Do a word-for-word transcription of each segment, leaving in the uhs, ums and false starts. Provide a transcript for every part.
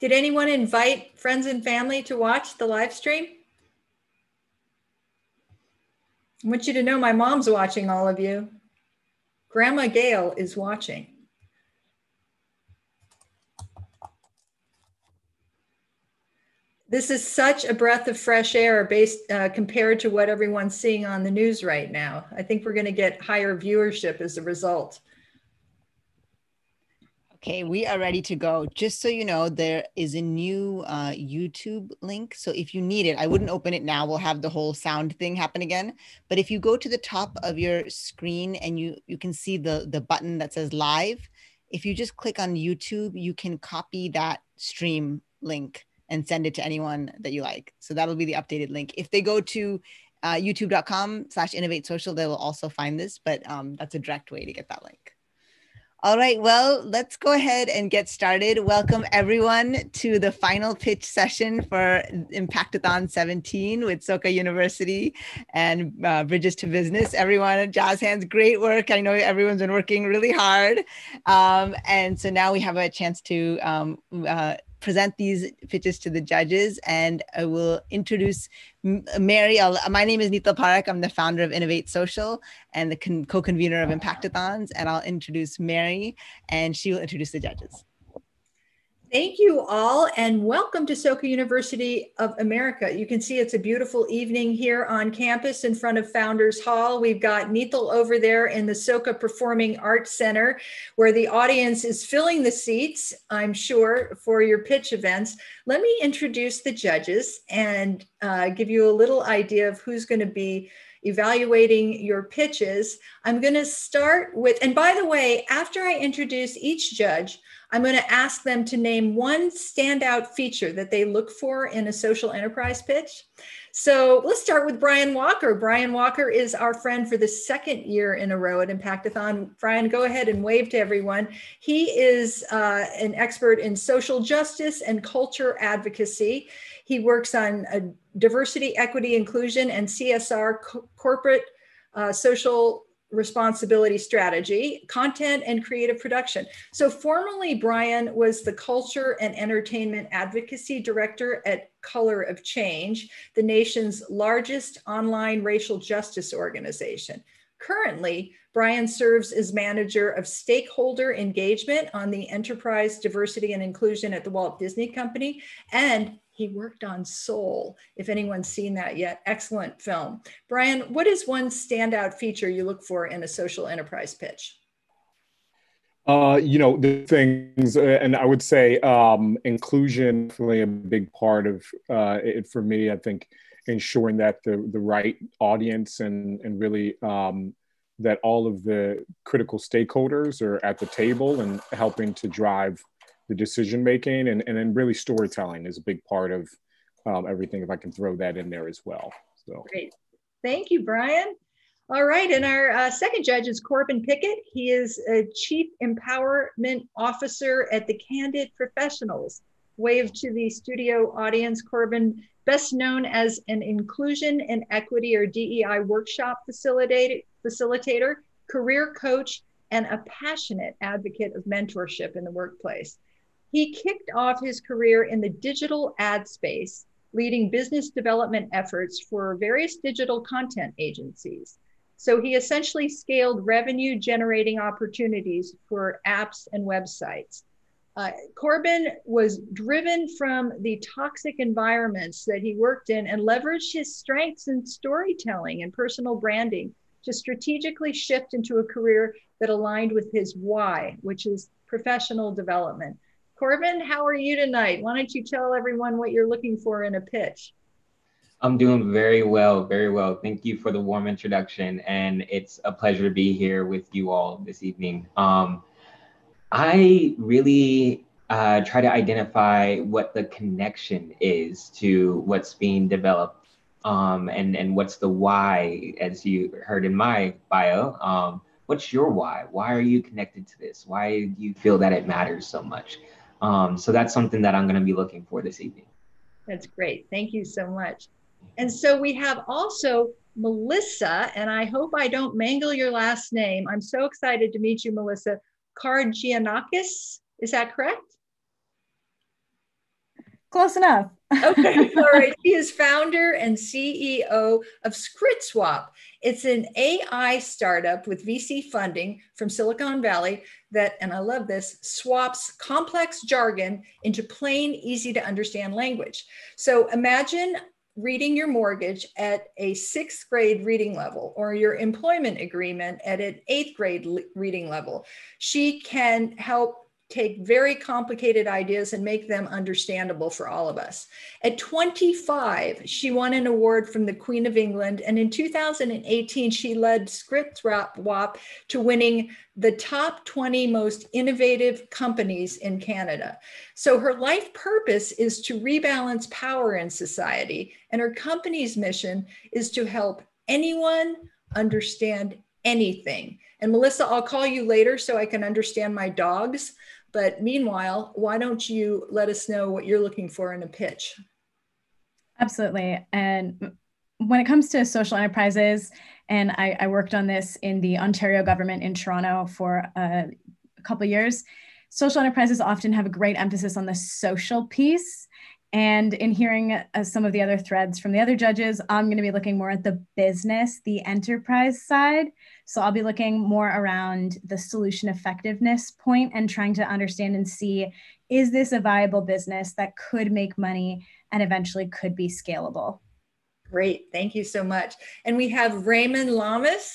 Did anyone invite friends and family to watch the live stream? I want you to know my mom's watching all of you. Grandma Gail is watching. This is such a breath of fresh air based uh, compared to what everyone's seeing on the news right now. I think we're going to get higher viewership as a result. Okay, we are ready to go. Just so you know, there is a new uh, YouTube link. So if you need it, I wouldn't open it now. We'll have the whole sound thing happen again. But if you go to the top of your screen and you, you can see the, the button that says live, if you just click on YouTube, you can copy that stream link and send it to anyone that you like. So that'll be the updated link. If they go to uh, youtube.com slash innovate social, they will also find this, but um, that's a direct way to get that link. All right, well, let's go ahead and get started. Welcome everyone to the final pitch session for Impactathon seventeen with Soka University and uh, Bridges to Business. Everyone, jazz hands, great work. I know everyone's been working really hard. Um, and so now we have a chance to um, uh, present these pitches to the judges, and I will introduce Mary. I'll, my name is Neetal Parekh. I'm the founder of Innovate Social and the co-convener of Impactathons, and I'll introduce Mary, and she will introduce the judges. Thank you all, and welcome to Soka University of America. You can see it's a beautiful evening here on campus in front of Founders Hall. We've got Neetal over there in the Soka Performing Arts Center, where the audience is filling the seats, I'm sure, for your pitch events. Let me introduce the judges and uh, give you a little idea of who's going to be evaluating your pitches. I'm going to start with, and by the way, after I introduce each judge, I'm going to ask them to name one standout feature that they look for in a social enterprise pitch. So let's start with Brian Walker. Brian Walker is our friend for the second year in a row at Impactathon. Brian, go ahead and wave to everyone. He is uh, an expert in social justice and culture advocacy. He works on uh, diversity, equity, inclusion, and C S R, co corporate uh, social responsibility strategy, content, and creative production. So formerly, Brian was the Culture and Entertainment Advocacy Director at Color of Change, the nation's largest online racial justice organization. Currently, Brian serves as manager of stakeholder engagement on the enterprise diversity and inclusion at the Walt Disney Company, and he worked on Soul, if anyone's seen that yet. Excellent film. Brian, what is one standout feature you look for in a social enterprise pitch? Uh, you know, the things, uh, and I would say um, inclusion definitely a big part of uh, it for me. I think ensuring that the the right audience and and really um, that all of the critical stakeholders are at the table and helping to drive the decision making, and and then really storytelling is a big part of um, everything. If I can throw that in there as well. So great, thank you, Brian. All right, and our uh, second judge is Corbin Pickett. He is a Chief Empowerment Officer at the Candid Professionals. Wave to the studio audience. Corbin, best known as an inclusion and equity or D E I workshop facilitator, facilitator, career coach, and a passionate advocate of mentorship in the workplace. He kicked off his career in the digital ad space, leading business development efforts for various digital content agencies. So he essentially scaled revenue generating opportunities for apps and websites. Uh, Corbin was driven from the toxic environments that he worked in and leveraged his strengths in storytelling and personal branding to strategically shift into a career that aligned with his why, which is professional development. Corbin, how are you tonight? Why don't you tell everyone what you're looking for in a pitch? I'm doing very well, very well. Thank you for the warm introduction, and it's a pleasure to be here with you all this evening. Um, I really uh, try to identify what the connection is to what's being developed, um, and, and what's the why, as you heard in my bio. Um, what's your why? Why are you connected to this? Why do you feel that it matters so much? Um, so that's something that I'm going to be looking for this evening. That's great. Thank you so much. And so we have also Melissa, and I hope I don't mangle your last name. I'm so excited to meet you, Melissa. Kargiannakis, is that correct? Close enough. Okay, all right. She is founder and C E O of ScriptSwap. It's an A I startup with V C funding from Silicon Valley that, and I love this, swaps complex jargon into plain, easy to understand language. So imagine reading your mortgage at a sixth grade reading level or your employment agreement at an eighth grade reading level. She can help take very complicated ideas and make them understandable for all of us. At twenty-five, she won an award from the Queen of England. And in two thousand eighteen, she led ScriptSwap to winning the top twenty most innovative companies in Canada. So her life purpose is to rebalance power in society. And her company's mission is to help anyone understand anything. And Melissa, I'll call you later so I can understand my dogs. But meanwhile, why don't you let us know what you're looking for in a pitch? Absolutely. And when it comes to social enterprises, and I, I worked on this in the Ontario government in Toronto for a, a couple of years, social enterprises often have a great emphasis on the social piece. And in hearing uh, some of the other threads from the other judges, I'm going to be looking more at the business, the enterprise side. So I'll be looking more around the solution effectiveness point and trying to understand and see, is this a viable business that could make money and eventually could be scalable? Great, thank you so much. And we have Ramon Llamas,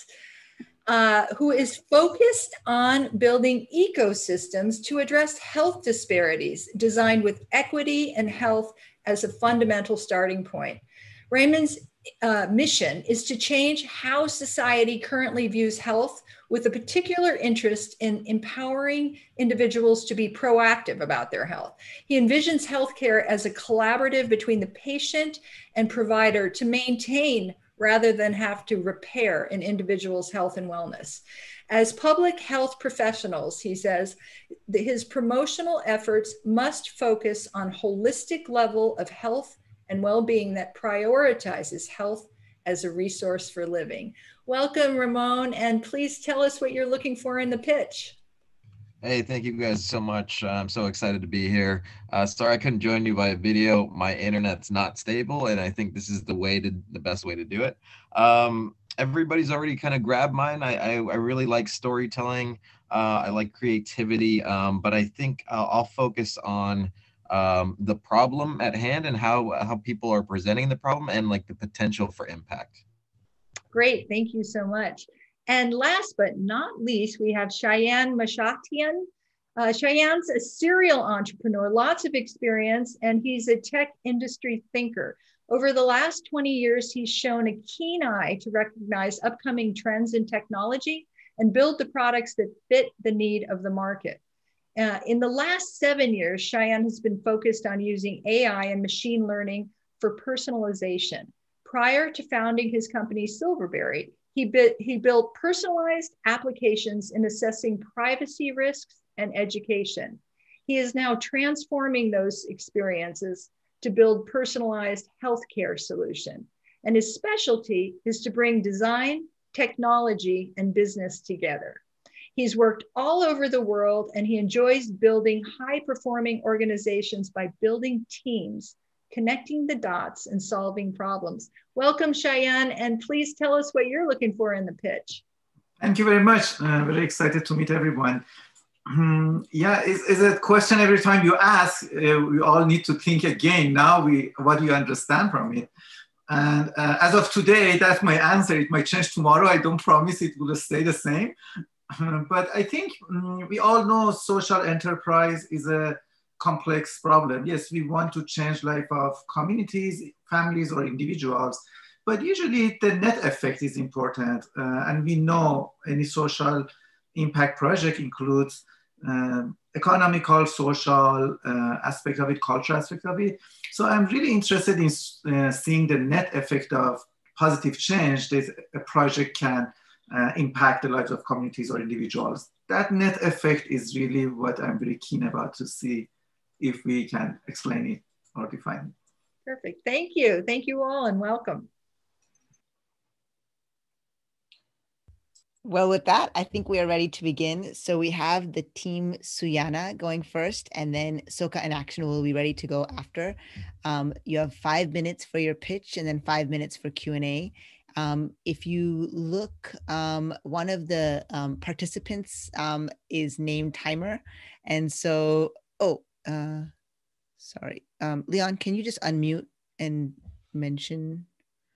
Uh, who is focused on building ecosystems to address health disparities, designed with equity and health as a fundamental starting point. Ramon's uh, mission is to change how society currently views health, with a particular interest in empowering individuals to be proactive about their health. He envisions healthcare as a collaborative between the patient and provider to maintain rather than have to repair an individual's health and wellness. As public health professionals, he says, his promotional efforts must focus on holistic level of health and well-being that prioritizes health as a resource for living. Welcome, Ramon, and please tell us what you're looking for in the pitch. Hey, thank you guys so much. Uh, I'm so excited to be here. Uh, sorry I couldn't join you via video. My internet's not stable, and I think this is the way to the best way to do it. Um, everybody's already kind of grabbed mine. I, I, I really like storytelling. Uh, I like creativity, um, but I think I'll, I'll focus on um, the problem at hand and how how people are presenting the problem and like the potential for impact. Great, thank you so much. And last but not least, we have Shayan Mashatian. Uh, Shayan's a serial entrepreneur, lots of experience, and he's a tech industry thinker. Over the last twenty years, he's shown a keen eye to recognize upcoming trends in technology and build the products that fit the need of the market. Uh, in the last seven years, Shayan has been focused on using A I and machine learning for personalization. Prior to founding his company, Silverberry, He, bit, he built personalized applications in assessing privacy risks and education. He is now transforming those experiences to build personalized healthcare solution. And his specialty is to bring design, technology, and business together. He's worked all over the world, and he enjoys building high-performing organizations by building teams, connecting the dots and solving problems. Welcome, Shayan, and please tell us what you're looking for in the pitch. Thank you very much. Uh, very excited to meet everyone. Um, yeah, it's, it's a question every time you ask, uh, we all need to think again. Now, we what do you understand from it? And uh, as of today, that's my answer. It might change tomorrow. I don't promise it will stay the same. But I think um, we all know social enterprise is a complex problem. Yes, we want to change life of communities, families, or individuals, but usually the net effect is important. Uh, and we know any social impact project includes um, economical, social uh, aspect of it, cultural aspect of it. So I'm really interested in uh, seeing the net effect of positive change that a project can uh, impact the lives of communities or individuals. That net effect is really what I'm very keen about to see if we can explain it or define it. Perfect. Thank you. Thank you all and welcome. Well, with that, I think we are ready to begin. So we have the team SUYANA going first, and then Soka in Action will be ready to go after. Um, you have five minutes for your pitch and then five minutes for Q and A. Um, if you look, um, one of the um, participants um, is named Timer. And so, oh, uh, sorry. Um, Leon, can you just unmute and mention?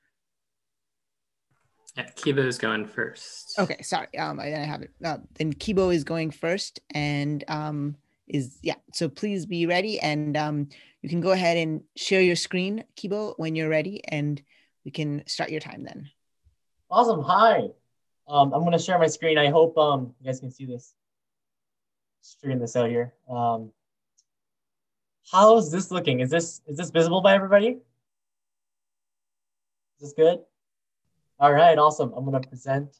Yeah, Kibou is going first. Okay, sorry. Um, I, I have it. Uh, then Kibou is going first, and um, is yeah. So please be ready, and um, you can go ahead and share your screen, Kibou, when you're ready, and we can start your time then. Awesome. Hi. Um, I'm gonna share my screen. I hope um you guys can see this. Stream this out here. Um, how is this looking? Is this is this visible by everybody? Is this good? All right, awesome. I'm gonna present.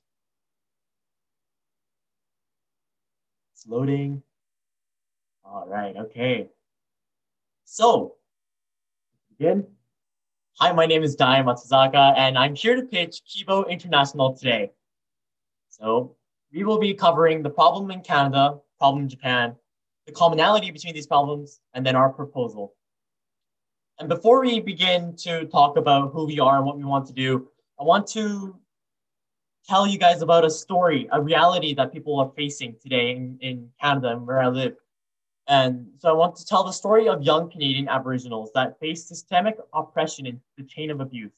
It's loading. All right, okay. So, begin. Hi, my name is Dai Matsuzaka, and I'm here to pitch Kibou International today. So, we will be covering the problem in Canada, problem in Japan, the commonality between these problems, and then our proposal. And before we begin to talk about who we are and what we want to do, I want to tell you guys about a story, a reality that people are facing today in, in Canada and where I live. And so I want to tell the story of young Canadian Aboriginals that face systemic oppression in the chain of abuse.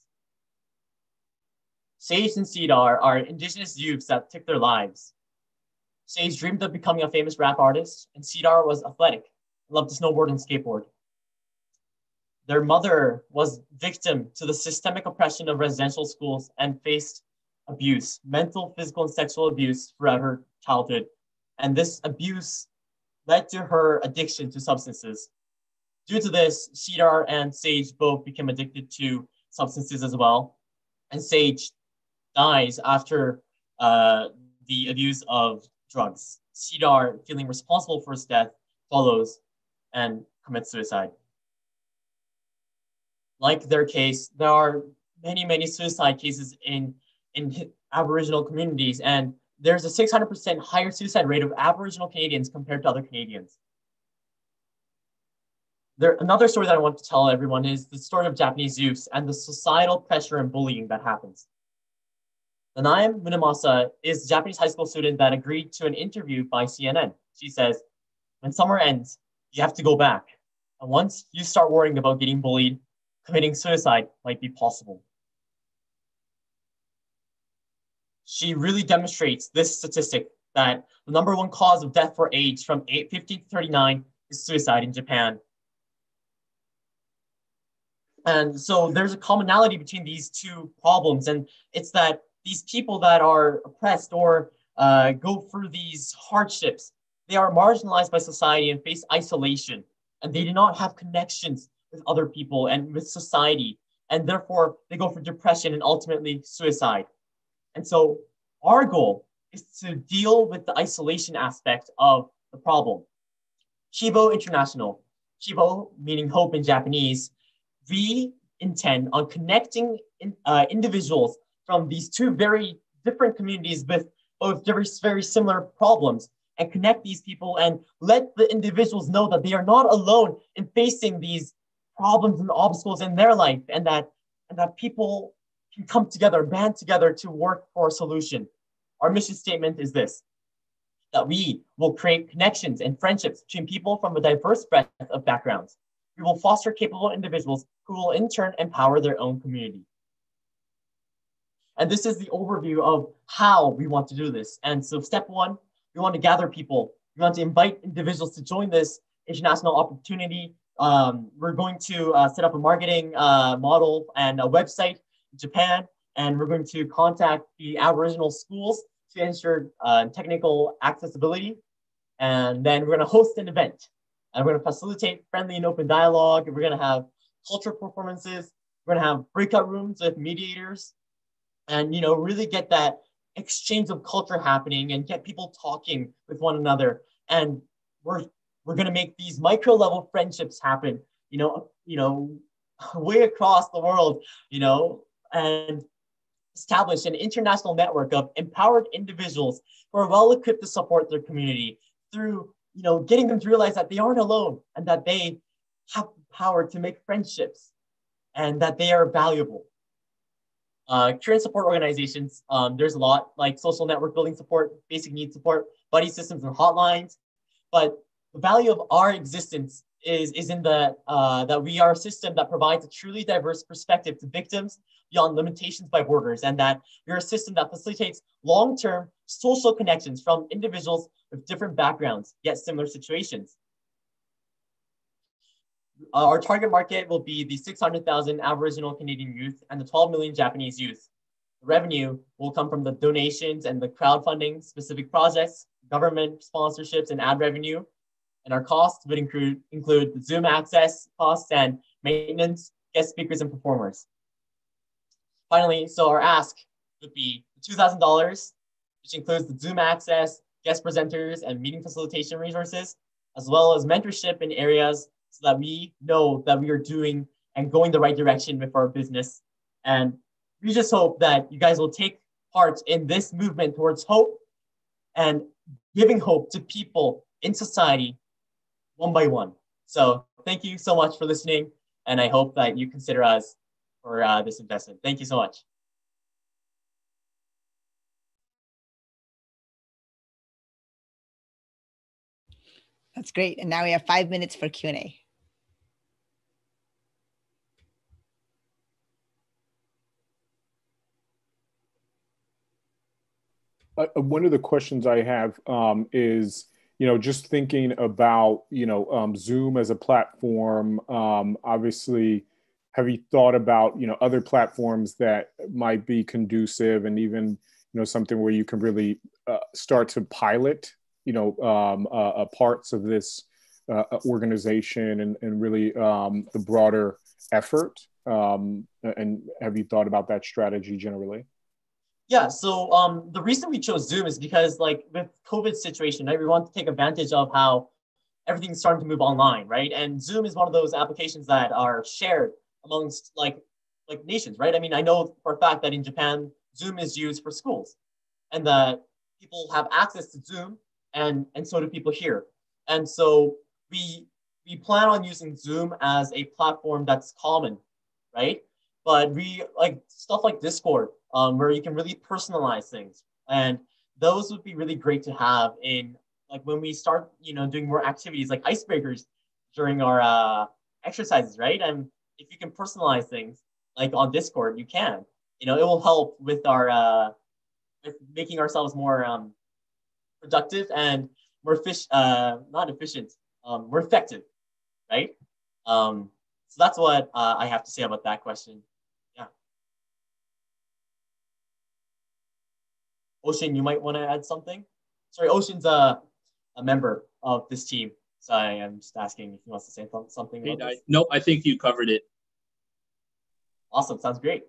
Sage and Cedar are Indigenous youths that took their lives. Sage dreamed of becoming a famous rap artist, and Cedar was athletic, loved to snowboard and skateboard. Their mother was victim to the systemic oppression of residential schools and faced abuse, mental, physical, and sexual abuse throughout her childhood. And this abuse led to her addiction to substances. Due to this, Cedar and Sage both became addicted to substances as well. And Sage dies after uh, the abuse of drugs. Cedar, feeling responsible for his death, follows and commits suicide. Like their case, there are many, many suicide cases in, in Aboriginal communities, and there's a six hundred percent higher suicide rate of Aboriginal Canadians compared to other Canadians. There, another story that I want to tell everyone is the story of Japanese youths and the societal pressure and bullying that happens. Nanae Munamasa is a Japanese high school student that agreed to an interview by C N N. She says, when summer ends, you have to go back. And once you start worrying about getting bullied, committing suicide might be possible. She really demonstrates this statistic that the number one cause of death for age from fifteen to thirty-nine is suicide in Japan. And so there's a commonality between these two problems, and it's that these people that are oppressed or uh, go through these hardships, they are marginalized by society and face isolation, and they do not have connections with other people and with society, and therefore they go for depression and ultimately suicide. And so our goal is to deal with the isolation aspect of the problem. Kibou International, Kibou meaning hope in Japanese, we intend on connecting in, uh, individuals from these two very different communities with both very, very similar problems, and connect these people and let the individuals know that they are not alone in facing these problems and obstacles in their life, and that, and that people can come together, band together to work for a solution. Our mission statement is this, that we will create connections and friendships between people from a diverse breadth of backgrounds. We will foster capable individuals who will in turn empower their own community. And this is the overview of how we want to do this. And so step one, we want to gather people. We want to invite individuals to join this international opportunity. Um, we're going to uh, set up a marketing uh, model and a website in Japan, and we're going to contact the Aboriginal schools to ensure uh, technical accessibility. And then we're going to host an event, and we're going to facilitate friendly and open dialogue. We're going to have culture performances. We're going to have breakout rooms with mediators, and you know, really get that exchange of culture happening and get people talking with one another. And we're we're going to make these micro level friendships happen, you know, you know, way across the world, you know, and establish an international network of empowered individuals who are well equipped to support their community through, you know, getting them to realize that they aren't alone and that they have the power to make friendships and that they are valuable. Uh, current support organizations, um, there's a lot like social network building support, basic needs support, buddy systems and hotlines. But the value of our existence is, is in the, uh, that we are a system that provides a truly diverse perspective to victims beyond limitations by borders, and that we're a system that facilitates long-term social connections from individuals with different backgrounds, yet similar situations. Uh, our target market will be the six hundred thousand Aboriginal Canadian youth and the twelve million Japanese youth. The revenue will come from the donations and the crowdfunding, specific projects, government sponsorships, and ad revenue. And our costs would include, include the Zoom access costs and maintenance, guest speakers, and performers. Finally, so our ask would be two thousand dollars, which includes the Zoom access, guest presenters, and meeting facilitation resources, as well as mentorship in areas so that we know that we are doing and going the right direction with our business. And we just hope that you guys will take part in this movement towards hope and giving hope to people in society one by one. So thank you so much for listening. And I hope that you consider us for uh, this investment. Thank you so much. That's great. And now we have five minutes for Q and A. Uh, one of the questions I have um, is, you know, just thinking about, you know, um, Zoom as a platform. Um, obviously, have you thought about, you know, other platforms that might be conducive, and even, you know, something where you can really uh, start to pilot, you know, um, uh, uh, parts of this uh, organization and, and really um, the broader effort? Um, and have you thought about that strategy generally? Yeah, so um, the reason we chose Zoom is because, like, with COVID situation, right, we want to take advantage of how everything's starting to move online, right? And Zoom is one of those applications that are shared amongst like like nations, right? I mean, I know for a fact that in Japan, Zoom is used for schools, and that people have access to Zoom, and and so do people here. And so we we plan on using Zoom as a platform that's common, right? But we like stuff like Discord, um, where you can really personalize things. And those would be really great to have in like when we start, you know, doing more activities like icebreakers during our uh, exercises, right? And if you can personalize things like on Discord, you can, you know, it will help with our, uh, with making ourselves more um, productive and more efficient, uh, not efficient, um, more effective, right? Um, so that's what uh, I have to say about that question. Ocean, you might want to add something. Sorry, Ocean's a, a member of this team. So I am just asking if he wants to say something about I, this. No, I think you covered it. Awesome, sounds great.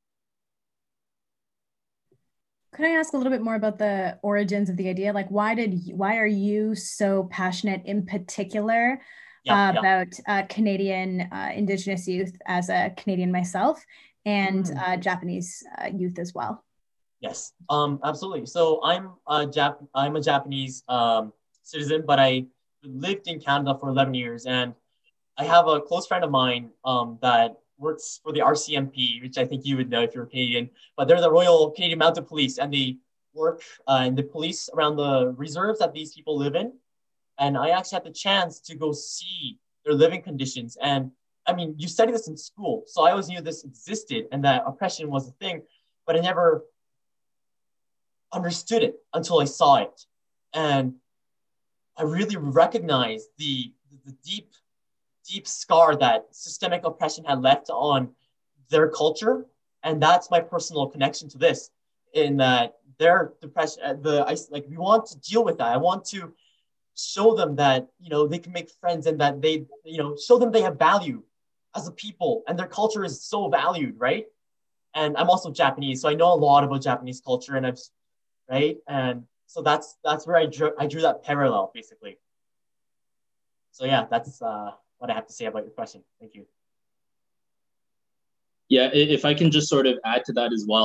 Could I ask a little bit more about the origins of the idea? Like, why did you, why are you so passionate in particular yeah, uh, yeah. about uh, Canadian uh, Indigenous youth as a Canadian myself and Mm. uh, Japanese uh, youth as well? Yes, um, absolutely. So I'm a Jap I'm a Japanese um, citizen, but I lived in Canada for eleven years, and I have a close friend of mine um, that works for the R C M P, which I think you would know if you're Canadian. But they're the Royal Canadian Mounted Police, and they work uh, in the police around the reserves that these people live in. And I actually had the chance to go see their living conditions. And I mean, you study this in school, so I always knew this existed and that oppression was a thing, but I never understood it until I saw it. And I really recognized the, the deep, deep scar that systemic oppression had left on their culture. And that's my personal connection to this, in that their depression, the I, like we want to deal with that. I want to show them that, you know, they can make friends and that they, you know, show them they have value as a people and their culture is so valued, right? And I'm also Japanese, so I know a lot about Japanese culture, and I've right? And so that's that's where I drew I drew that parallel basically. So yeah, that's uh, what I have to say about your question. Thank you. Yeah, if I can just sort of add to that as well.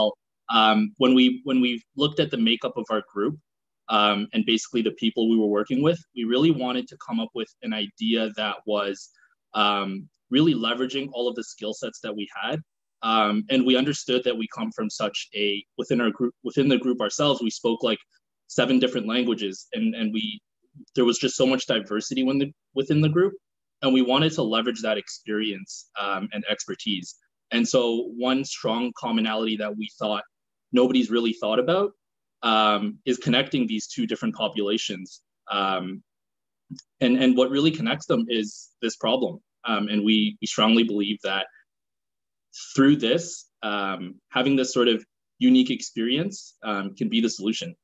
Um, when we when we looked at the makeup of our group um, and basically the people we were working with, we really wanted to come up with an idea that was um, really leveraging all of the skill sets that we had. Um, and we understood that we come from such a, within our group, within the group ourselves, we spoke like seven different languages, and, and we, there was just so much diversity when the, within the group, and we wanted to leverage that experience um, and expertise. And so one strong commonality that we thought nobody's really thought about um, is connecting these two different populations. Um, and, and what really connects them is this problem. Um, and we, we strongly believe that through this, um, having this sort of unique experience um, can be the solution.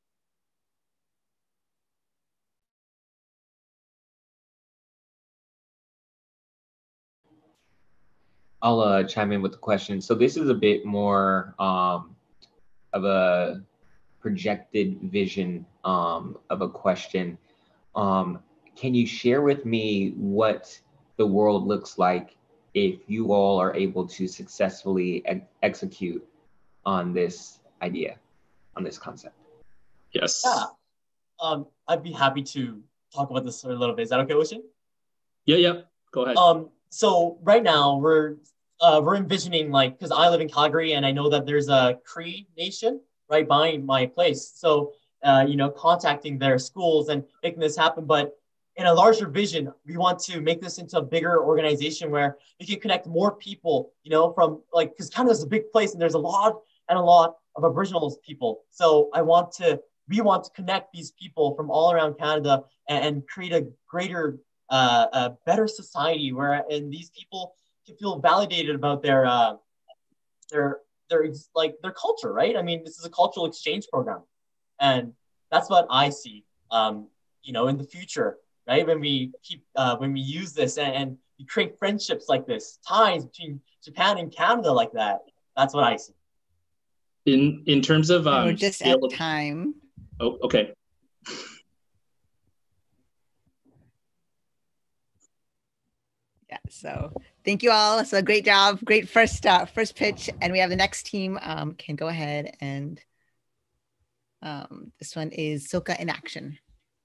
I'll uh, chime in with the question. So this is a bit more um, of a projected vision um, of a question. Um, can you share with me what the world looks like if you all are able to successfully ex execute on this idea, on this concept? Yes. Yeah, um, I'd be happy to talk about this a little bit. Is that okay, Ocean? Yeah, yeah, go ahead. Um, so right now we're uh, we're envisioning, like, because I live in Calgary and I know that there's a Cree Nation right behind my place. So, uh, you know, contacting their schools and making this happen. But in a larger vision, we want to make this into a bigger organization where we can connect more people, you know, from like, because Canada's a big place and there's a lot and a lot of Aboriginal people. So I want to, we want to connect these people from all around Canada and, and create a greater, uh, a better society where, and these people can feel validated about their, uh, their, their, like their culture, right? I mean, this is a cultural exchange program. And that's what I see, um, you know, in the future. Right, when we keep uh, when we use this and, and we create friendships like this, ties between Japan and Canada like that. That's what I see. In in terms of um, we're just at of, time. Oh, okay. Yeah. So thank you all. So great job, great first uh, first pitch, and we have the next team. Um, can go ahead and um, this one is Soka in action.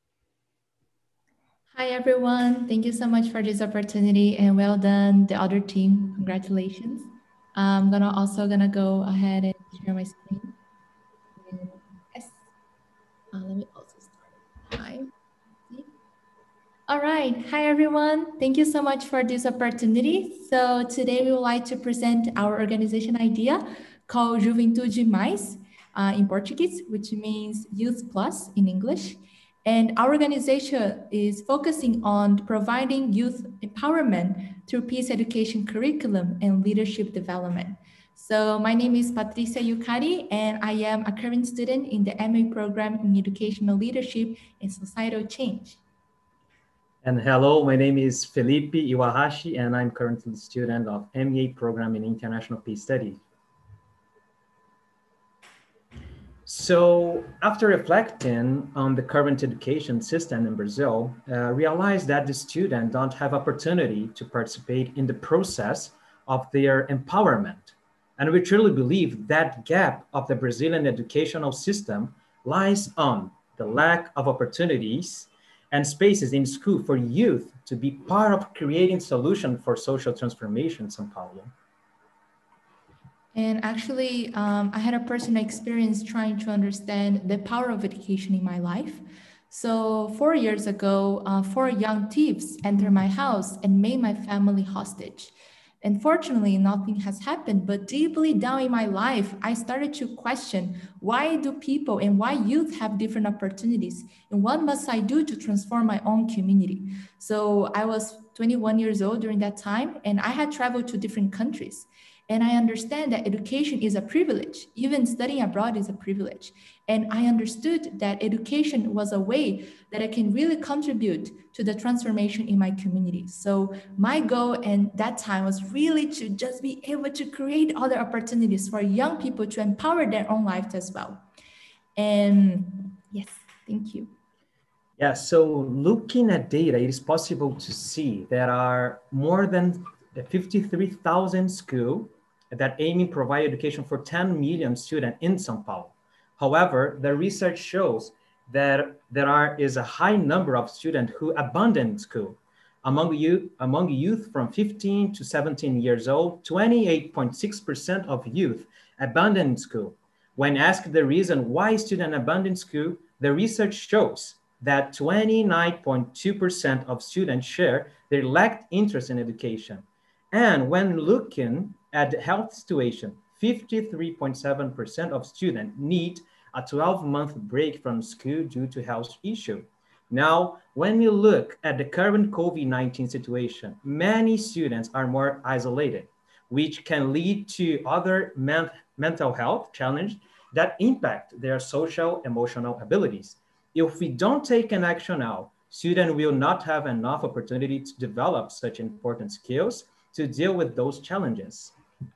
Hi, everyone. Thank you so much for this opportunity and well done, the other team. Congratulations. I'm gonna also gonna go ahead and share my screen. And yes, uh, let me also start. Hi. All right. Hi, everyone. Thank you so much for this opportunity. So today we would like to present our organization idea called Juventude Mais uh, in Portuguese, which means Youth Plus in English. And our organization is focusing on providing youth empowerment through peace education curriculum and leadership development. So my name is Patricia Yukari, and I am a current student in the M A program in Educational Leadership and Societal Change. And hello, my name is Felipe Iwahashi, and I'm currently a student of M A program in International Peace Studies. So after reflecting on the current education system in Brazil, uh, realized that the students don't have opportunity to participate in the process of their empowerment. And we truly believe that gap of the Brazilian educational system lies on the lack of opportunities and spaces in school for youth to be part of creating solutions for social transformation in São Paulo. And actually, um, I had a personal experience trying to understand the power of education in my life. So four years ago, uh, four young thieves entered my house and made my family hostage. Unfortunately, nothing has happened, but deeply down in my life, I started to question, why do people and why youth have different opportunities? And what must I do to transform my own community? So I was twenty-one years old during that time, and I had traveled to different countries. And I understand that education is a privilege. Even studying abroad is a privilege. And I understood that education was a way that I can really contribute to the transformation in my community. So my goal at that time was really to just be able to create other opportunities for young people to empower their own lives as well. And yes, thank you. Yeah, so looking at data, it is possible to see there are more than fifty-three thousand schools that aiming to provide education for ten million students in São Paulo. However, the research shows that there are, is a high number of students who abandon school. Among youth, among youth from fifteen to seventeen years old, twenty-eight point six percent of youth abandon school. When asked the reason why students abandon school, the research shows that twenty-nine point two percent of students share they lacked interest in education. And when looking at the health situation, fifty-three point seven percent of students need a twelve-month break from school due to health issue. Now, when we look at the current COVID nineteen situation, many students are more isolated, which can lead to other men mental health challenges that impact their social emotional abilities. If we don't take an action now, students will not have enough opportunity to develop such important skills to deal with those challenges.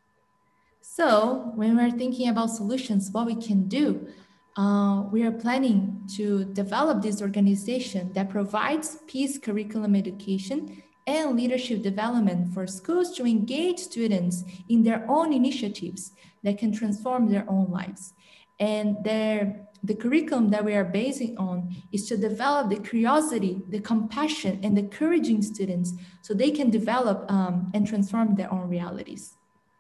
So when we're thinking about solutions, what we can do, uh, we are planning to develop this organization that provides peace curriculum education and leadership development for schools to engage students in their own initiatives that can transform their own lives. And their, the curriculum that we are basing on is to develop the curiosity, the compassion, and the courage in students so they can develop um, and transform their own realities.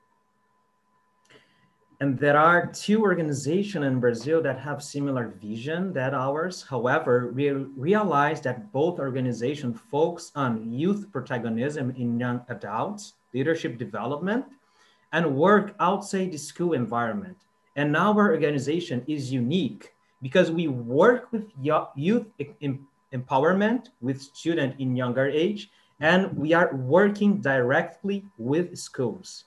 And there are two organizations in Brazil that have similar vision than ours. However, we realize that both organizations focus on youth protagonism in young adults, leadership development, and work outside the school environment. And our organization is unique because we work with youth empowerment with students in younger age, and we are working directly with schools.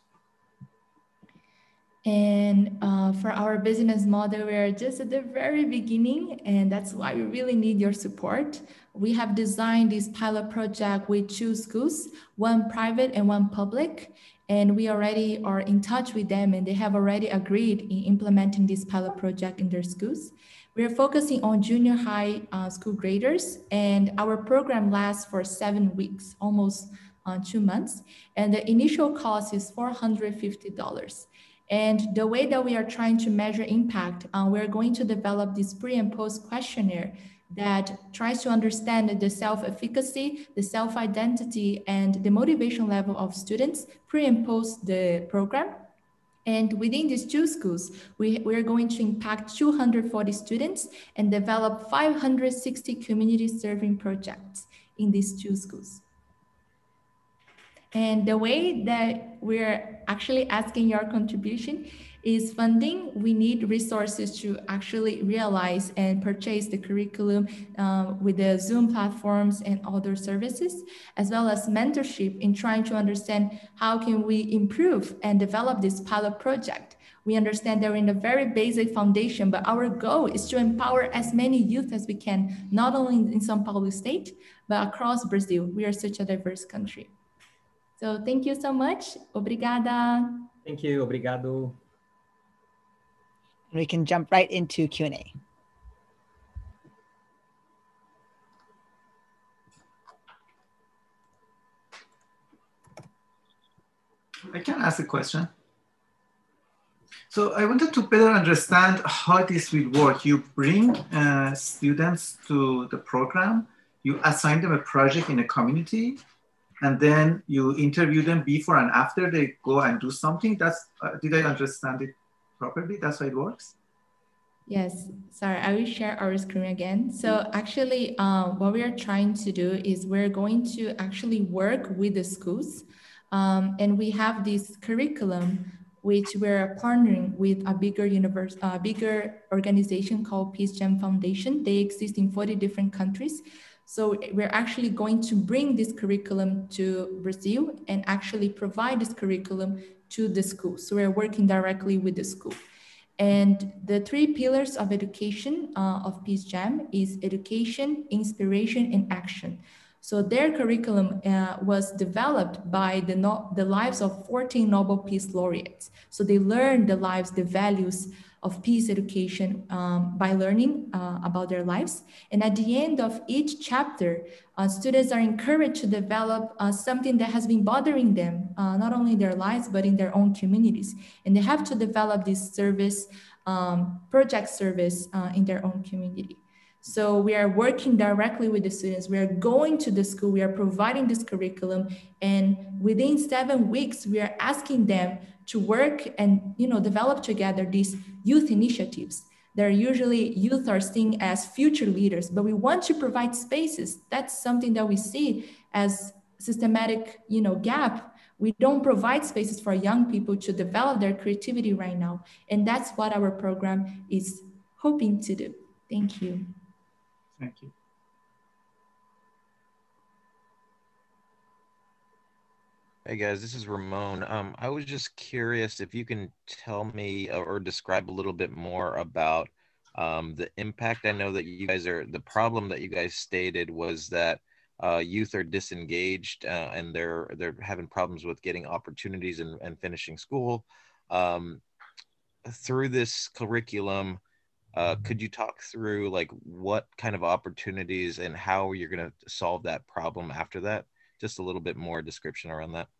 And uh, for our business model, we are just at the very beginning, and that's why we really need your support. We have designed this pilot project with two schools, one private and one public, and we already are in touch with them, and they have already agreed in implementing this pilot project in their schools. We are focusing on junior high uh, school graders, and our program lasts for seven weeks, almost uh, two months, and the initial cost is four hundred fifty dollars. And the way that we are trying to measure impact, uh, we're going to develop this pre and post questionnaire that tries to understand the self-efficacy, the self-identity, and the motivation level of students pre and post the program. And within these two schools, we, we're going to impact two hundred forty students and develop five hundred sixty community serving projects in these two schools. And the way that we're actually asking your contribution is funding. We need resources to actually realize and purchase the curriculum uh, with the Zoom platforms and other services, as well as mentorship in trying to understand how can we improve and develop this pilot project. We understand they're in a very basic foundation, but our goal is to empower as many youth as we can, not only in São Paulo state, but across Brazil. We are such a diverse country. So thank you so much. Obrigada. Thank you. Obrigado. We can jump right into Q and A. I can ask a question. So I wanted to better understand how this will work. You bring uh, students to the program, you assign them a project in a community, and then you interview them before and after they go and do something. That's, uh, did I understand it properly? That's how it works? Yes, sorry, I will share our screen again. So actually, uh, what we are trying to do is we're going to actually work with the schools. Um, and we have this curriculum, which we're partnering with a bigger universe, a bigger organization called Peace Jam Foundation. They exist in forty different countries. So we're actually going to bring this curriculum to Brazil and actually provide this curriculum to the school. So we're working directly with the school. And the three pillars of education uh, of Peace Jam is education, inspiration, and action. So their curriculum uh, was developed by the, no the lives of fourteen Nobel Peace Laureates. So they learned the lives, the values of peace education um, by learning uh, about their lives. And at the end of each chapter, uh, students are encouraged to develop uh, something that has been bothering them, uh, not only in their lives, but in their own communities. And they have to develop this service, um, project service uh, in their own community. So we are working directly with the students. We are going to the school, we are providing this curriculum, and within seven weeks, we are asking them to work and, you know, develop together these youth initiatives. They're usually, youth are seen as future leaders, but we want to provide spaces. That's something that we see as systematic, you know, gap. We don't provide spaces for young people to develop their creativity right now. And that's what our program is hoping to do. Thank you. Thank you. Hey guys, this is Ramon. Um, I was just curious if you can tell me or describe a little bit more about um, the impact. I know that you guys are, the problem that you guys stated was that uh, youth are disengaged uh, and they're they're having problems with getting opportunities and, and finishing school. Um, through this curriculum, uh, could you talk through like what kind of opportunities and how you're going to solve that problem after that? Just a little bit more description around that.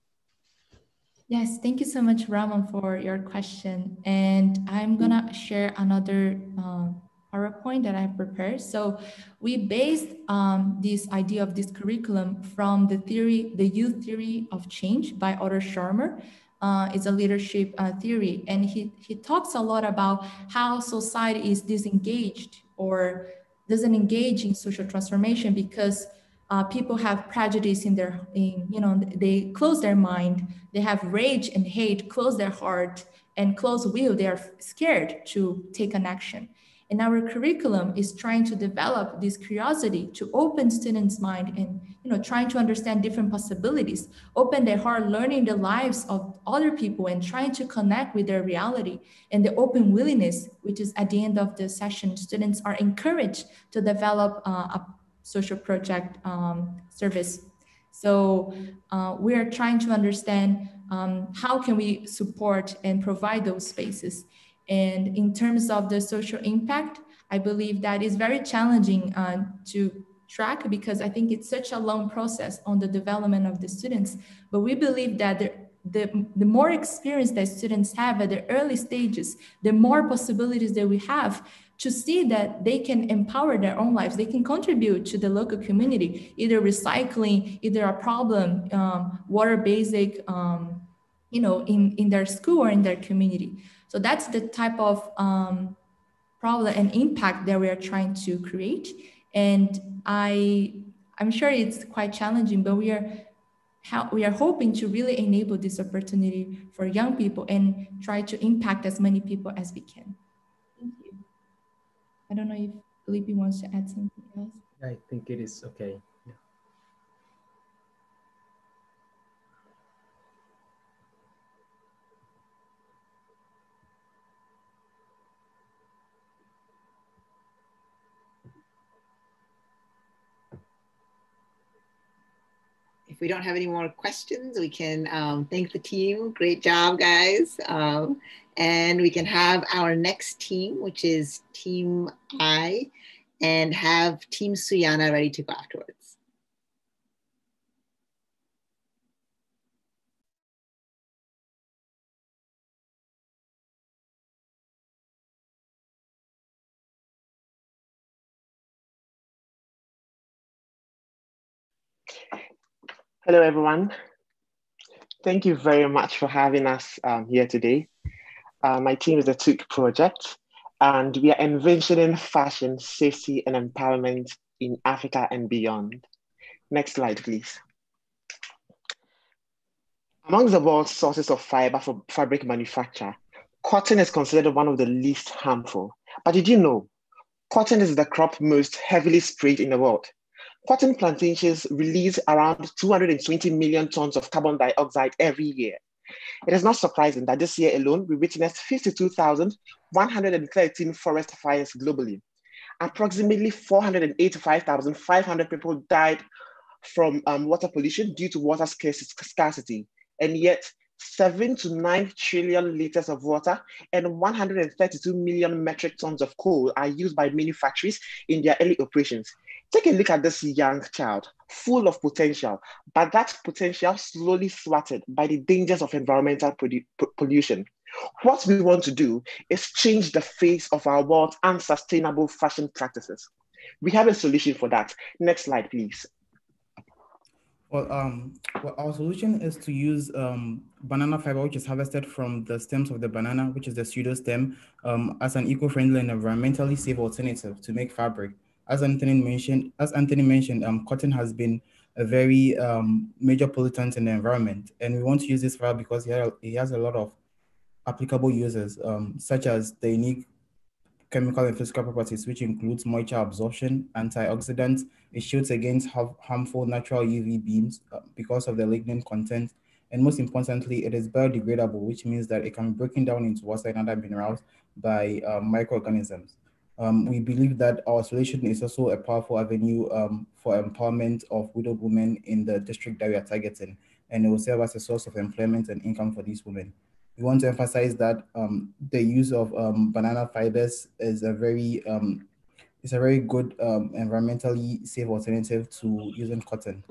Yes, thank you so much, Ramon, for your question. And I'm gonna share another um, PowerPoint that I prepared. So we based um, this idea of this curriculum from the theory, the youth theory of change by Otto Scharmer. Uh, it's a leadership uh, theory. And he, he talks a lot about how society is disengaged or doesn't engage in social transformation because Uh, people have prejudice in their, in, you know, they close their mind, they have rage and hate, close their heart, and close will, they are scared to take an action. And our curriculum is trying to develop this curiosity to open students' mind and, you know, trying to understand different possibilities, open their heart, learning the lives of other people and trying to connect with their reality, and the open willingness, which is at the end of the session, students are encouraged to develop uh, a social project um, service. So uh, we are trying to understand um, how can we support and provide those spaces. And in terms of the social impact, I believe that is very challenging uh, to track because I think it's such a long process on the development of the students. But we believe that the, the, the more experience that students have at the early stages, the more possibilities that we have to see that they can empower their own lives. They can contribute to the local community, either recycling, either a problem, um, water basic, um, you know, in, in their school or in their community. So that's the type of um, problem and impact that we are trying to create. And I, I'm sure it's quite challenging, but we are, how, we are hoping to really enable this opportunity for young people and try to impact as many people as we can. Thank you. I don't know if Felipe wants to add something else. I think it is okay. Yeah. If we don't have any more questions, we can um, thank the team. Great job, guys. Um, and we can have our next team, which is Team I, and have Team SUYANA ready to go afterwards. Hello, everyone. Thank you very much for having us um, here today. Uh, my team is the Tooke Project, and we are envisioning fashion, safety, and empowerment in Africa and beyond. Next slide, please. Amongst the world's sources of fiber for fabric manufacture, cotton is considered one of the least harmful. But did you know, cotton is the crop most heavily sprayed in the world? Cotton plantations release around two hundred twenty million tons of carbon dioxide every year. It is not surprising that this year alone, we witnessed fifty-two thousand one hundred thirteen forest fires globally. Approximately four hundred eighty-five thousand five hundred people died from um, water pollution due to water scarcity. And yet, seven to nine trillion liters of water, and one hundred thirty-two million metric tons of coal are used by many factories in their early operations. Take a look at this young child, full of potential, but that potential slowly thwarted by the dangers of environmental pollution. What we want to do is change the face of our world's unsustainable fashion practices. We have a solution for that. Next slide, please. Well, um, well, our solution is to use um, banana fiber, which is harvested from the stems of the banana, which is the pseudo stem, um, as an eco-friendly and environmentally safe alternative to make fabric. As Anthony mentioned, as Anthony mentioned, um, cotton has been a very um, major pollutant in the environment, and we want to use this fiber because it has a lot of applicable uses, um, such as the unique chemical and physical properties, which includes moisture absorption, antioxidants. It shields against harmful natural U V beams uh, because of the lignin content. And most importantly, it is biodegradable, which means that it can be broken down into water and other minerals by uh, microorganisms. Um, we believe that our solution is also a powerful avenue um, for empowerment of widowed women in the district that we are targeting, and it will serve as a source of employment and income for these women. We want to emphasize that um, the use of um, banana fibers is a very um, is a very good um, environmentally safe alternative to using cotton.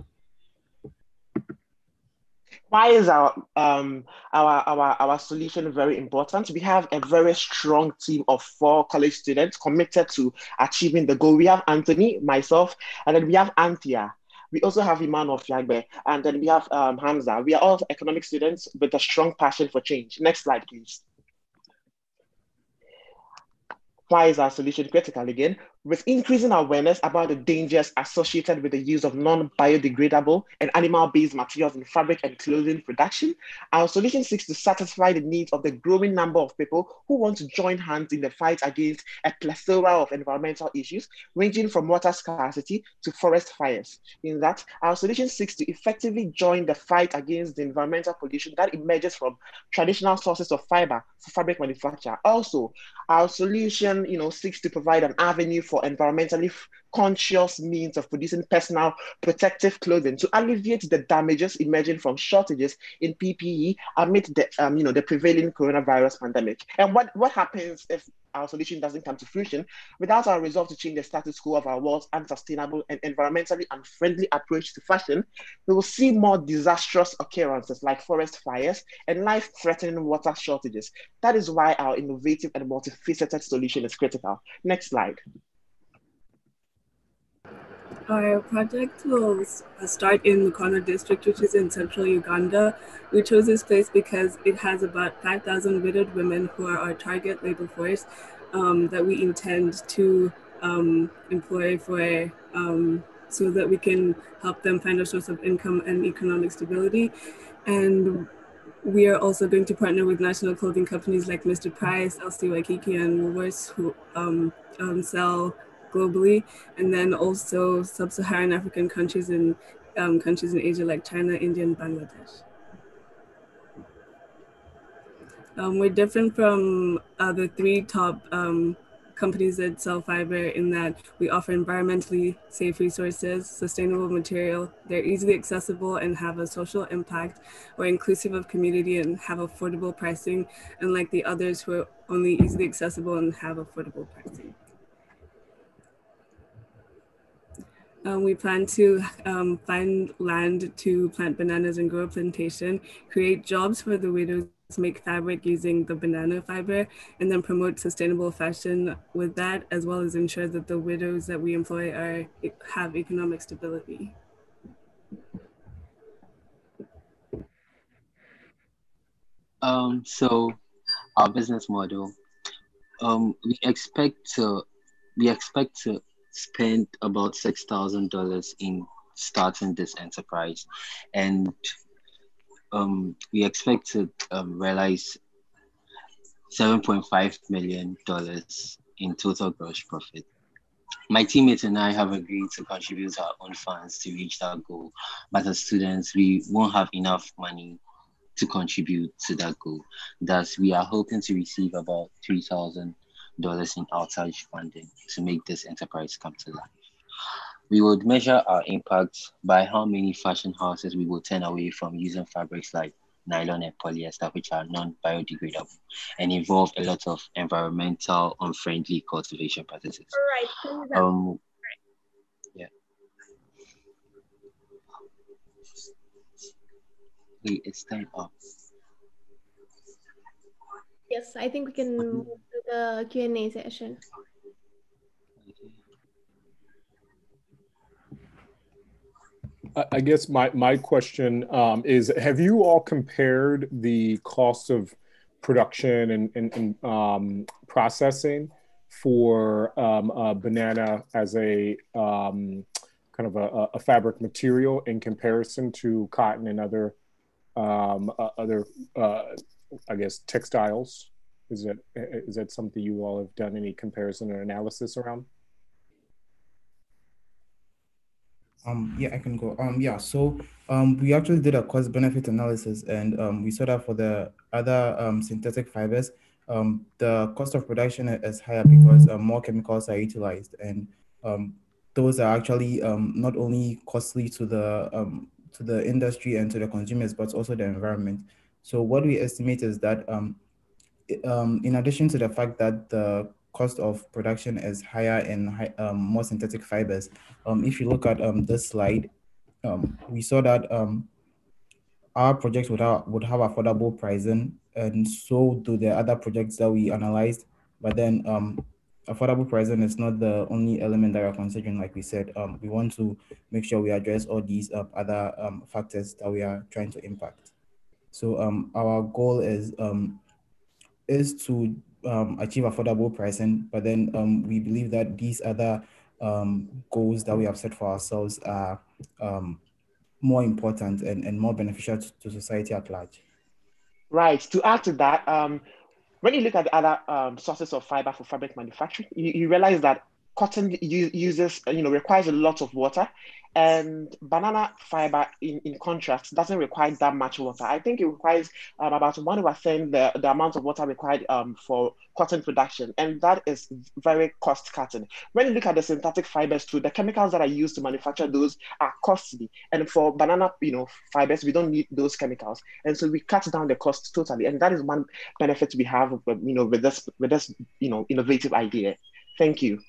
Why is our um our our our solution very important? We have a very strong team of four college students committed to achieving the goal. We have Anthony, myself, and then we have Anthea. We also have Emmanuel Fiagbe, and then we have um, Hamza. We are all economic students with a strong passion for change. Next slide, please. Why is our solution critical again? With increasing awareness about the dangers associated with the use of non-biodegradable and animal-based materials in fabric and clothing production, our solution seeks to satisfy the needs of the growing number of people who want to join hands in the fight against a plethora of environmental issues, ranging from water scarcity to forest fires. In that, our solution seeks to effectively join the fight against the environmental pollution that emerges from traditional sources of fiber for fabric manufacture. Also, our solution, you know, seeks to provide an avenue for environmentally conscious means of producing personal protective clothing to alleviate the damages emerging from shortages in P P E amid the um, you know the prevailing coronavirus pandemic. And what, what happens if our solution doesn't come to fruition? Without our resolve to change the status quo of our world's unsustainable and environmentally unfriendly approach to fashion, we will see more disastrous occurrences like forest fires and life-threatening water shortages. That is why our innovative and multifaceted solution is critical. Next slide. Our project will start in Mukono district, which is in central Uganda. We chose this place because it has about five thousand widowed women who are our target labor force um, that we intend to um, employ for um, so that we can help them find a source of income and economic stability. And we are also going to partner with national clothing companies like Mister Price, L C Waikiki, and Woolworths, who um, um, sell globally, and then also sub-Saharan African countries and um, countries in Asia like China, India, and Bangladesh. Um, we're different from uh, the three top um, companies that sell fiber in that we offer environmentally safe resources, sustainable material, they're easily accessible and have a social impact, we're inclusive of community and have affordable pricing, unlike the others who are only easily accessible and have affordable pricing. Um, we plan to um, find land to plant bananas and grow a plantation, create jobs for the widows, make fabric using the banana fiber, and then promote sustainable fashion with that, as well as ensure that the widows that we employ are have economic stability. Um, so our business model, um, we expect to we expect to spend about six thousand dollars in starting this enterprise, and um, we expect to um, realize seven point five million dollars in total gross profit. My teammates and I have agreed to contribute our own funds to reach that goal, but as students, we won't have enough money to contribute to that goal. Thus, we are hoping to receive about three thousand dollars in outside funding to make this enterprise come to life. We would measure our impact by how many fashion houses we will turn away from using fabrics like nylon and polyester, which are non-biodegradable and involve a lot of environmental unfriendly cultivation practices. All right. Um, yeah. Wait, it's time up. Yes, I think we can move to the Q and A session. I guess my, my question um, is, have you all compared the cost of production and, and, and um, processing for um, a banana as a um, kind of a, a fabric material in comparison to cotton and other, um, uh, other uh, I guess, textiles? Is that, is that something you all have done any comparison or analysis around? Um, yeah, I can go. Um, yeah, so um, we actually did a cost benefit analysis, and um, we saw that for the other um, synthetic fibers, um, the cost of production is higher because uh, more chemicals are utilized, and um, those are actually um, not only costly to the um, to the industry and to the consumers, but also the environment. So what we estimate is that um, um, in addition to the fact that the cost of production is higher in high, um, more synthetic fibers. Um, if you look at um, this slide, um, we saw that um, our projects would have, would have affordable pricing, and so do the other projects that we analyzed. But then um, affordable pricing is not the only element that we're considering. Like we said, um, we want to make sure we address all these uh, other um, factors that we are trying to impact. So um, our goal is um, is to um, achieve affordable pricing, but then um, we believe that these other um, goals that we have set for ourselves are um, more important and, and more beneficial to, to society at large. Right. To add to that, um, when you look at the other um, sources of fiber for fabric manufacturing, you, you realize that cotton uses, you know, requires a lot of water, and banana fiber, in, in contrast, doesn't require that much water. I think it requires um, about one over ten the, the amount of water required um, for cotton production, and that is very cost cutting. When you look at the synthetic fibers too, the chemicals that are used to manufacture those are costly, and for banana, you know, fibers, we don't need those chemicals, and so we cut down the cost totally, and that is one benefit we have, you know, with this with this, you know, innovative idea. Thank you.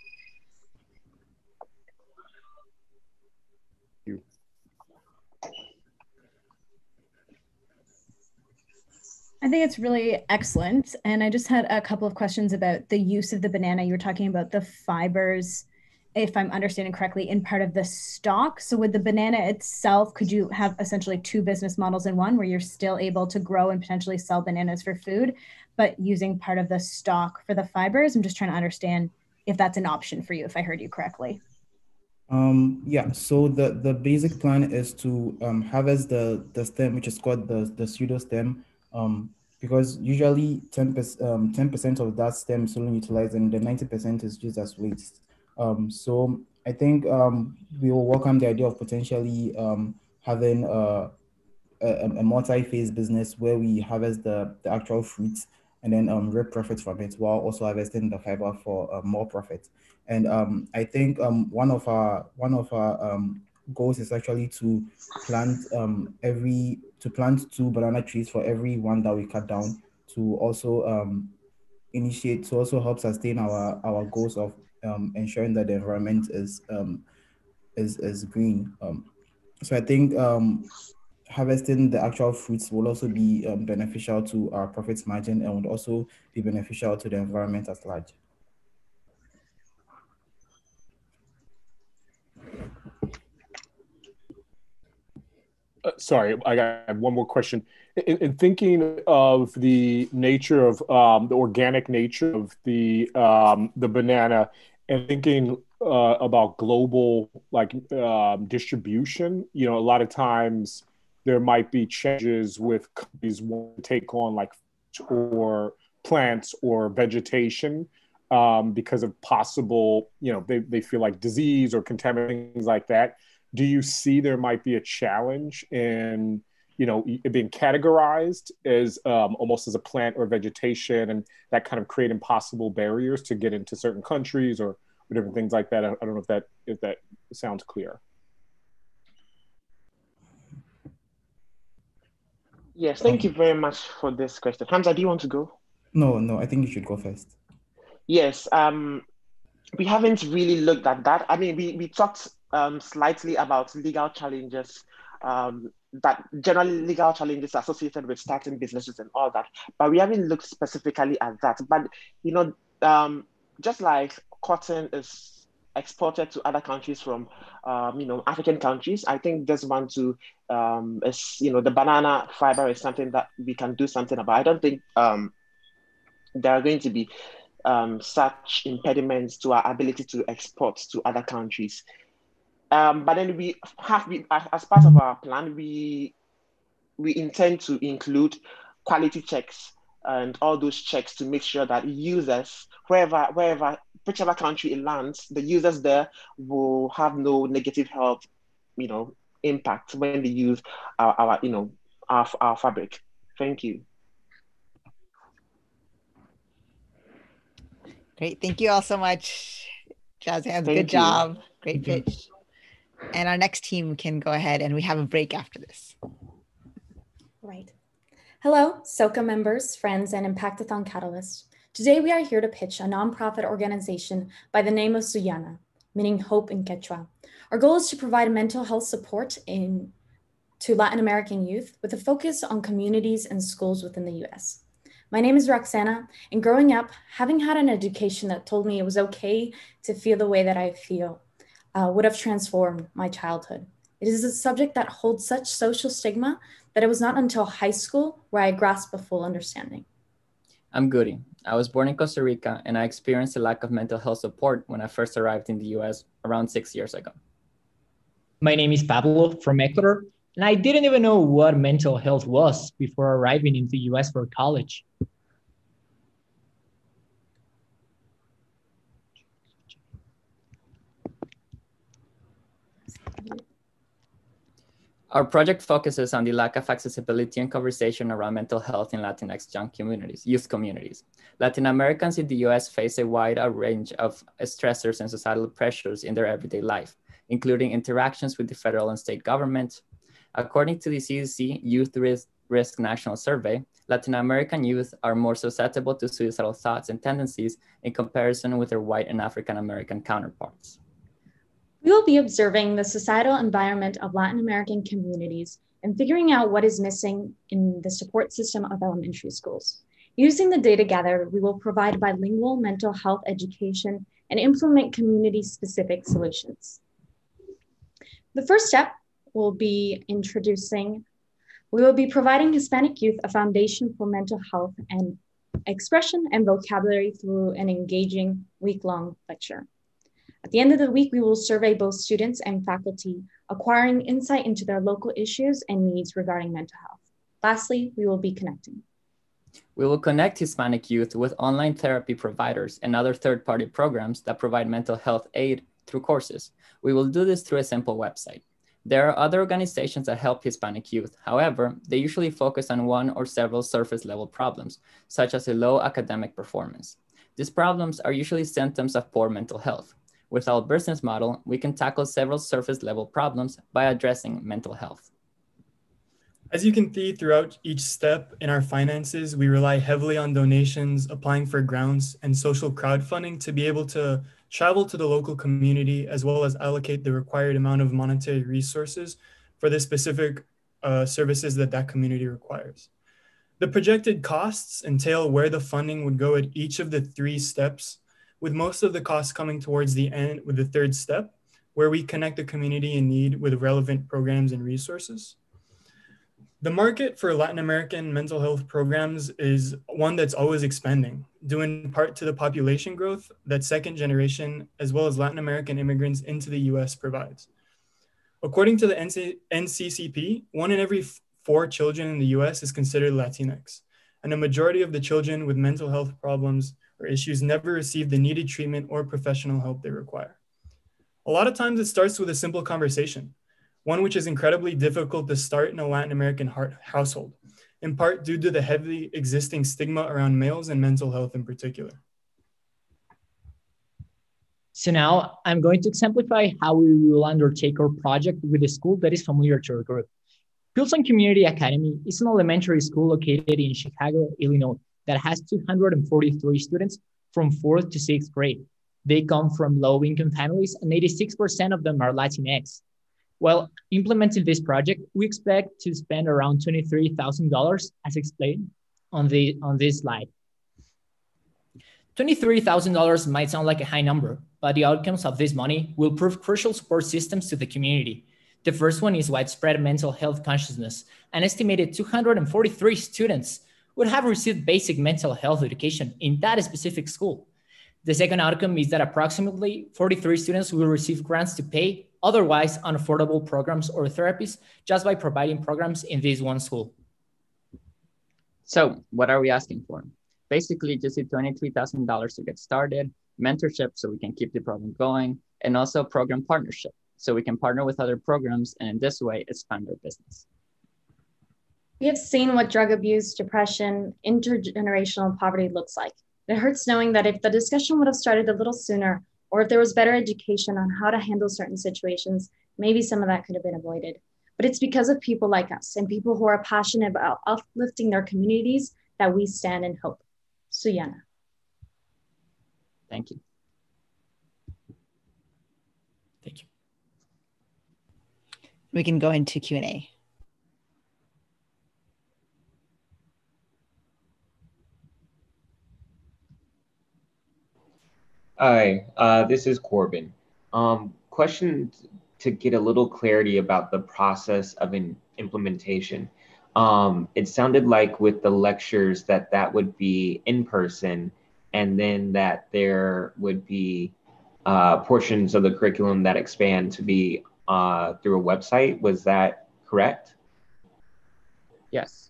I think it's really excellent. And I just had a couple of questions about the use of the banana. You were talking about the fibers, if I'm understanding correctly, in part of the stock. So with the banana itself, could you have essentially two business models in one where you're still able to grow and potentially sell bananas for food, but using part of the stock for the fibers? I'm just trying to understand if that's an option for you, if I heard you correctly. Um, yeah, so the, the basic plan is to um, harvest the, the stem, which is called the, the pseudo stem, um, because usually ten percent, um, ten percent of that stem is only utilized and the ninety percent is used as waste. Um, so I think um, we will welcome the idea of potentially um, having a, a, a multi-phase business where we harvest the, the actual fruits and then um, reap profits from it while also harvesting the fiber for uh, more profit. And um, I think um, one of our one of our um, goals is actually to plant um, every to plant two banana trees for every one that we cut down, to also um, initiate to also help sustain our our goals of um, ensuring that the environment is um, is is green. Um, so I think um, harvesting the actual fruits will also be um, beneficial to our profits margin and would also be beneficial to the environment at large. Uh, sorry, I got one more question. In, in thinking of the nature of um, the organic nature of the um, the banana, and thinking uh, about global like um, distribution, you know, a lot of times there might be changes with companies want to take on like or plants or vegetation um, because of possible, you know, they, they feel like disease or contaminant, things like that. Do you see there might be a challenge in, you know, it being categorized as um, almost as a plant or vegetation, and that kind of create impossible barriers to get into certain countries or different things like that? I, I don't know if that if that sounds clear. Yes, thank you very much for this question. Hamza, do you want to go? No, no, I think you should go first. Yes, um, we haven't really looked at that. I mean, we, we talked um, slightly about legal challenges, um, that generally legal challenges associated with starting businesses and all that, but we haven't looked specifically at that. But, you know, um, just like cotton is exported to other countries from, um, you know, African countries, I think this one too um, is, you know, the banana fiber is something that we can do something about. I don't think um, there are going to be um, such impediments to our ability to export to other countries. Um, but then we have, we, as part of our plan, we we intend to include quality checks and all those checks to make sure that users, wherever, wherever, whichever country it lands, the users there will have no negative health, you know, impact when they use our, our you know, our, our fabric. Thank you. Great. Thank you all so much. Jazz hands, Thank good you. job. Great Thank pitch. And our next team can go ahead and we have a break after this. Right. Hello, Soka members, friends, and Impactathon catalysts. Today we are here to pitch a nonprofit organization by the name of SUYANA, meaning hope in Quechua. Our goal is to provide mental health support in, to Latin American youth with a focus on communities and schools within the U S. My name is Roxana, and growing up, having had an education that told me it was okay to feel the way that I feel uh, would have transformed my childhood. It is a subject that holds such social stigma that it was not until high school where I grasped a full understanding. I'm Goody. I was born in Costa Rica, and I experienced a lack of mental health support when I first arrived in the U S around six years ago. My name is Pablo from Ecuador, and I didn't even know what mental health was before arriving in the U S for college. Our project focuses on the lack of accessibility and conversation around mental health in Latinx young communities, youth communities. Latin Americans in the U S face a wide range of stressors and societal pressures in their everyday life, including interactions with the federal and state government. According to the C D C Youth Risk, Risk National Survey, Latin American youth are more susceptible to suicidal thoughts and tendencies in comparison with their white and African American counterparts. We will be observing the societal environment of Latin American communities and figuring out what is missing in the support system of elementary schools. Using the data gathered, we will provide bilingual mental health education and implement community-specific solutions. The first step will be introducing, we will be providing Hispanic youth a foundation for mental health and expression and vocabulary through an engaging week-long lecture. At the end of the week, we will survey both students and faculty, acquiring insight into their local issues and needs regarding mental health. Lastly, we will be connecting. We will connect Hispanic youth with online therapy providers and other third-party programs that provide mental health aid through courses. We will do this through a simple website. There are other organizations that help Hispanic youth. However, they usually focus on one or several surface-level problems, such as a low academic performance. These problems are usually symptoms of poor mental health. With our business model, we can tackle several surface level problems by addressing mental health. As you can see throughout each step in our finances, we rely heavily on donations, applying for grants, and social crowdfunding to be able to travel to the local community, as well as allocate the required amount of monetary resources for the specific uh, services that that community requires. The projected costs entail where the funding would go at each of the three steps, with most of the costs coming towards the end with the third step, where we connect the community in need with relevant programs and resources. The market for Latin American mental health programs is one that's always expanding, due in part to the population growth that second generation, as well as Latin American immigrants into the U S provides. According to the N C C P, one in every four children in the U S is considered Latinx, and a majority of the children with mental health problems or issues never receive the needed treatment or professional help they require. A lot of times it starts with a simple conversation, one which is incredibly difficult to start in a Latin American household, in part due to the heavily existing stigma around males and mental health in particular. So now I'm going to exemplify how we will undertake our project with a school that is familiar to our group. Pilsen Community Academy is an elementary school located in Chicago, Illinois, that has two hundred forty-three students from fourth to sixth grade. They come from low-income families, and eighty-six percent of them are Latinx. While implementing this project, we expect to spend around twenty-three thousand dollars, as explained on, the, on this slide. twenty-three thousand dollars might sound like a high number, but the outcomes of this money will prove crucial support systems to the community. The first one is widespread mental health consciousness. An estimated two hundred forty-three students would have received basic mental health education in that specific school. The second outcome is that approximately forty-three students will receive grants to pay otherwise unaffordable programs or therapies just by providing programs in this one school. So what are we asking for? Basically, just twenty-three thousand dollars to get started, mentorship so we can keep the program going, and also program partnership so we can partner with other programs and in this way expand our business. We have seen what drug abuse, depression, intergenerational poverty looks like. It hurts knowing that if the discussion would have started a little sooner, or if there was better education on how to handle certain situations, maybe some of that could have been avoided. But it's because of people like us and people who are passionate about uplifting their communities that we stand in hope. SUYANA. Thank you. Thank you. We can go into Q and A. Hi, uh, this is Corbin. Um, question to get a little clarity about the process of an implementation. Um, it sounded like with the lectures that that would be in person, and then that there would be uh, portions of the curriculum that expand to be uh, through a website. Was that correct? Yes.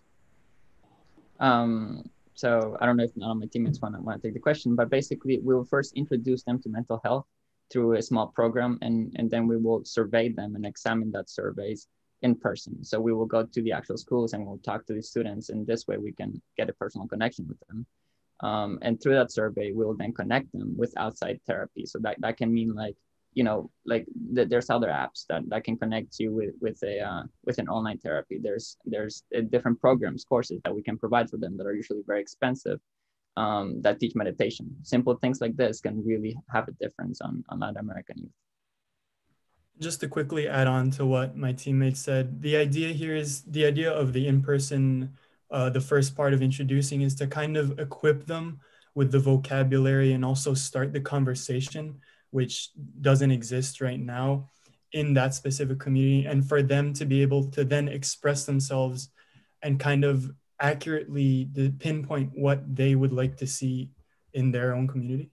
Um, so I don't know if none of my teammates want to, want to take the question, but basically we will first introduce them to mental health through a small program, and, and then we will survey them and examine that surveys in person. So we will go to the actual schools and we'll talk to the students, and this way we can get a personal connection with them. Um, and through that survey, we'll then connect them with outside therapy. So that, that can mean like, you know, like th there's other apps that, that can connect you with, with, a, uh, with an online therapy. There's, there's uh, different programs, courses that we can provide for them that are usually very expensive, um, that teach meditation. Simple things like this can really have a difference on, on Latin American youth. Just to quickly add on to what my teammates said, the idea here is the idea of the in-person, uh, the first part of introducing is to kind of equip them with the vocabulary and also start the conversation, which doesn't exist right now in that specific community, and for them to be able to then express themselves and kind of accurately pinpoint what they would like to see in their own community.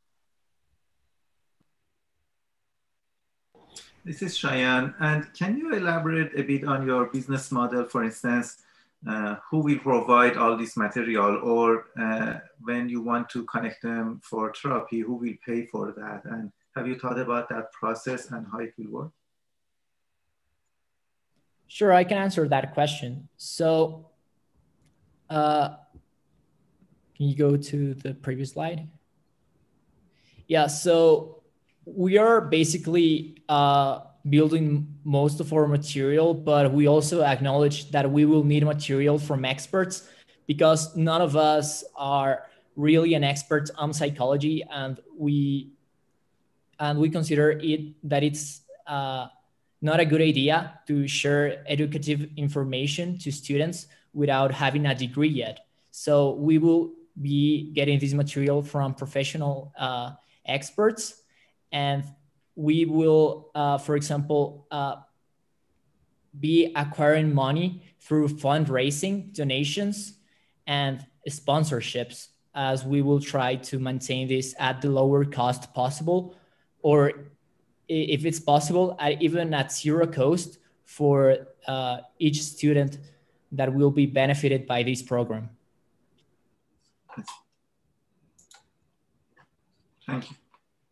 This is Shayan, and can you elaborate a bit on your business model? For instance, uh, who will provide all this material, or uh, when you want to connect them for therapy, who will pay for that? And have you thought about that process and how it will work? Sure, I can answer that question. So, uh, can you go to the previous slide? Yeah, so we are basically uh, building most of our material, but we also acknowledge that we will need material from experts because none of us are really an expert on psychology, and we and we consider it that it's uh, not a good idea to share educative information to students without having a degree yet. So we will be getting this material from professional uh, experts, and we will, uh, for example, uh, be acquiring money through fundraising, donations, and sponsorships, as we will try to maintain this at the lower cost possible, or if it's possible, at, even at zero cost for uh, each student that will be benefited by this program. Thank you.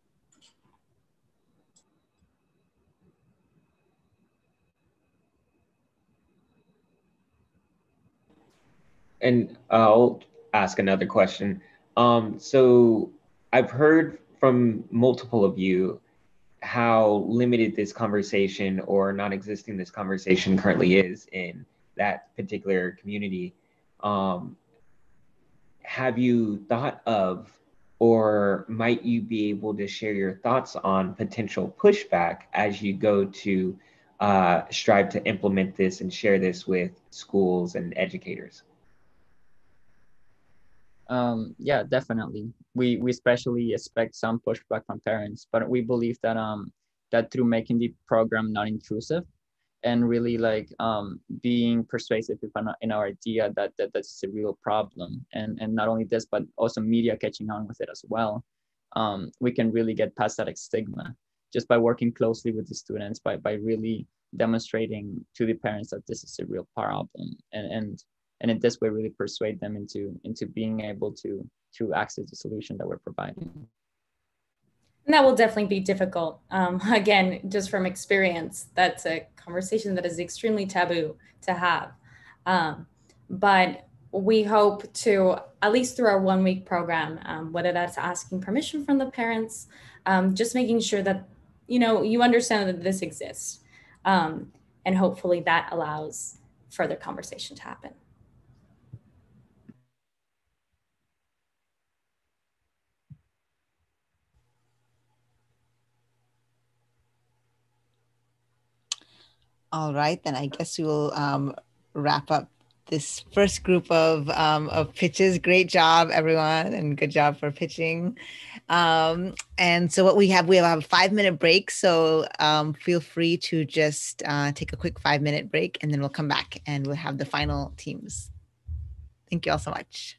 And I'll ask another question. Um, so I've heard from multiple of you how limited this conversation or non-existing this conversation currently is in that particular community. Um, have you thought of, or might you be able to share your thoughts on potential pushback as you go to uh, strive to implement this and share this with schools and educators? Um, yeah, definitely. We we especially expect some pushback from parents, but we believe that um that through making the program non-intrusive and really like um being persuasive in our, in our idea that, that that's a real problem, and and not only this but also media catching on with it as well, um we can really get past that stigma just by working closely with the students, by by really demonstrating to the parents that this is a real problem, and and and in this way really persuade them into into being able to to access the solution that we're providing. And that will definitely be difficult. Um, again, just from experience, that's a conversation that is extremely taboo to have. Um, but we hope to, at least through our one week program, um, whether that's asking permission from the parents, um, just making sure that, you know, you understand that this exists. Um, and hopefully that allows further conversation to happen. All right, then I guess we will um, wrap up this first group of um, of pitches. Great job, everyone, and good job for pitching. Um, and so what we have, we have a five minute break. So um, feel free to just uh, take a quick five minute break, and then we'll come back and we'll have the final teams. Thank you all so much.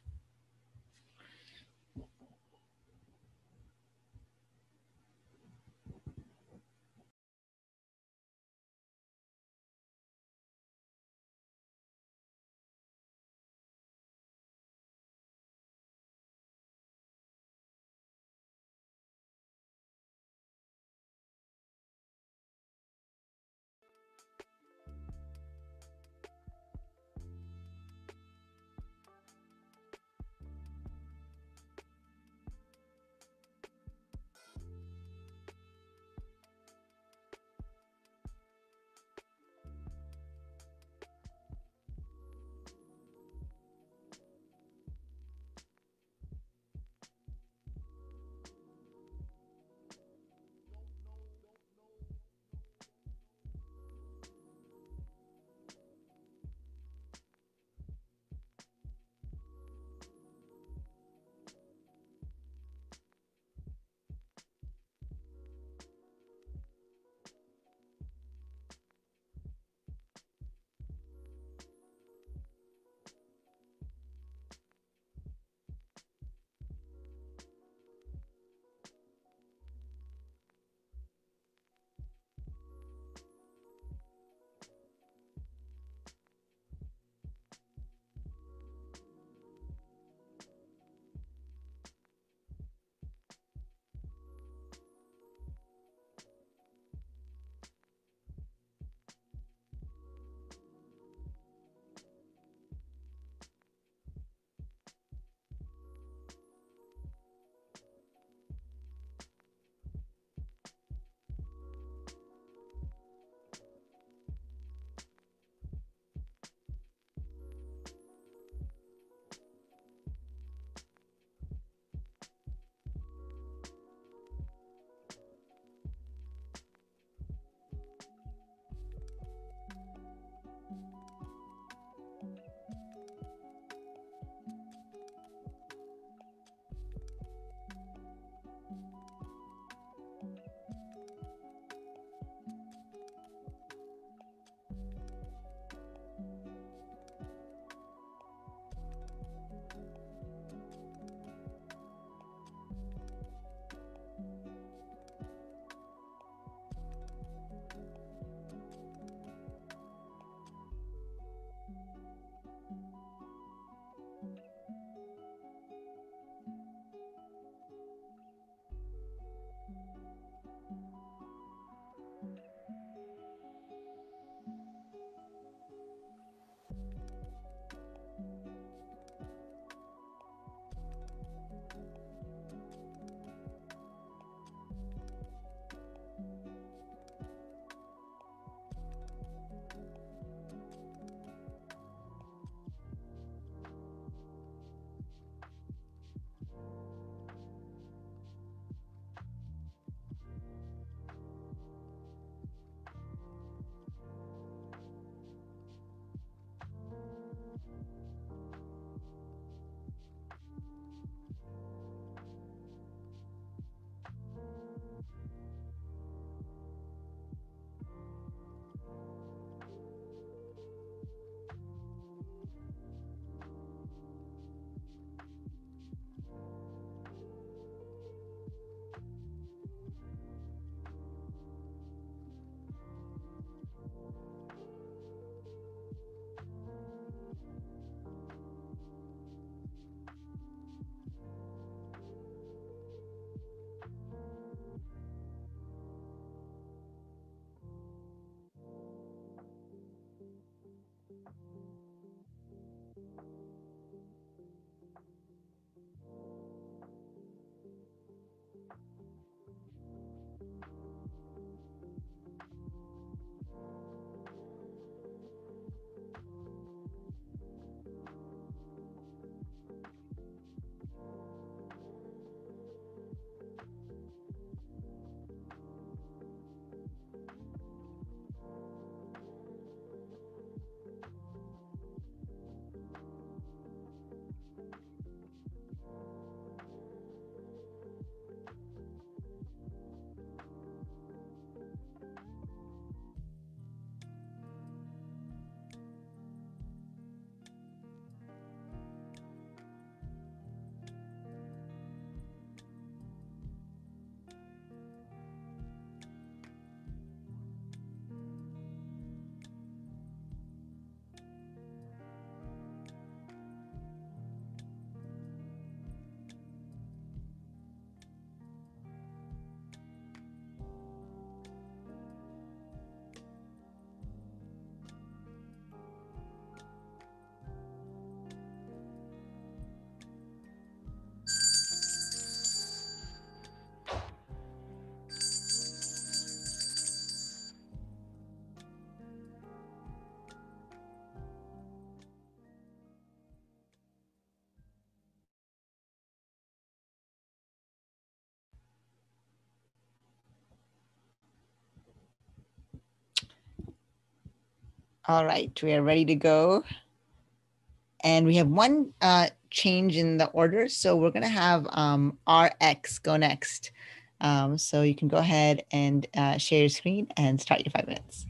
All right, we are ready to go. And we have one uh, change in the order. So we're gonna have um, R X go next. Um, so you can go ahead and uh, share your screen and start your five minutes.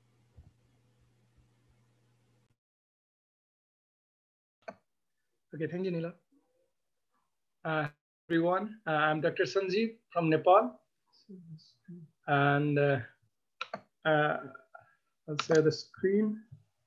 Okay, thank you, Neela. Uh, everyone, uh, I'm Doctor Sanjeev from Nepal. And uh, uh, I'll share the screen.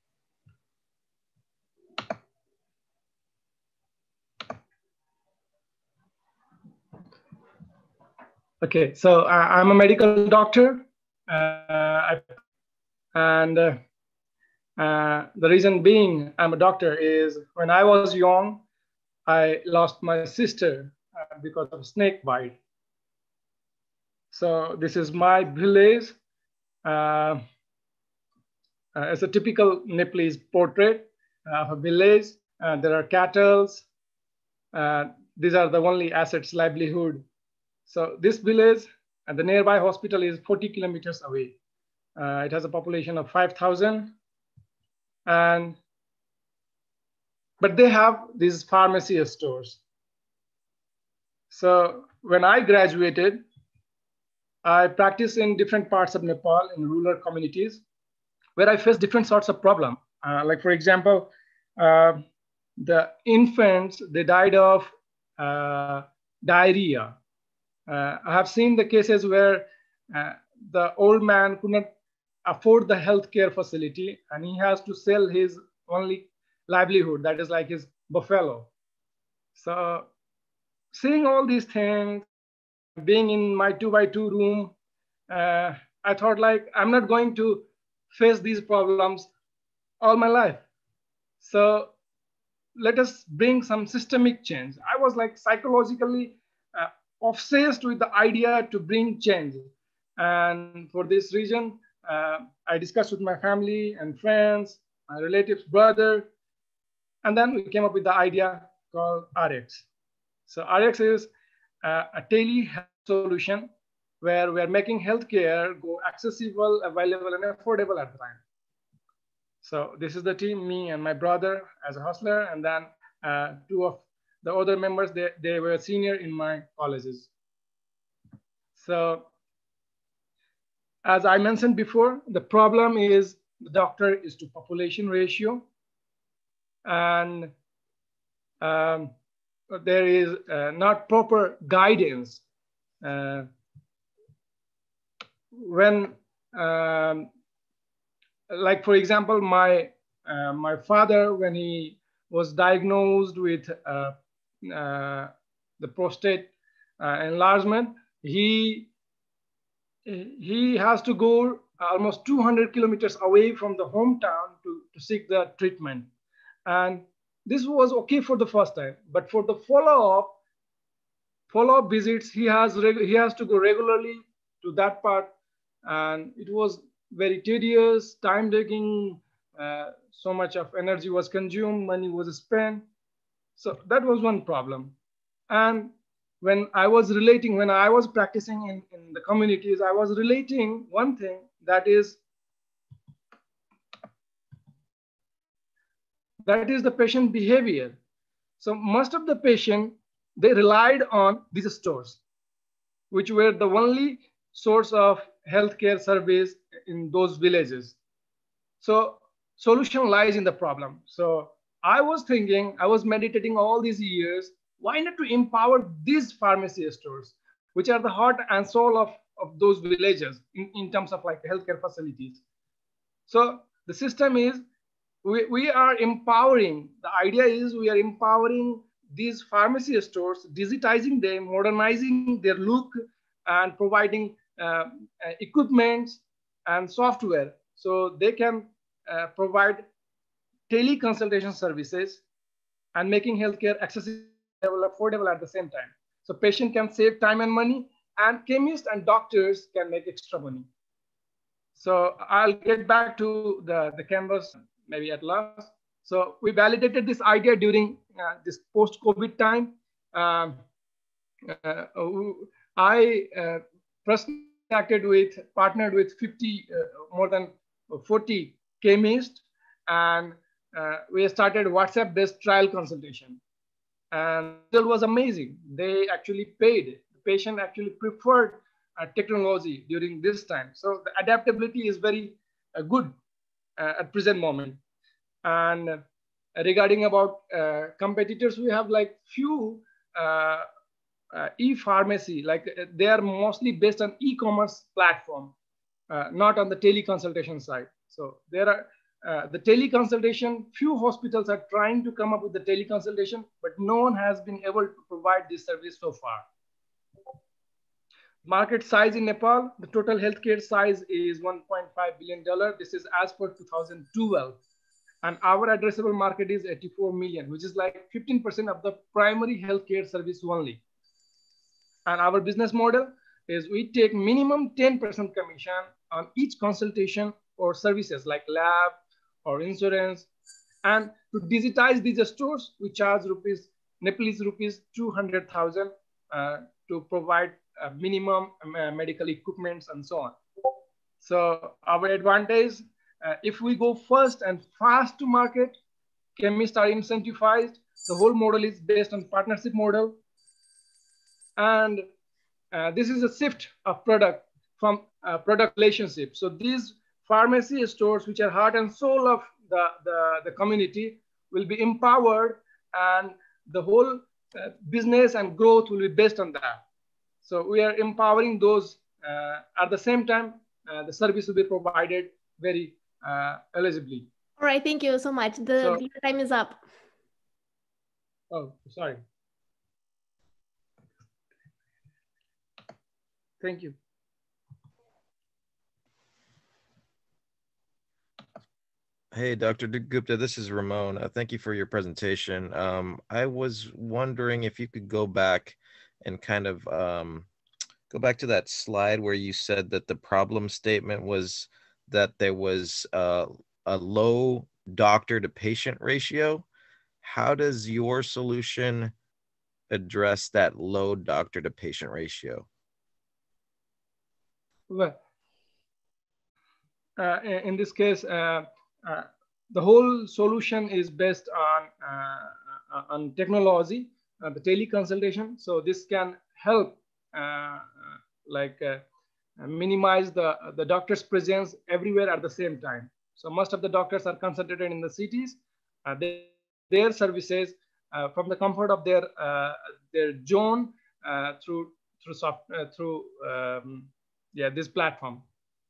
Okay, so uh, I'm a medical doctor. Uh, I, and uh, uh, the reason being I'm a doctor is when I was young, I lost my sister uh, because of snake bite. So this is my village. Uh, uh, it's a typical Nepalese portrait of a village. Uh, there are cattle. Uh, these are the only assets, livelihood. So this village and the nearby hospital is forty kilometers away. Uh, it has a population of five thousand. And but they have these pharmacy stores. So when I graduated, I practiced in different parts of Nepal in rural communities where I faced different sorts of problems. Uh, like for example, uh, the infants, they died of uh, diarrhea. Uh, I have seen the cases where uh, the old man could not afford the healthcare facility and he has to sell his only livelihood, that is like his buffalo. So seeing all these things, being in my two by two room, uh, I thought like, I'm not going to face these problems all my life. So let us bring some systemic change. I was like psychologically uh, obsessed with the idea to bring change. And for this reason, uh, I discussed with my family and friends, my relatives, brother, and then we came up with the idea called R X. So R X is uh, a telehealth solution where we're making healthcare go accessible, available, and affordable at the time. So this is the team, me and my brother as a hustler, and then uh, two of the other members, they, they were senior in my colleges. So as I mentioned before, the problem is the doctor is to population ratio. And um, there is uh, not proper guidance. Uh, when, um, like for example, my, uh, my father, when he was diagnosed with uh, uh, the prostate uh, enlargement, he, he has to go almost two hundred kilometers away from the hometown to, to seek the treatment. And this was okay for the first time, but for the follow-up, follow-up visits, he has, he has to go regularly to that part. And it was very tedious, time-taking, uh, so much of energy was consumed, money was spent. So that was one problem. And when I was relating, when I was practicing in, in the communities, I was relating one thing, that is, that is the patient behavior. So most of the patient, they relied on these stores, which were the only source of healthcare service in those villages. So solution lies in the problem. So I was thinking, I was meditating all these years, why not to empower these pharmacy stores, which are the heart and soul of, of those villages in, in terms of like healthcare facilities. So the system is, we, we are empowering, the idea is we are empowering these pharmacy stores, digitizing them, modernizing their look, and providing uh, equipment and software so they can uh, provide teleconsultation services and making healthcare accessible, affordable at the same time. So patient can save time and money, and chemists and doctors can make extra money. So I'll get back to the, the canvas maybe at last. So we validated this idea during uh, this post-COVID time. Um, uh, I uh, personally acted with, partnered with fifty, uh, more than forty chemist, and uh, we started WhatsApp-based trial consultation. And the result was amazing. They actually paid. The patient actually preferred uh, technology during this time. So the adaptability is very uh, good uh, at present moment. And uh, regarding about uh, competitors, we have like few uh, uh, e-pharmacy, like uh, they are mostly based on e-commerce platform, uh, not on the teleconsultation side. So there are uh, the teleconsultation, few hospitals are trying to come up with the teleconsultation, but no one has been able to provide this service so far. Market size in Nepal, the total healthcare size is one point five billion dollars. This is as per two thousand twelve. And our addressable market is eighty-four million, which is like fifteen percent of the primary healthcare service only. And our business model is we take minimum ten percent commission on each consultation or services like lab or insurance. And to digitize these stores, we charge rupees, Nepalese rupees two hundred thousand uh, to provide uh, minimum uh, medical equipments and so on. So our advantage, uh, if we go first and fast to market, chemists are incentivized. The whole model is based on partnership model. And uh, this is a shift of product from uh, product relationship. So these pharmacy stores, which are heart and soul of the, the, the community, will be empowered, and the whole uh, business and growth will be based on that. So we are empowering those. Uh, at the same time, uh, the service will be provided very uh, eligibly. All right, thank you so much. The So, video time is up. Oh, sorry. Thank you. Hey, Doctor Gupta, this is Ramon. Uh, thank you for your presentation. Um, I was wondering if you could go back and kind of um, go back to that slide where you said that the problem statement was that there was uh, a low doctor to patient ratio. How does your solution address that low doctor to patient ratio? Well, uh, in this case, uh, uh, the whole solution is based on uh, on technology, uh, the teleconsultation. So this can help, uh, like, uh, minimize the the doctor's presence everywhere at the same time. So most of the doctors are concentrated in the cities. Uh, they, their services uh, from the comfort of their uh, their zone uh, through through soft uh, through um, yeah this platform.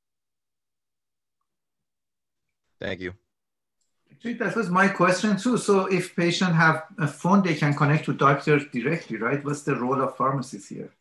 Thank you. Actually, that was my question too. So if patients have a phone, they can connect to doctors directly, right? What's the role of pharmacists here?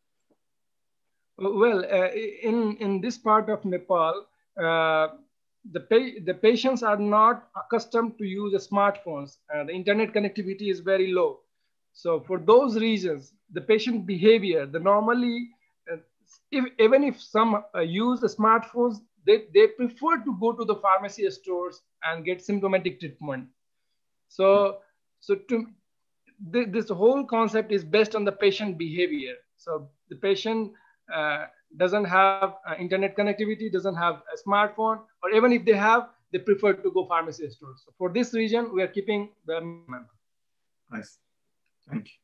Well, uh, in, in this part of Nepal, uh, the, pa the patients are not accustomed to use smartphones. Uh, the internet connectivity is very low. So for those reasons, the patient behavior, the normally, uh, if, even if some uh, use the smartphones, they, they prefer to go to the pharmacy stores and get symptomatic treatment. So, so to, th this whole concept is based on the patient behavior. So the patient uh, doesn't have uh, internet connectivity, doesn't have a smartphone, or even if they have, they prefer to go pharmacy stores. So for this reason, we are keeping the minimum. Nice, thank you.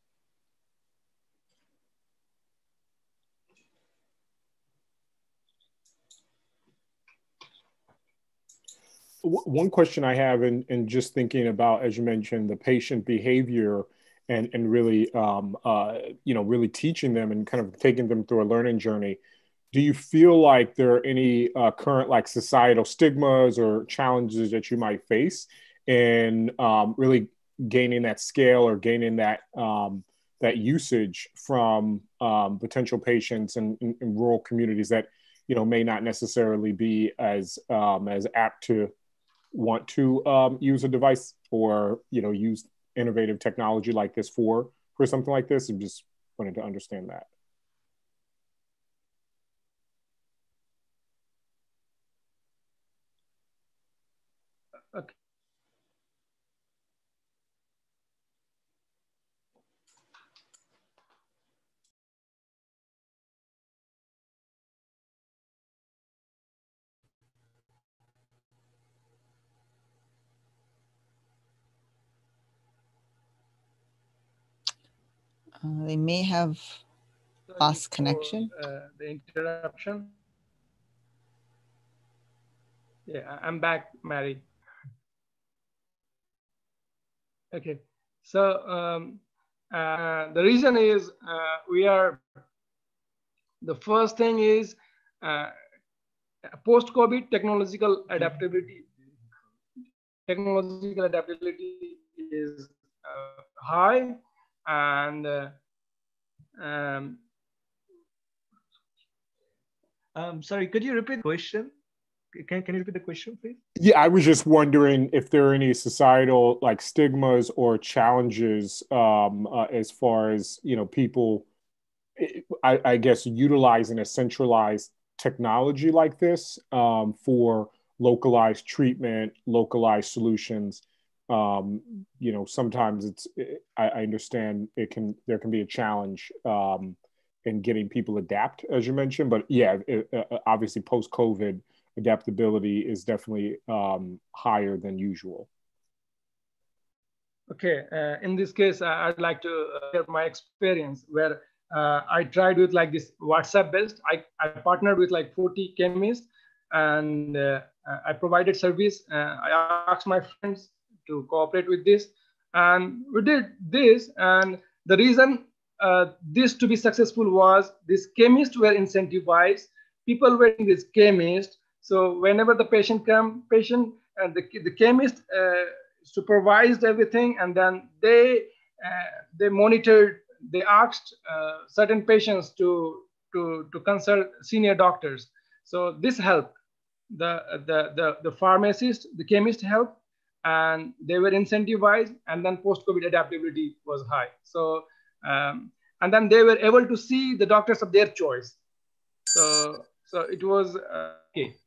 One question I have, in, in just thinking about, as you mentioned, the patient behavior and, and really, um, uh, you know, really teaching them and kind of taking them through a learning journey. Do you feel like there are any uh, current like societal stigmas or challenges that you might face in um, really gaining that scale or gaining that um, that usage from um, potential patients in, in, in rural communities that, you know, may not necessarily be as um, as apt to want to um, use a device or, you know, use innovative technology like this for, for something like this? I'm just wanted to understand that. Okay. Uh, they may have lost connection. Uh, the interruption. Yeah, I'm back, Mary. Okay, so um, uh, the reason is uh, we are, the first thing is uh, post-COVID technological adaptability. Technological adaptability is uh, high, and uh, um, um, sorry, could you repeat the question? Can, can you repeat the question, please? Yeah, I was just wondering if there are any societal like stigmas or challenges um, uh, as far as, you know, people, I, I guess, utilizing a centralized technology like this um, for localized treatment, localized solutions. Um, you know, sometimes it's, I, I understand it can, there can be a challenge um, in getting people adapt, as you mentioned, but yeah, it, uh, obviously post-COVID, adaptability is definitely um, higher than usual. Okay, uh, in this case, I'd like to share my experience where uh, I tried with like this WhatsApp based. I, I partnered with like forty chemists, and uh, I provided service. Uh, I asked my friends to cooperate with this, and we did this. And the reason uh, this to be successful was these chemists were incentivized. People were in this chemist. So whenever the patient come, patient and the, the chemist uh, supervised everything, and then they uh, they monitored. They asked uh, certain patients to to to consult senior doctors. So this helped. The the the the pharmacist, the chemist helped, and they were incentivized. And then post-COVID adaptability was high. So um, and then they were able to see the doctors of their choice. So so it was uh, okay.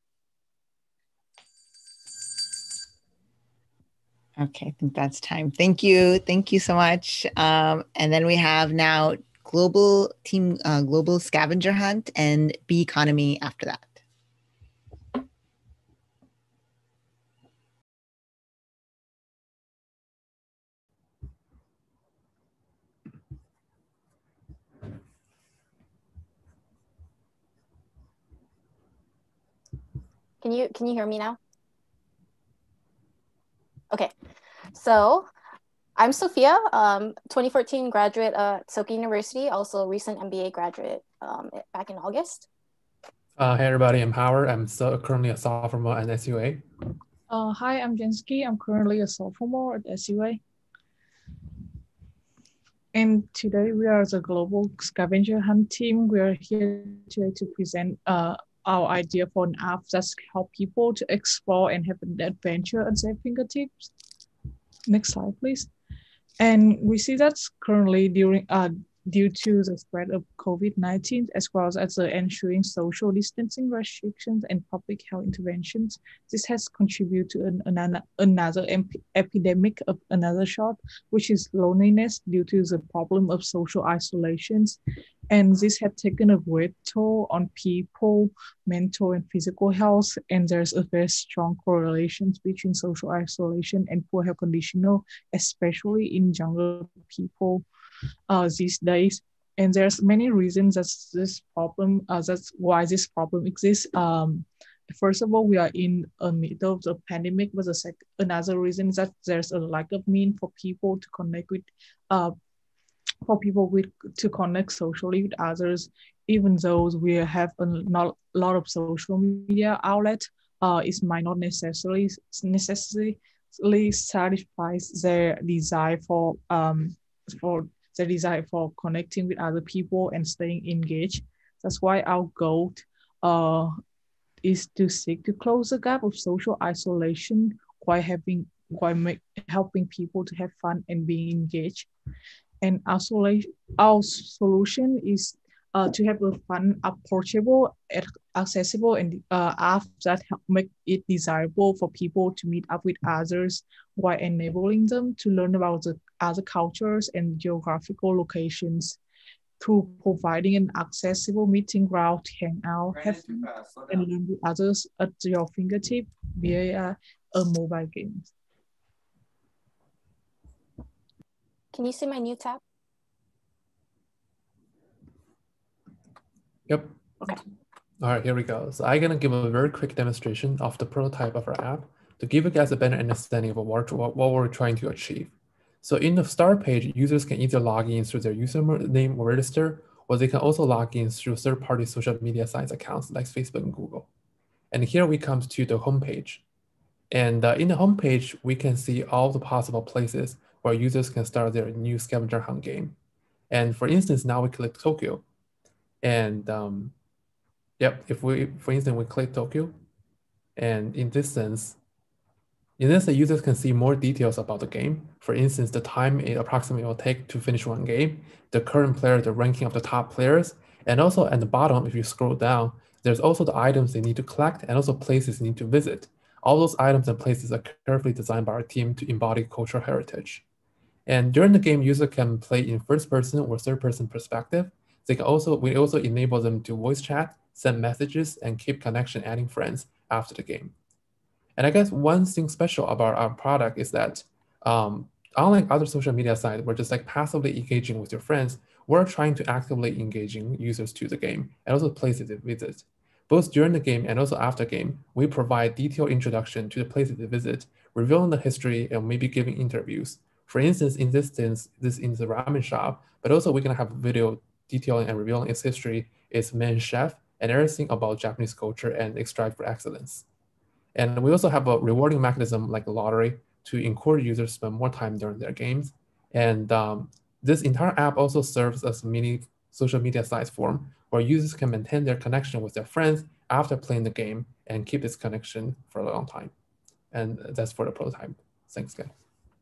Okay, I think that's time. Thank you. Thank you so much. Um, and then we have now global team, uh, global scavenger hunt and BConomy after that. Can you, can you hear me now? Okay, so I'm Sophia, um, twenty fourteen graduate at Soka University, also recent M B A graduate um, back in August. Uh, hey everybody, I'm Howard. I'm so currently a sophomore at S U A. Uh, hi, I'm Jensky. I'm currently a sophomore at S U A. And today we are the Global Scavenger Hunt team. We are here today to present uh, our idea for an app that help people to explore and have an adventure at their fingertips. Next slide, please. And we see that currently during uh, due to the spread of COVID nineteen, as well as the ensuing social distancing restrictions and public health interventions, this has contributed to an, an, another epidemic of another sort, which is loneliness due to the problem of social isolations. And this has taken a great toll on people, mental and physical health. And there's a very strong correlation between social isolation and poor health conditions, especially in younger people uh, these days. And there's many reasons that this problem, uh, that's why this problem exists. Um, first of all, we are in the middle of the pandemic, but the sec another reason is that there's a lack of means for people to connect with uh, for people with to connect socially with others, even though we have a not, lot of social media outlets, uh, it might not necessarily necessarily satisfies their desire for um for their desire for connecting with other people and staying engaged. That's why our goal uh is to seek to close the gap of social isolation while having while make, helping people to have fun and being engaged. And our, our solution is uh, to have a fun, approachable, accessible, and uh, app that help make it desirable for people to meet up with others while enabling them to learn about the other cultures and geographical locations through providing an accessible meeting ground to hang out, have fun, and learn with others at your fingertip via a mobile game. Can you see my new tab? Yep. Okay. All right, here we go. So I'm gonna give a very quick demonstration of the prototype of our app to give you guys a better understanding of what, what, what we're trying to achieve. So in the start page, users can either log in through their username or register, or they can also log in through third-party social media sites accounts like Facebook and Google. And here we come to the homepage. And uh, in the homepage, we can see all the possible places where users can start their new scavenger hunt game. And for instance, now we click Tokyo. And um, yep, if we, for instance, we click Tokyo, and in this sense, in this, the users can see more details about the game. For instance, the time it approximately will take to finish one game, the current player, the ranking of the top players, and also at the bottom, if you scroll down, there's also the items they need to collect and also places they need to visit. All those items and places are carefully designed by our team to embody cultural heritage. And during the game, user can play in first person or third person perspective. They can also, we also enable them to voice chat, send messages, and keep connection, adding friends after the game. And I guess one thing special about our product is that um, unlike other social media sites, we're just like passively engaging with your friends, we're trying to actively engaging users to the game and also places to visit. Both during the game and also after game, we provide detailed introduction to the places to visit, revealing the history and maybe giving interviews. For instance, in this instance, this is the ramen shop, but also we're gonna have video detailing and revealing its history, its main chef, and everything about Japanese culture and its strive for excellence. And we also have a rewarding mechanism like a lottery to encourage users to spend more time during their games. And um, this entire app also serves as a mini social media sites form where users can maintain their connection with their friends after playing the game and keep this connection for a long time. And that's for the prototype. Thanks, guys.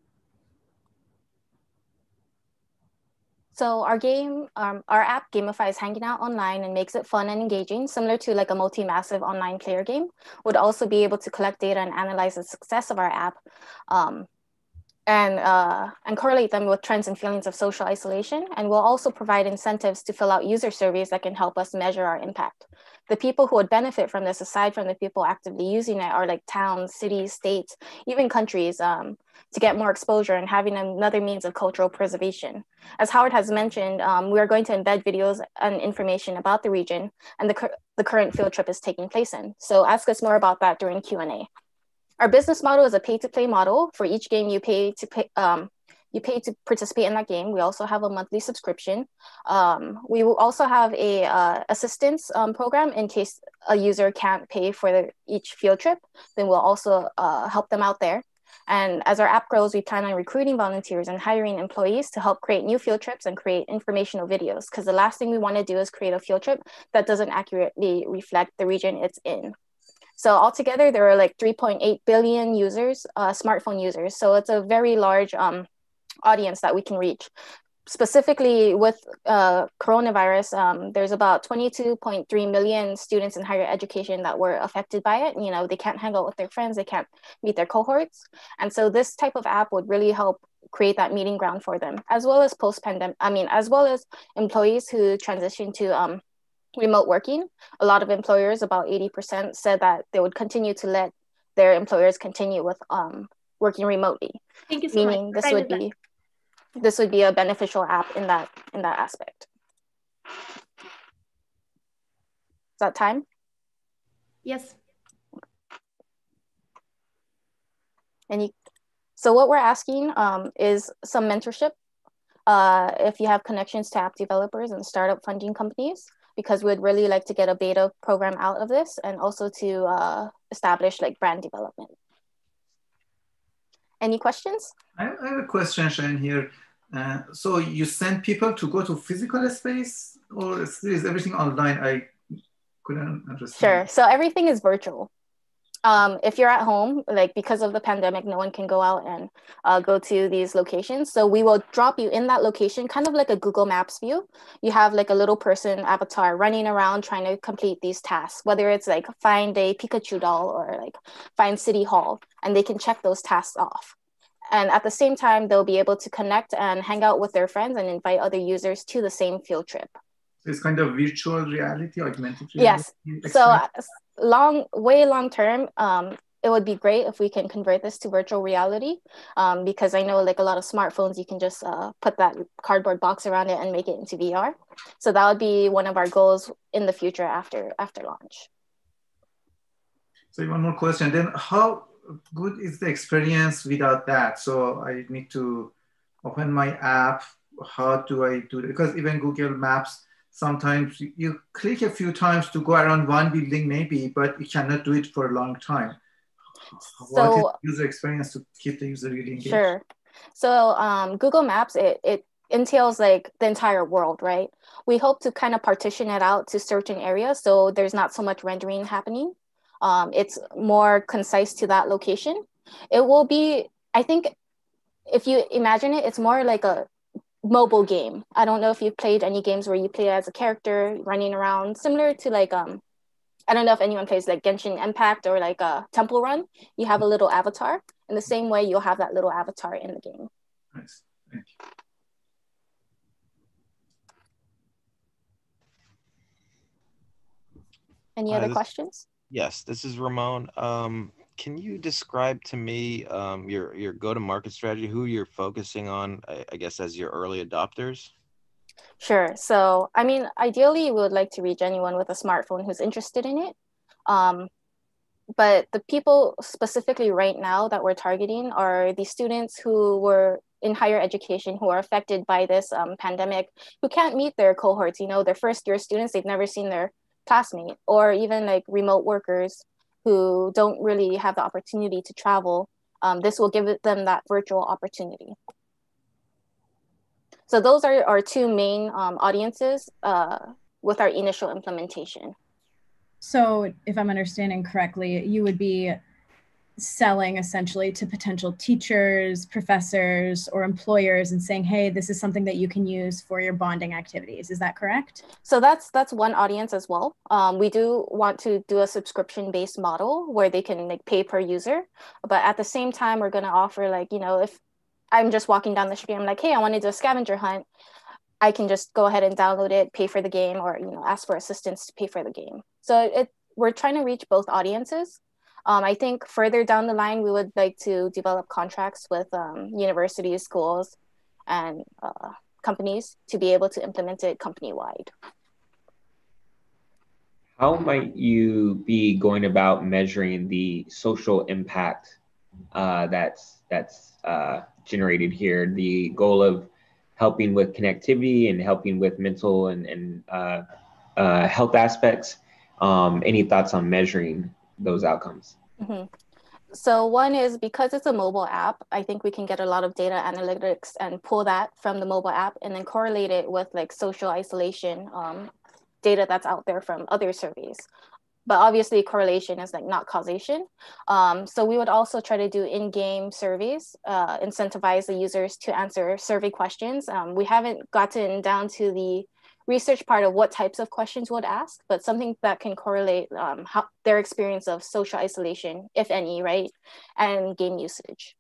So our game, um, our app gamifies hanging out online and makes it fun and engaging, similar to like a multi-massive online player game. Would also be able to collect data and analyze the success of our app, um, and uh, and correlate them with trends and feelings of social isolation. And we'll also provide incentives to fill out user surveys that can help us measure our impact. The people who would benefit from this, aside from the people actively using it, are like towns, cities, states, even countries, um, to get more exposure and having another means of cultural preservation. As Howard has mentioned, um, we are going to embed videos and information about the region and the, the current field trip is taking place in. So ask us more about that during Q and A. Our business model is a pay-to-play model. For each game, you pay to pay, um, you pay to participate in that game. We also have a monthly subscription. Um, we will also have a uh, assistance um, program in case a user can't pay for the, each field trip. Then we'll also uh, help them out there. And as our app grows, we plan on recruiting volunteers and hiring employees to help create new field trips and create informational videos. Because the last thing we want to do is create a field trip that doesn't accurately reflect the region it's in. So altogether, there are like three point eight billion users, uh, smartphone users. So it's a very large um, audience that we can reach. Specifically with uh, coronavirus, um, there's about twenty-two point three million students in higher education that were affected by it. You know, they can't hang out with their friends, they can't meet their cohorts. And so this type of app would really help create that meeting ground for them, as well as post-pandemic, I mean, as well as employees who transition to um, remote working. A lot of employers, about eighty percent, said that they would continue to let their employers continue with um, working remotely. Thank you so Meaning much. this would be this would be a beneficial app in that in that aspect. Is that time? Yes. Any, so what we're asking um, is some mentorship. Uh, if you have connections to app developers and startup funding companies, because we'd really like to get a beta program out of this and also to uh, establish like brand development. Any questions? I have a question, Shayan, here. Uh, so you send people to go to physical space, or is, is everything online? I couldn't understand. Sure. So everything is virtual. Um, if you're at home, like because of the pandemic, no one can go out and uh, go to these locations. So we will drop you in that location, kind of like a Google Maps view. You have like a little person avatar running around trying to complete these tasks, whether it's like find a Pikachu doll or like find City Hall, and they can check those tasks off. And at the same time, they'll be able to connect and hang out with their friends and invite other users to the same field trip. It's kind of virtual reality, augmented reality. Yes. So uh, long, way long term, um, it would be great if we can convert this to virtual reality, um, because I know like a lot of smartphones, you can just uh, put that cardboard box around it and make it into V R. So that would be one of our goals in the future after, after launch. So one more question, then how good is the experience without that? So I need to open my app. How do I do it? Because even Google Maps, sometimes you click a few times to go around one building maybe, but you cannot do it for a long time. So, what is the user experience to keep the user really engaged? Sure. So um, Google Maps, it, it entails like the entire world, right? We hope to kind of partition it out to certain areas so there's not so much rendering happening. Um, it's more concise to that location. It will be, I think, if you imagine it, it's more like a mobile game. I don't know if you've played any games where you play as a character running around, similar to like, um, I don't know if anyone plays like Genshin Impact or like a Temple Run. You have a little avatar. In the same way, you'll have that little avatar in the game. Nice. Thank you. Any Hi, other this, questions? yes, this is Ramon. Um, can you describe to me um, your, your go-to-market strategy, who you're focusing on, I, I guess, as your early adopters? Sure. So, I mean, ideally, we would like to reach anyone with a smartphone who's interested in it. Um, but the people specifically right now that we're targeting are the students who were in higher education who are affected by this um, pandemic, who can't meet their cohorts. You know, they're first year students, they've never seen their classmate, or even like remote workers who don't really have the opportunity to travel. Um, this will give them that virtual opportunity. So those are our two main um, audiences uh, with our initial implementation. So if I'm understanding correctly, you would be selling essentially to potential teachers, professors, or employers and saying, hey, this is something that you can use for your bonding activities. Is that correct? So that's that's one audience as well. Um, we do want to do a subscription-based model where they can like pay per user. But at the same time, we're going to offer like, you know, if I'm just walking down the street, I'm like, hey, I want to do a scavenger hunt. I can just go ahead and download it, pay for the game, or, you know, ask for assistance to pay for the game. So it, we're trying to reach both audiences. Um, I think further down the line, we would like to develop contracts with um, universities, schools, and uh, companies to be able to implement it company-wide. How might you be going about measuring the social impact uh, that's, that's uh, generated here? The goal of helping with connectivity and helping with mental and, and uh, uh, health aspects. Um, any thoughts on measuring those outcomes? Mm-hmm. So one is because it's a mobile app, I think we can get a lot of data analytics and pull that from the mobile app and then correlate it with like social isolation um, data that's out there from other surveys. But obviously correlation is like not causation. Um, so we would also try to do in-game surveys, uh, incentivize the users to answer survey questions. Um, we haven't gotten down to the research part of what types of questions would ask, but something that can correlate um, how their experience of social isolation, if any, right? And game usage.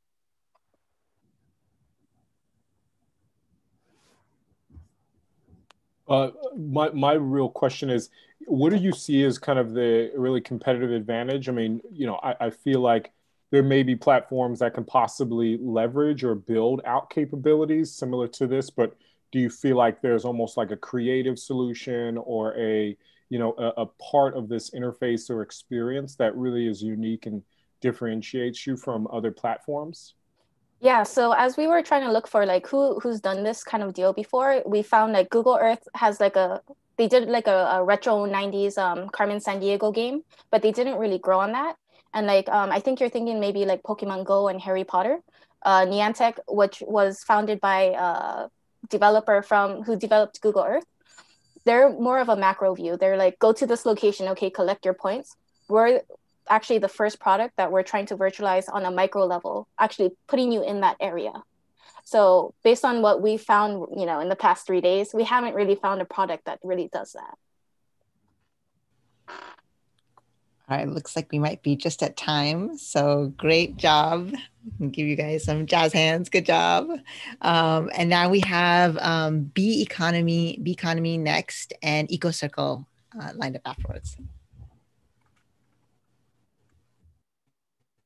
Uh, my, my real question is, what do you see as kind of the really competitive advantage? I mean, you know, I, I feel like there may be platforms that can possibly leverage or build out capabilities similar to this, but do you feel like there's almost like a creative solution or a, you know, a, a part of this interface or experience that really is unique and differentiates you from other platforms? Yeah, so as we were trying to look for like who who's done this kind of deal before, we found like Google Earth has like a, they did like a, a retro nineties um, Carmen Sandiego game, but they didn't really grow on that. And like, um, I think you're thinking maybe like Pokemon Go and Harry Potter. Uh, Niantic, which was founded by a developer from who developed Google Earth, they're more of a macro view. They're like, go to this location, okay, collect your points. We're actually the first product that we're trying to virtualize on a micro level, actually putting you in that area. So based on what we found, you know, in the past three days, we haven't really found a product that really does that. All right, looks like we might be just at time. So great job. I'll give you guys some jazz hands. Good job. Um, and now we have um, BConomy, BConomy next, and EcoCircle uh, lined up afterwards.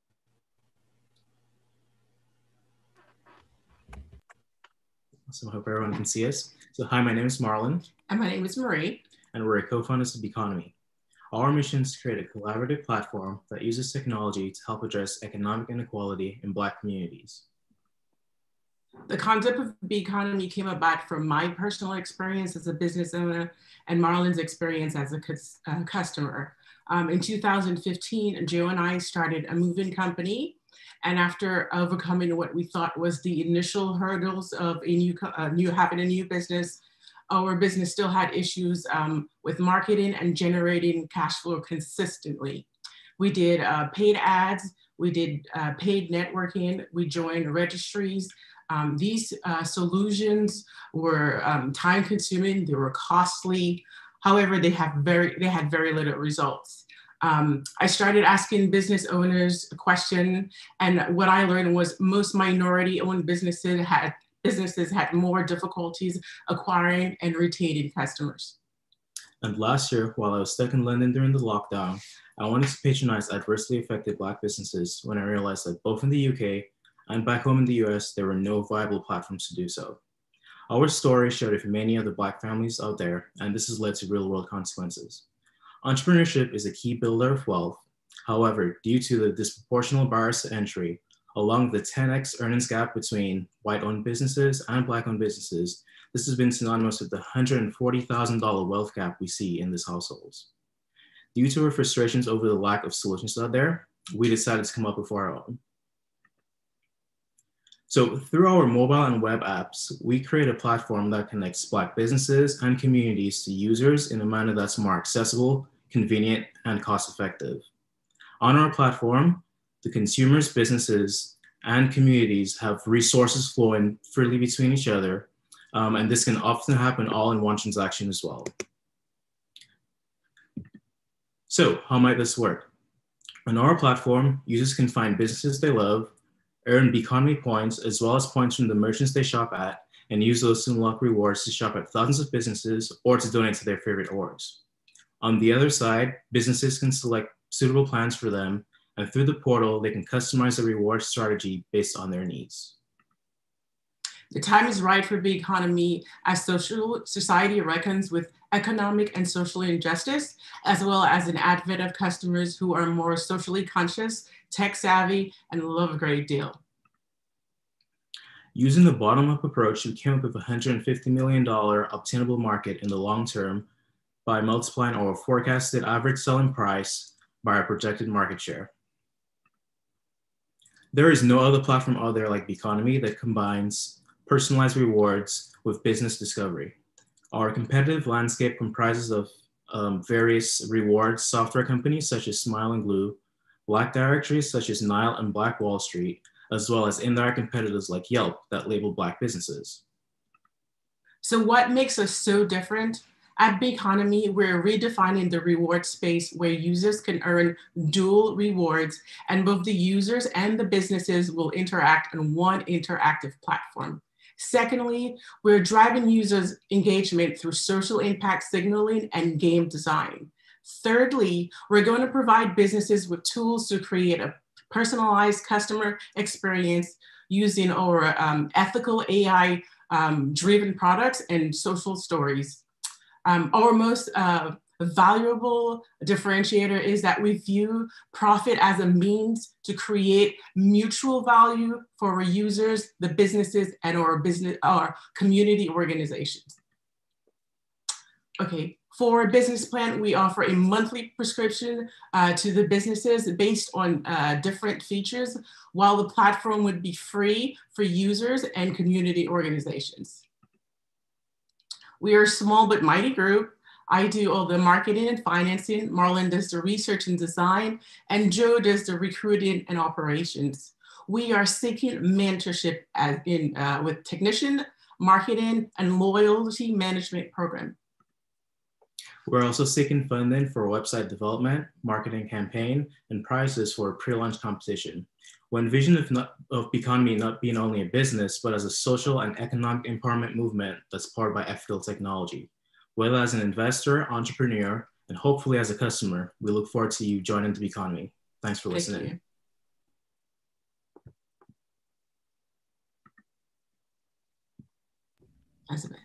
so I hope everyone can see us. So hi, my name is Marlon. And my name is Marie. And we're co-founders of BConomy. Our mission is to create a collaborative platform that uses technology to help address economic inequality in Black communities. The concept of BConomy came about from my personal experience as a business owner and Marlon's experience as a uh, customer. Um, in two thousand fifteen, Joe and I started a moving company. And after overcoming what we thought was the initial hurdles of a new, uh, new having a new business, our business still had issues um, with marketing and generating cash flow consistently. We did uh, paid ads, we did uh, paid networking, we joined registries. Um, these uh, solutions were um, time consuming, they were costly. However, they, have very, they had very little results. Um, I started asking business owners a question, and what I learned was most minority-owned businesses had businesses had more difficulties acquiring and retaining customers. And last year, while I was stuck in London during the lockdown, I wanted to patronize adversely affected Black businesses when I realized that both in the U K and back home in the U S, there were no viable platforms to do so. Our story showed of many of the Black families out there, and this has led to real-world consequences. Entrepreneurship is a key builder of wealth. However, due to the disproportional barriers to entry, along the ten X earnings gap between white-owned businesses and Black-owned businesses, this has been synonymous with the one hundred forty thousand dollar wealth gap we see in these households. Due to our frustrations over the lack of solutions out there, we decided to come up with our own. So through our mobile and web apps, we create a platform that connects Black businesses and communities to users in a manner that's more accessible, convenient, and cost-effective. On our platform, the consumers, businesses, and communities have resources flowing freely between each other, um, and this can often happen all in one transaction as well. So how might this work? On our platform, users can find businesses they love, earn BConomy points, as well as points from the merchants they shop at, and use those to unlock rewards to shop at thousands of businesses or to donate to their favorite orgs. On the other side, businesses can select suitable plans for them, and through the portal, they can customize the reward strategy based on their needs. The time is right for BConomy as social society reckons with economic and social injustice, as well as an advent of customers who are more socially conscious, tech savvy, and love a great deal. Using the bottom-up approach, we came up with a one hundred fifty million dollar obtainable market in the long term by multiplying our forecasted average selling price by our projected market share. There is no other platform out there like BConomy that combines personalized rewards with business discovery. Our competitive landscape comprises of um, various reward software companies such as Smile and Glue, Black directories such as Nile and Black Wall Street, as well as indirect competitors like Yelp that label Black businesses. So what makes us so different? At BConomy, we're redefining the reward space where users can earn dual rewards, and both the users and the businesses will interact on one interactive platform. Secondly, we're driving users' engagement through social impact signaling and game design. Thirdly, we're going to provide businesses with tools to create a personalized customer experience using our um, ethical A I um, driven products and social stories. Um, our most uh, valuable differentiator is that we view profit as a means to create mutual value for our users, the businesses, and our business, our community organizations. Okay, for a business plan, we offer a monthly prescription uh, to the businesses based on uh, different features, while the platform would be free for users and community organizations. We are a small but mighty group. I do all the marketing and financing, Marlon does the research and design, and Joe does the recruiting and operations. We are seeking mentorship as in, uh, with technician, marketing, and loyalty management program. We're also seeking funding for website development, marketing campaign, and prizes for a pre-launch competition. When vision of, not, of BConomy not being only a business, but as a social and economic empowerment movement that's powered by ethical technology. Whether as an investor, entrepreneur, and hopefully as a customer, we look forward to you joining the BConomy. Thanks for listening. Thank as a band.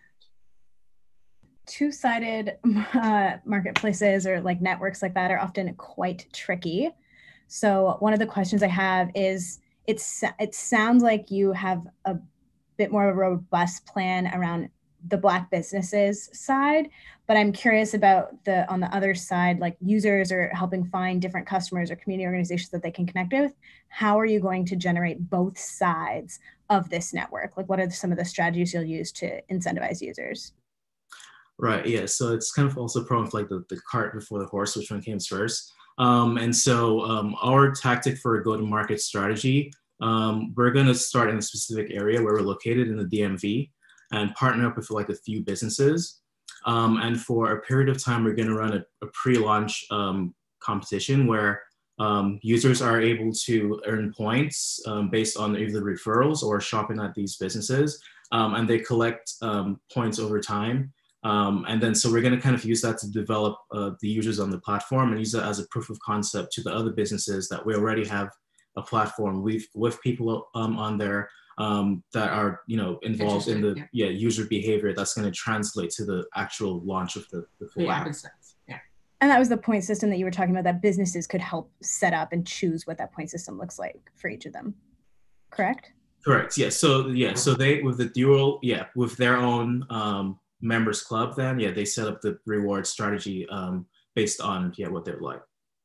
Two-sided uh, marketplaces or like networks like that are often quite tricky. So one of the questions I have is, it's, it sounds like you have a bit more of a robust plan around the Black businesses side, but I'm curious about the, on the other side, like users or helping find different customers or community organizations that they can connect with. How are you going to generate both sides of this network? Like what are some of the strategies you'll use to incentivize users? Right, yeah, so it's kind of also problem with like the, the cart before the horse, which one came first. Um, and so um, our tactic for a go-to-market strategy, um, we're gonna start in a specific area where we're located in the D M V and partner up with like a few businesses. Um, and for a period of time, we're gonna run a, a pre-launch um, competition where um, users are able to earn points um, based on either referrals or shopping at these businesses. Um, and they collect um, points over time. Um, and then, so we're going to kind of use that to develop uh, the users on the platform and use that as a proof of concept to the other businesses that we already have a platform with, with people um, on there um, that are, you know, involved in the yeah. yeah user behavior that's going to translate to the actual launch of the, the full yeah, app. Yeah. And that was the point system that you were talking about, that businesses could help set up and choose what that point system looks like for each of them, correct? Correct, yeah, so yeah, so they, with the dual, yeah, with their own um, members club, then yeah, they set up the reward strategy um, based on yeah what they're like.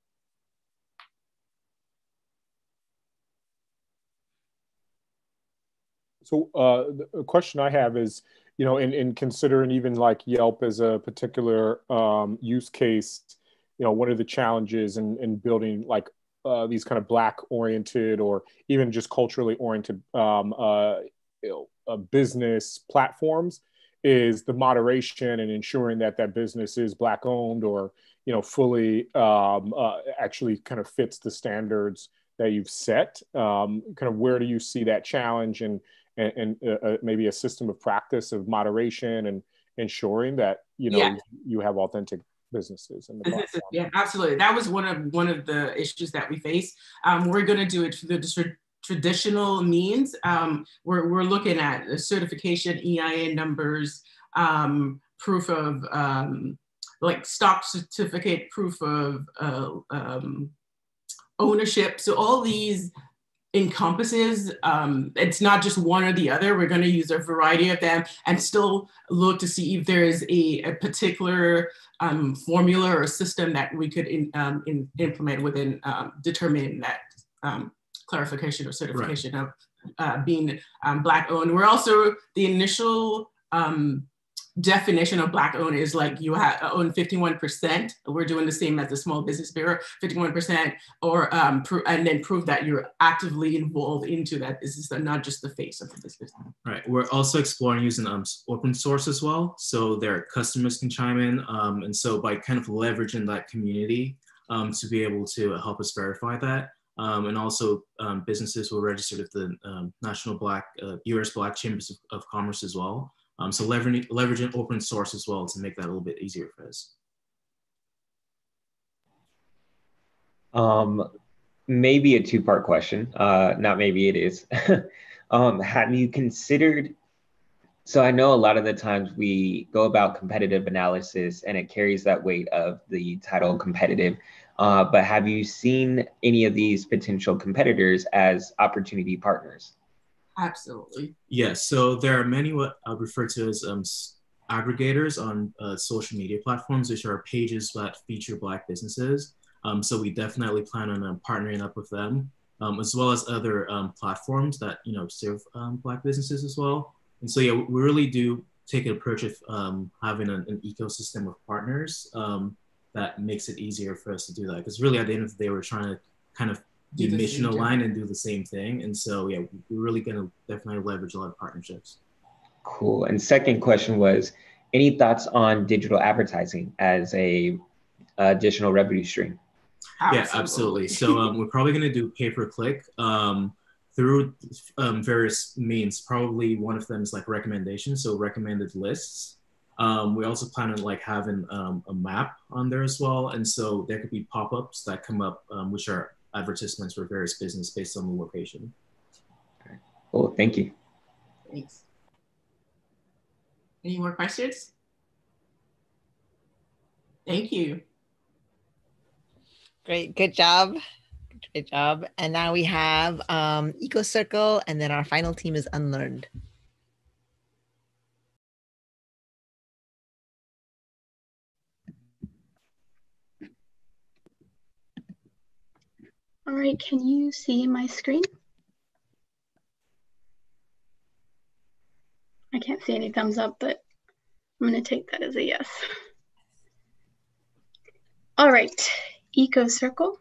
So uh, the question I have is, you know, in, in considering even like Yelp as a particular um, use case, you know, what are the challenges in, in building like uh, these kind of Black oriented or even just culturally oriented um, uh, you know, uh, business platforms? Is the moderation and ensuring that that business is Black owned or, you know, fully um, uh, actually kind of fits the standards that you've set. Um, kind of where do you see that challenge and, and, and uh, maybe a system of practice of moderation and ensuring that, you know, yeah. you have authentic businesses in the platform? Yeah, absolutely. That was one of one of the issues that we face. Um, we're going to do it through the traditional means. Um, we're, we're looking at certification, E I N numbers, um, proof of um, like stock certificate, proof of uh, um, ownership. So all these encompasses, um, it's not just one or the other. We're going to use a variety of them and still look to see if there is a, a particular um, formula or system that we could in, um, in, implement within um, determining that um, clarification or certification right. of uh, being um, Black owned. We're also, the initial um, definition of Black owned is like you have own fifty-one percent. We're doing the same as the Small Business Bureau, fifty-one percent, or um, and then prove that you're actively involved into that business and not just the face of the business. Right, we're also exploring using um, open source as well, so their customers can chime in. Um, and so by kind of leveraging that community um, to be able to help us verify that. Um, and also um, businesses will register with the um, National Black, uh, U S Black Chambers of, of Commerce as well. Um, so leveraging, leveraging open source as well to make that a little bit easier for us. Um, maybe a two-part question, uh, not maybe it is. um, have you considered, so I know a lot of the times we go about competitive analysis and it carries that weight of the title competitive, uh, but have you seen any of these potential competitors as opportunity partners? Absolutely. Yes, so there are many what I refer to as um, aggregators on uh, social media platforms, which are pages that feature Black businesses. Um, so we definitely plan on um, partnering up with them, um, as well as other um, platforms that, you know, serve um, Black businesses as well. And so, yeah, we really do take an approach of um, having an, an ecosystem of partners um, that makes it easier for us to do that. Because really at the end of the day, we're trying to kind of be mission aligned and do the same thing. And so, yeah, we're really gonna definitely leverage a lot of partnerships. Cool. And second question was, any thoughts on digital advertising as a additional revenue stream? Absolutely. Yeah, absolutely. So um, we're probably gonna do pay-per-click um, through um, various means. Probably one of them is like recommendations, so recommended lists. Um, we also plan on like having um, a map on there as well. And so there could be pop-ups that come up, um, which are advertisements for various business based on the location. Cool, thank you. Thanks. Any more questions? Thank you. Great, good job. Great job. And now we have um, EcoCircle, and then our final team is Unlearned. All right, can you see my screen? I can't see any thumbs up, but I'm going to take that as a yes. All right, EcoCircle,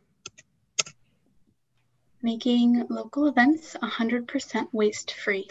making local events one hundred percent waste-free.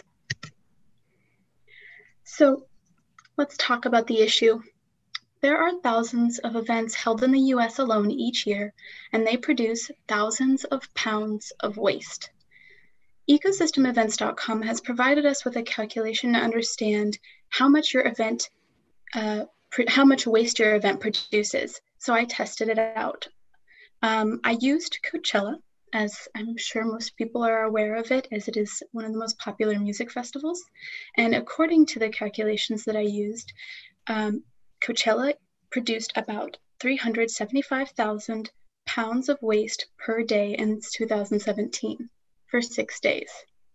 So let's talk about the issue. There are thousands of events held in the U S alone each year, and they produce thousands of pounds of waste. ecosystem events dot com has provided us with a calculation to understand how much your event, uh, how much waste your event produces. So I tested it out. Um, I used Coachella, as I'm sure most people are aware of it, as it is one of the most popular music festivals. And according to the calculations that I used, um, Coachella produced about three hundred seventy-five thousand pounds of waste per day in two thousand seventeen for six days.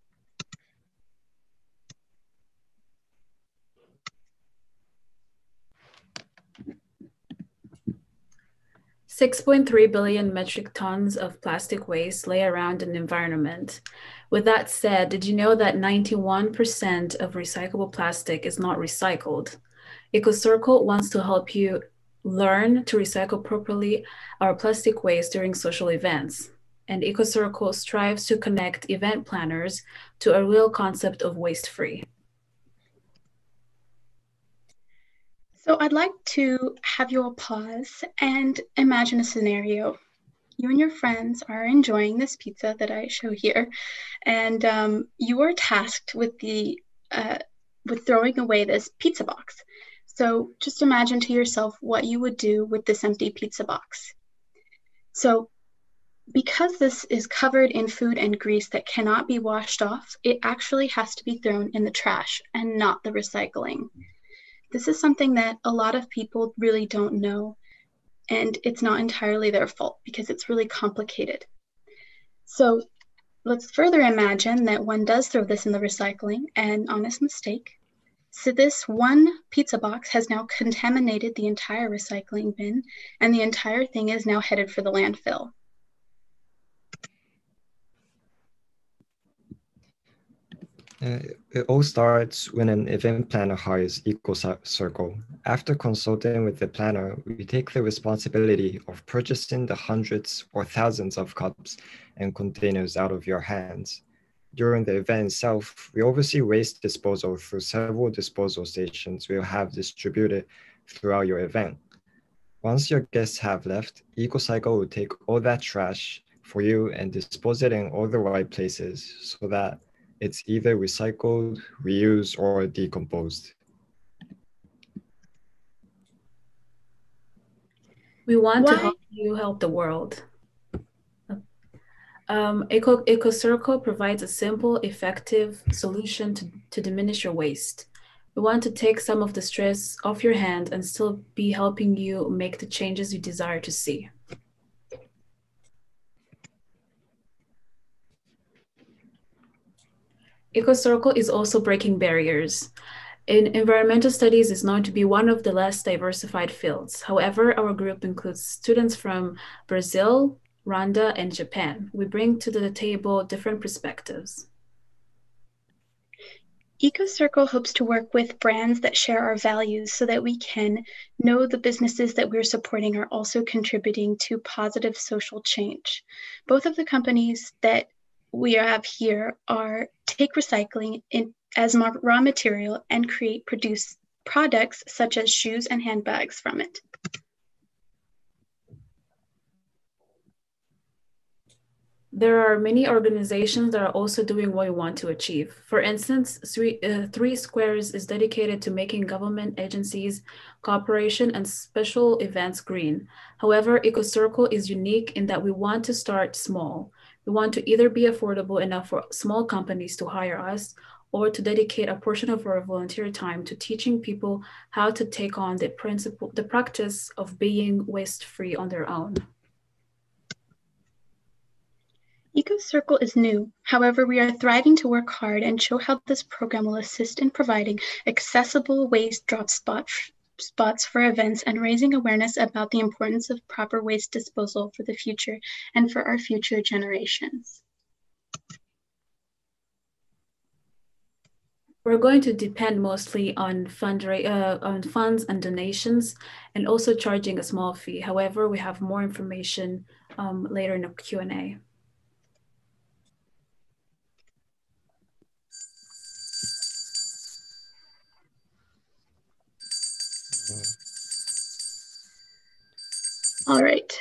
six point three billion metric tons of plastic waste lay around in the environment. With that said, did you know that ninety-one percent of recyclable plastic is not recycled? EcoCircle wants to help you learn to recycle properly our plastic waste during social events. And EcoCircle strives to connect event planners to a real concept of waste-free. So I'd like to have you all pause and imagine a scenario. You and your friends are enjoying this pizza that I show here, and um, you are tasked with the uh, with throwing away this pizza box. So just imagine to yourself what you would do with this empty pizza box. So because this is covered in food and grease that cannot be washed off, it actually has to be thrown in the trash and not the recycling. This is something that a lot of people really don't know, and it's not entirely their fault because it's really complicated. So let's further imagine that one does throw this in the recycling, an honest mistake. So this one pizza box has now contaminated the entire recycling bin, and the entire thing is now headed for the landfill. Uh, it all starts when an event planner hires EcoCircle. After consulting with the planner, we take the responsibility of purchasing the hundreds or thousands of cups and containers out of your hands. During the event itself, we oversee waste disposal through several disposal stations we'll have distributed throughout your event. Once your guests have left, EcoCircle will take all that trash for you and dispose it in all the right places so that it's either recycled, reused, or decomposed. We want Why? to help you help the world. Um, Eco, EcoCircle provides a simple, effective solution to, to diminish your waste. We want to take some of the stress off your hand and still be helping you make the changes you desire to see. EcoCircle is also breaking barriers. In environmental studies is known to be one of the less diversified fields. However, our group includes students from Brazil, Rwanda, and Japan. We bring to the table different perspectives. EcoCircle hopes to work with brands that share our values so that we can know the businesses that we're supporting are also contributing to positive social change. Both of the companies that we have here are take recycling in, as raw material and create produce products such as shoes and handbags from it. There are many organizations that are also doing what we want to achieve. For instance, three, uh, three Squares is dedicated to making government agencies, cooperation, and special events green. However, EcoCircle is unique in that we want to start small. We want to either be affordable enough for small companies to hire us or to dedicate a portion of our volunteer time to teaching people how to take on the principle, the practice of being waste-free on their own. EcoCircle is new. However, we are thriving to work hard and show how this program will assist in providing accessible waste drop spot, spots for events and raising awareness about the importance of proper waste disposal for the future and for our future generations. We're going to depend mostly on, fundra uh, on funds and donations, and also charging a small fee. However, we have more information um, later in the Q and A. All right.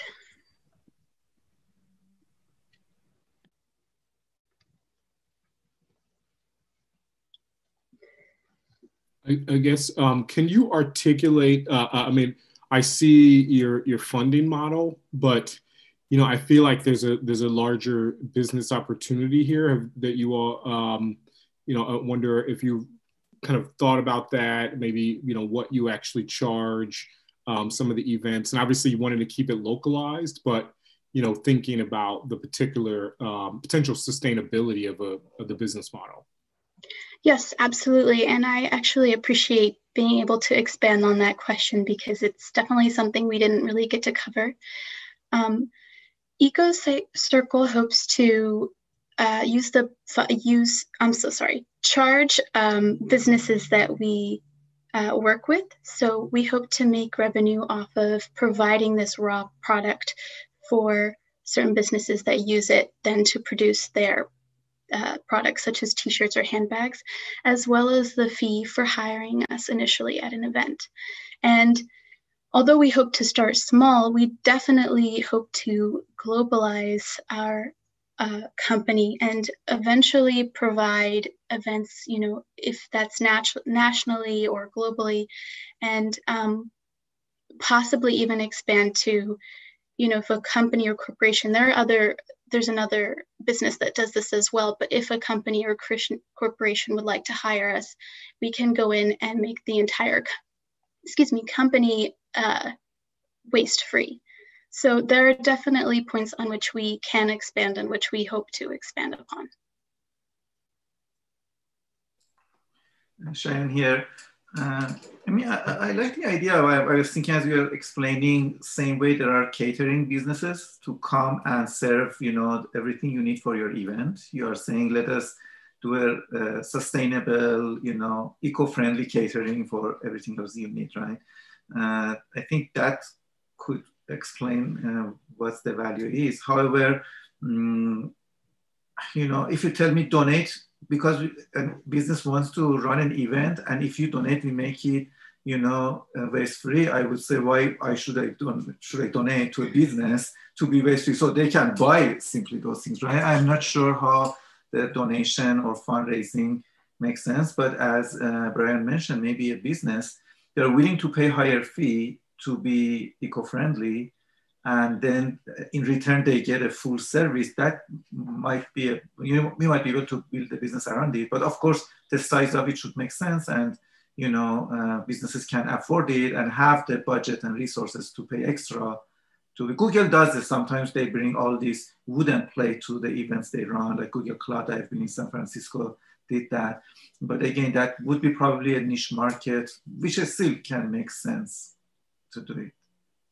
I, I guess, um, can you articulate, uh, I mean, I see your, your funding model, but, you know, I feel like there's a, there's a larger business opportunity here that you all, um, you know, I wonder if you kind of thought about that, maybe, you know, what you actually charge, um, some of the events, and obviously you wanted to keep it localized, but, you know, thinking about the particular um, potential sustainability of, a, of the business model. Yes, absolutely. And I actually appreciate being able to expand on that question because it's definitely something we didn't really get to cover. Um, EcoCircle hopes to uh, use the use. I'm so sorry. Charge um, businesses that we uh, work with. So we hope to make revenue off of providing this raw product for certain businesses that use it then to produce their Uh, products such as t-shirts or handbags, as well as the fee for hiring us initially at an event. And although we hope to start small, we definitely hope to globalize our uh, company and eventually provide events, you know, if that's nat- nationally or globally, and um, possibly even expand to, you know, if a company or corporation, there are other there's another business that does this as well, but if a company or corporation would like to hire us, we can go in and make the entire, excuse me, company uh, waste-free. So there are definitely points on which we can expand and which we hope to expand upon. Shayan here. Uh, I mean, I, I like the idea. I, I was thinking as you were explaining, same way there are catering businesses to come and serve, you know, everything you need for your event. You are saying, let us do a, a sustainable, you know, eco-friendly catering for everything else you need, right? Uh, I think that could explain uh, what the value is. However, um, you know, if you tell me donate, because a business wants to run an event, and if you donate, we make it, you know, uh, waste free. I would say, why I should I don should I donate to a business to be waste free so they can buy simply those things, right? I'm not sure how the donation or fundraising makes sense, but as uh, Brian mentioned, maybe a business they're willing to pay higher fee to be eco-friendly, and then in return they get a full service. That might be a, you know, we might be able to build a business around it, but of course the size of it should make sense, and you know uh, businesses can afford it and have the budget and resources to pay extra. To Google does this. Sometimes they bring all these wooden plate to the events they run, like Google Cloud. I've been in San Francisco, did that, but again that would be probably a niche market, which still can make sense to do it.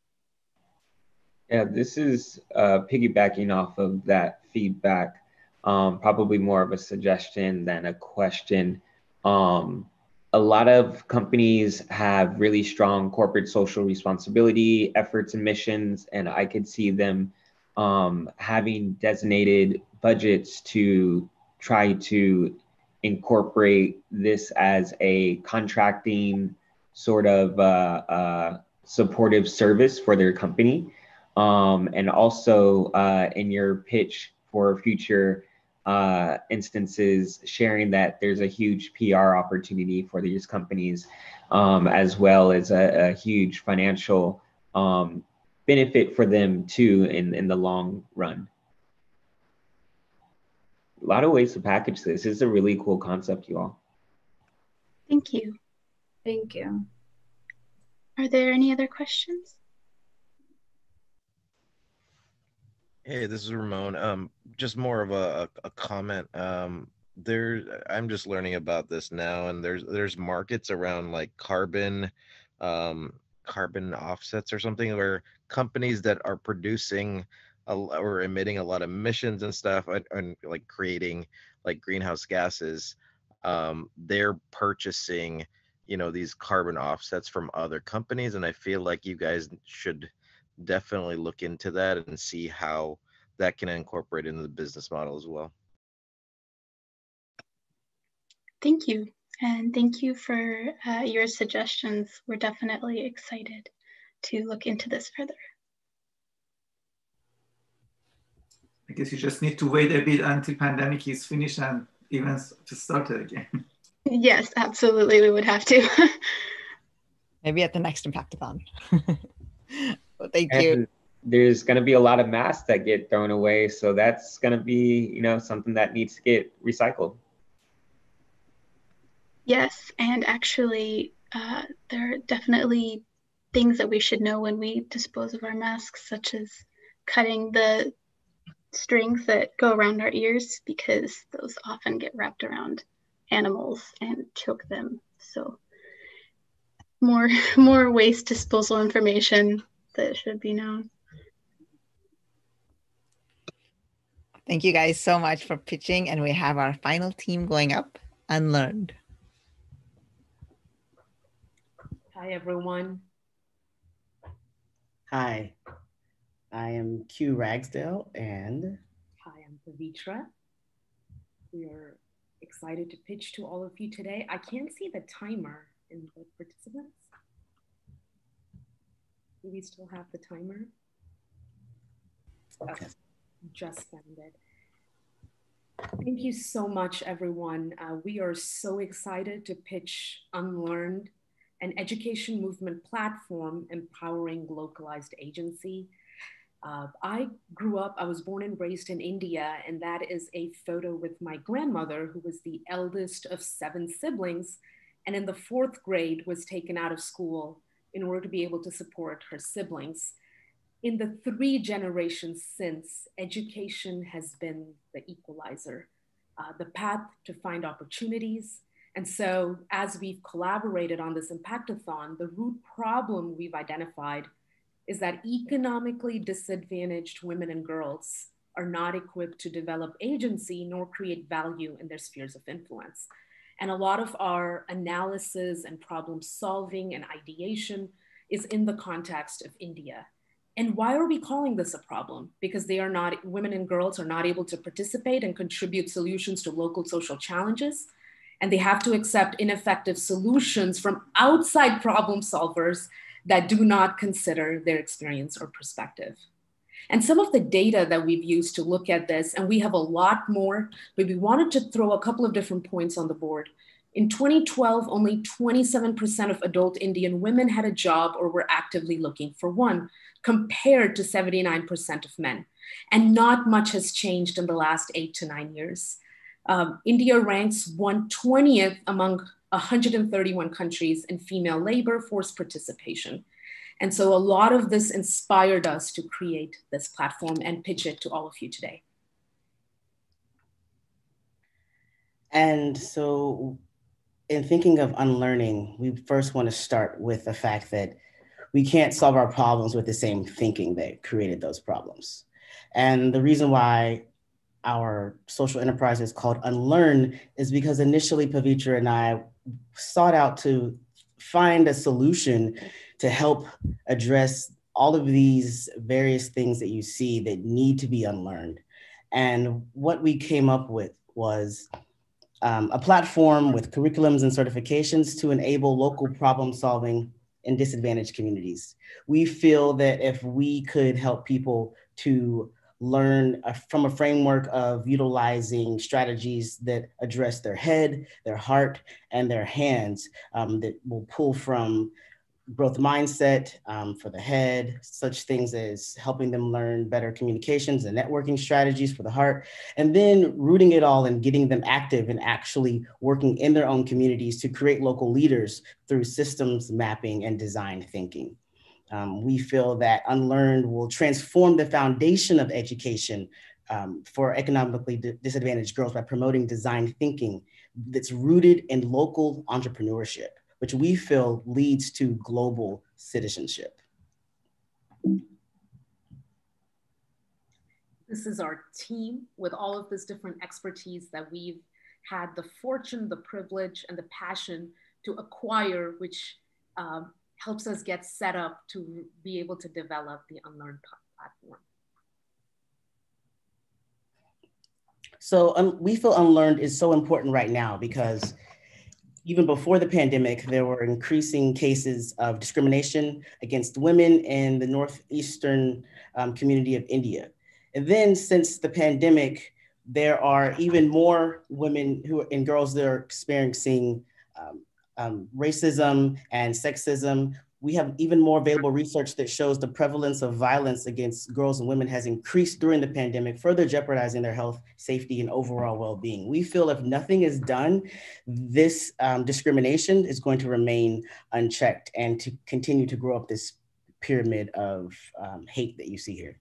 Yeah, this is uh, piggybacking off of that feedback, um, probably more of a suggestion than a question. Um, a lot of companies have really strong corporate social responsibility efforts and missions, and I could see them um, having designated budgets to try to incorporate this as a contracting sort of uh, uh, supportive service for their company. Um, and also uh, in your pitch for future uh, instances, sharing that there's a huge P R opportunity for these companies, um, as well as a, a huge financial um, benefit for them too in, in the long run. a lot of ways to package this. It's a really cool concept, you all. Thank you. Thank you. Are there any other questions? Hey, this is Ramon. Um, just more of a, a, a comment. Um, there, I'm just learning about this now, and there's there's markets around like carbon, um, carbon offsets or something, where companies that are producing a, or emitting a lot of emissions and stuff, and, and like creating like greenhouse gases, um, they're purchasing, you know, these carbon offsets from other companies, and I feel like you guys should definitely look into that and see how that can incorporate into the business model as well. Thank you. And thank you for uh, your suggestions. We're definitely excited to look into this further. I guess you just need to wait a bit until pandemic is finished and events to start again. Yes, absolutely. We would have to. Maybe at the next Impactathon. Well, thank and you. There's going to be a lot of masks that get thrown away. So that's going to be, you know, something that needs to get recycled. Yes, and actually, uh, there are definitely things that we should know when we dispose of our masks, such as cutting the strings that go around our ears, because those often get wrapped around animals and choke them. So more, more waste disposal information that should be known. Thank you guys so much for pitching. And we have our final team going up, Unlearned. Hi, everyone. Hi, I am Q Ragsdale, and Hi, I'm Pavitra. We are excited to pitch to all of you today. I can't see the timer in the participants. Do we still have the timer? Okay. Oh, just found it. Thank you so much, everyone. Uh, we are so excited to pitch Unlearned, an education movement platform empowering localized agency. Uh, I grew up, I was born and raised in India, and that is a photo with my grandmother, who was the eldest of seven siblings, and in the fourth grade was taken out of school in order to be able to support her siblings. In the three generations since, education has been the equalizer, uh, the path to find opportunities. And so as we've collaborated on this Impactathon, the root problem we've identified is that economically disadvantaged women and girls are not equipped to develop agency nor create value in their spheres of influence. And a lot of our analysis and problem solving and ideation is in the context of India. And why are we calling this a problem? Because they are not, women and girls are not able to participate and contribute solutions to local social challenges. And they have to accept ineffective solutions from outside problem solvers that do not consider their experience or perspective. And some of the data that we've used to look at this, and we have a lot more, but we wanted to throw a couple of different points on the board. In twenty twelve, only twenty-seven percent of adult Indian women had a job or were actively looking for one, compared to seventy-nine percent of men. And not much has changed in the last eight to nine years. Um, India ranks one hundred twentieth among one hundred thirty-one countries in female labor force participation. And so a lot of this inspired us to create this platform and pitch it to all of you today. And so in thinking of unlearning, we first want to start with the fact that we can't solve our problems with the same thinking that created those problems. And the reason why our social enterprise is called Unlearn is because initially Pavitra and I sought out to find a solution to help address all of these various things that you see that need to be unlearned. And what we came up with was um, a platform with curriculums and certifications to enable local problem solving in disadvantaged communities. We feel that if we could help people to learn from a framework of utilizing strategies that address their head, their heart, and their hands, um, that will pull from growth mindset um, for the head, such things as helping them learn better communications and networking strategies for the heart, and then rooting it all and getting them active and actually working in their own communities to create local leaders through systems mapping and design thinking. Um, we feel that Unlearned will transform the foundation of education um, for economically disadvantaged girls by promoting design thinking that's rooted in local entrepreneurship, which we feel leads to global citizenship. This is our team with all of this different expertise that we've had the fortune, the privilege, and the passion to acquire, which um, helps us get set up to be able to develop the Unlearn platform. So um, we feel Unlearned is so important right now because even before the pandemic, there were increasing cases of discrimination against women in the northeastern um, community of India. And then since the pandemic, there are even more women who and girls that are experiencing um, um, racism and sexism. We have even more available research that shows the prevalence of violence against girls and women has increased during the pandemic, further jeopardizing their health, safety, and overall well-being. We feel if nothing is done, this um, discrimination is going to remain unchecked and to continue to grow up this pyramid of um, hate that you see here.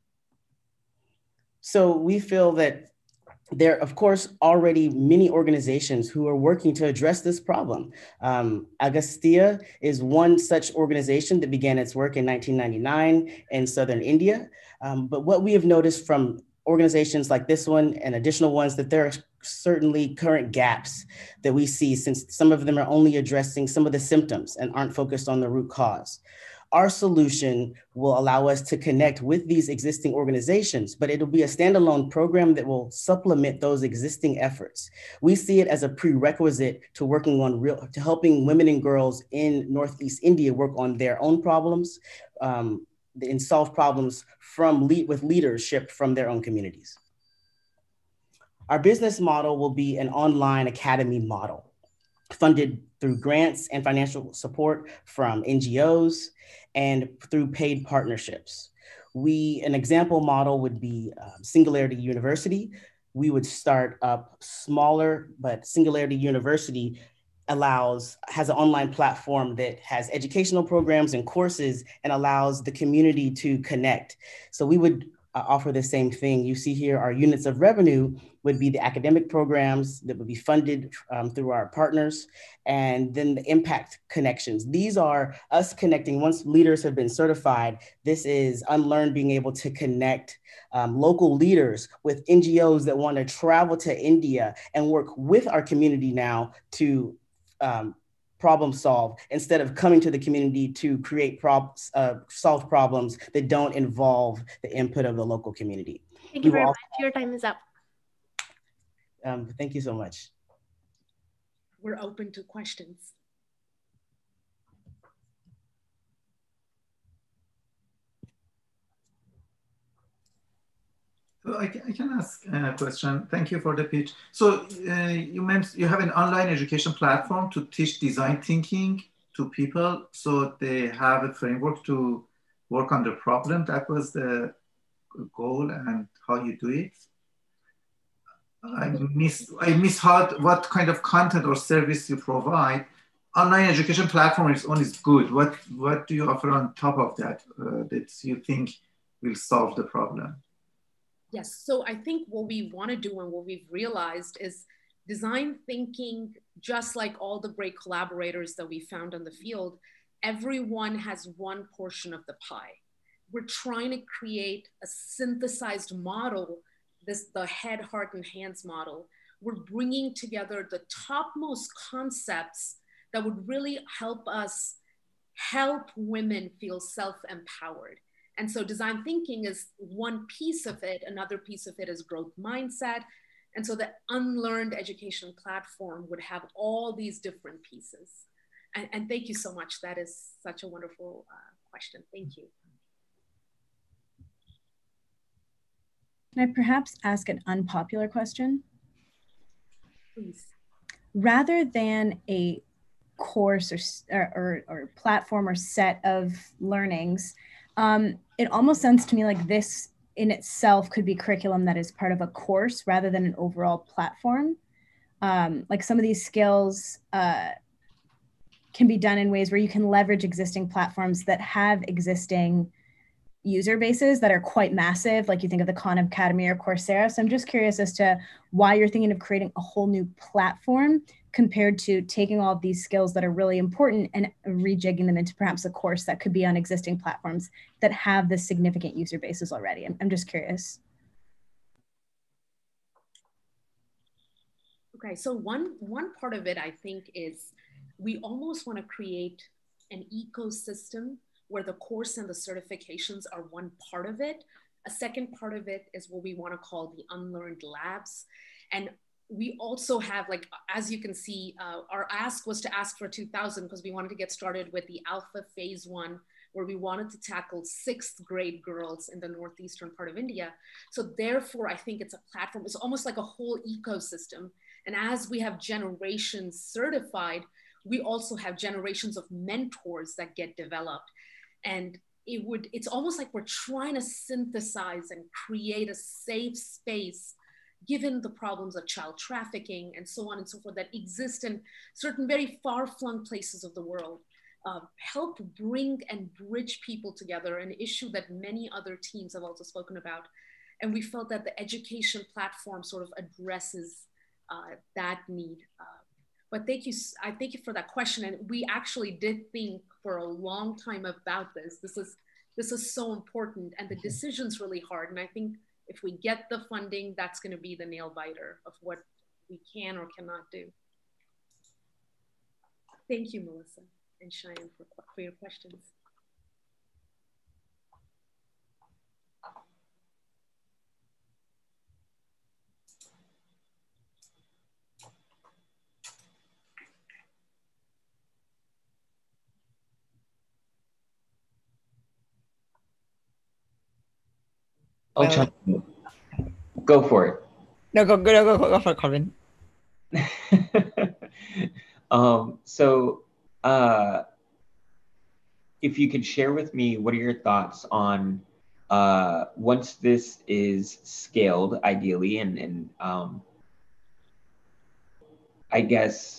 So we feel that there are, of course, already many organizations who are working to address this problem. Um, Agastya is one such organization that began its work in nineteen ninety-nine in southern India. Um, but what we have noticed from organizations like this one and additional ones that there are certainly current gaps that we see, since some of them are only addressing some of the symptoms and aren't focused on the root cause. Our solution will allow us to connect with these existing organizations, but it'll be a standalone program that will supplement those existing efforts. We see it as a prerequisite to working on real, to helping women and girls in Northeast India work on their own problems um, and solve problems from lead, with leadership from their own communities. Our business model will be an online academy model, funded through grants and financial support from N G Os and through paid partnerships. We, an example model would be um, Singularity University. We would start up smaller, but Singularity University allows, has an online platform that has educational programs and courses and allows the community to connect. So we would uh, offer the same thing. You see here, our units of revenue would be the academic programs that would be funded um, through our partners, and then the impact connections. These are us connecting, once leaders have been certified, this is Unlearn being able to connect um, local leaders with N G Os that want to travel to India and work with our community now to um, problem solve, instead of coming to the community to create problems, uh, solve problems that don't involve the input of the local community. Thank you We will very also, much. Your time is up. um, thank you so much. We're open to questions. So I can, I can ask a question. Thank you for the pitch. So uh, you mentioned you have an online education platform to teach design thinking to people, so they have a framework to work on the problem. That was the goal and how you do it. I missed, I misheard what kind of content or service you provide. Online education platform is on is good. What, what do you offer on top of that uh, that you think will solve the problem? Yes, so I think what we want to do and what we've realized is design thinking, just like all the great collaborators that we found in the field, everyone has one portion of the pie. We're trying to create a synthesized model, this the head, heart, and hands model. We're bringing together the topmost concepts that would really help us help women feel self-empowered. And so design thinking is one piece of it. Another piece of it is growth mindset. And so the Unlearned education platform would have all these different pieces. And, and thank you so much. That is such a wonderful uh, question. Thank you. Can I perhaps ask an unpopular question? Please. Rather than a course or, or, or platform or set of learnings, um, it almost sounds to me like this in itself could be curriculum that is part of a course rather than an overall platform. Um, like some of these skills uh, can be done in ways where you can leverage existing platforms that have existing user bases that are quite massive, like you think of the Khan Academy or Coursera. So I'm just curious as to why you're thinking of creating a whole new platform compared to taking all of these skills that are really important and rejigging them into perhaps a course that could be on existing platforms that have the significant user bases already. I'm, I'm just curious. Okay, so one, one part of it, I think, is we almost want to create an ecosystem where the course and the certifications are one part of it. A second part of it is what we want to call the Unlearned labs. And we also have, like, as you can see, uh, our ask was to ask for two thousand because we wanted to get started with the alpha phase one, where we wanted to tackle sixth grade girls in the northeastern part of India. So therefore, I think it's a platform. It's almost like a whole ecosystem. And as we have generations certified, we also have generations of mentors that get developed. And it would, it's almost like we're trying to synthesize and create a safe space, given the problems of child trafficking and so on and so forth that exist in certain very far-flung places of the world. Uh, help bring and bridge people together, an issue that many other teams have also spoken about. And we felt that the education platform sort of addresses uh, that need. Uh, but thank you, I thank you for that question. And we actually did think for a long time about this. This is, this is so important, and the decision's really hard. And I think if we get the funding, that's gonna be the nail biter of what we can or cannot do. Thank you, Melissa and Shayan, for, for your questions. I'll Well, try. Go for it. No, go, go, go, go, go for it, Corbin. um, so uh, if you could share with me, what are your thoughts on uh, once this is scaled, ideally, and, and um, I guess,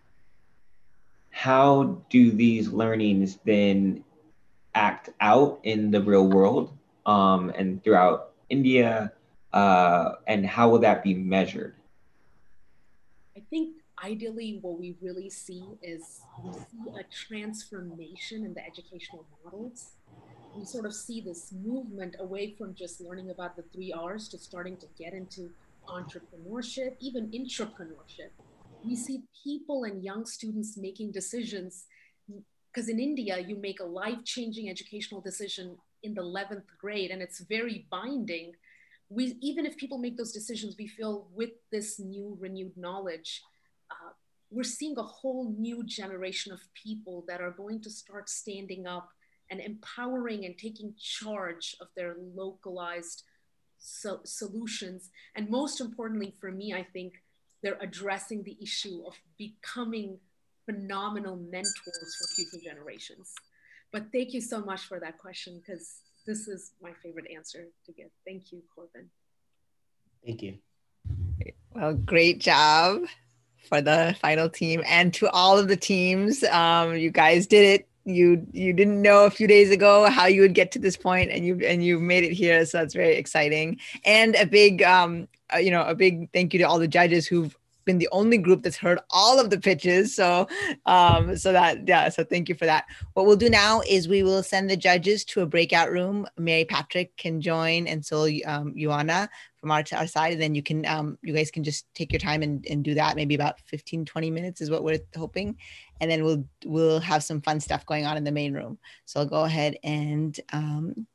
how do these learnings then act out in the real world um, and throughout India, uh, and how will that be measured? I think ideally what we really see is we see a transformation in the educational models. We sort of see this movement away from just learning about the three R's to starting to get into entrepreneurship, even intrapreneurship. We see people and young students making decisions, because in India, you make a life-changing educational decision in the eleventh grade, and it's very binding. We, even if people make those decisions, we feel with this new renewed knowledge, uh, we're seeing a whole new generation of people that are going to start standing up and empowering and taking charge of their localized so solutions. And most importantly for me, I think they're addressing the issue of becoming phenomenal mentors for future generations. But thank you so much for that question, because this is my favorite answer to give. Thank you, Corbin. Thank you. Well, great job for the final team, and to all of the teams. Um, you guys did it. You you didn't know a few days ago how you would get to this point, and you and you made it here. So that's very exciting. And a big um, uh, you know, a big thank you to all the judges who've been the only group that's heard all of the pitches. So, um, so that, yeah, so thank you for that. What we'll do now is we will send the judges to a breakout room. Mary Patrick can join, and so um, SUYANA from our, our side, and then you can, um, you guys can just take your time and, and do that. Maybe about fifteen, twenty minutes is what we're hoping. And then we'll, we'll have some fun stuff going on in the main room. So I'll go ahead and um,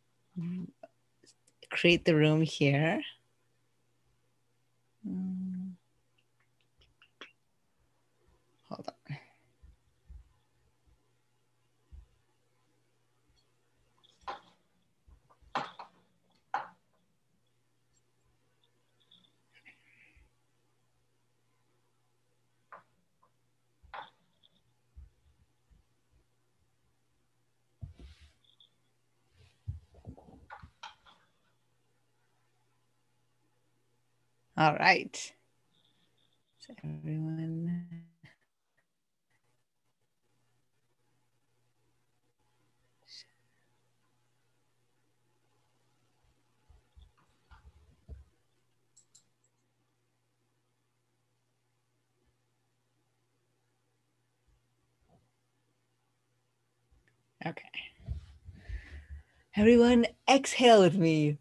create the room here. Um, Hold on. All right. So everyone. Okay. Everyone exhale with me.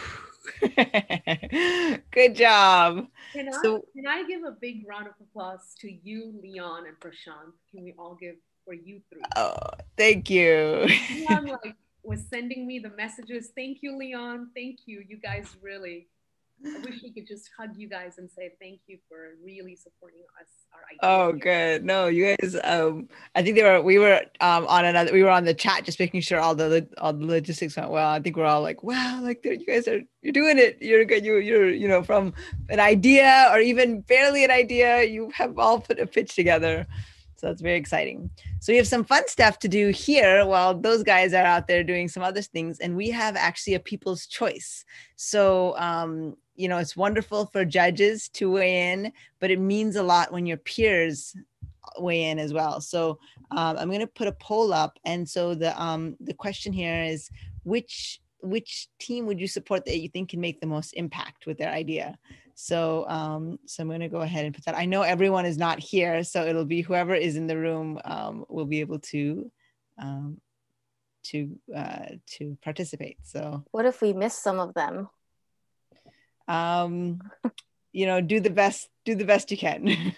Good job. Can I, So, can I give a big round of applause to you, Leon, and Prashant? Can we all give for you three? oh, thank you. Leon like was sending me the messages. Thank you, Leon. Thank you. You guys really, I wish we could just hug you guys and say thank you for really supporting us, our ideas. Oh, good. No, you guys. Um, I think they were. We were um on another. We were on the chat, just making sure all the all the logistics went well. I think we're all like, wow, like you guys are. You're doing it. You're good. You you're you know from an idea or even barely an idea, you have all put a pitch together. So that's very exciting. So we have some fun stuff to do here while those guys are out there doing some other things. And we have actually a people's choice. So, um, you know, it's wonderful for judges to weigh in, but it means a lot when your peers weigh in as well. So um, I'm going to put a poll up. And so the um, the question here is, which which team would you support that you think can make the most impact with their idea? So, um, so I'm going to go ahead and put that. I know everyone is not here, so it'll be whoever is in the room um, will be able to um, to uh, to participate. So, what if we miss some of them? Um, you know, do the best. Do the best you can.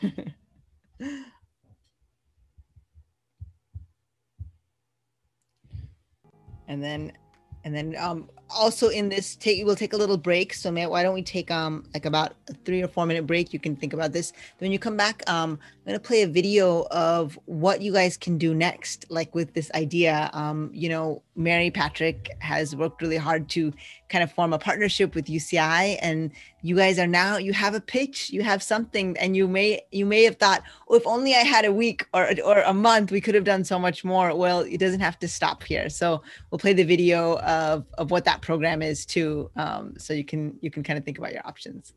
and then. And then um, also in this, take we'll take a little break. So Matt, why don't we take um like about a three or four minute break? You can think about this. Then when you come back, um, I'm gonna play a video of what you guys can do next, like with this idea. Um, you know, Mary Patrick has worked really hard to kind of form a partnership with U C I, and you guys are now you have a pitch, you have something, and you may you may have thought, oh, if only I had a week or or a month, we could have done so much more. Well, it doesn't have to stop here. So we'll play the video of of what that program is too, um, so you can you can kind of think about your options.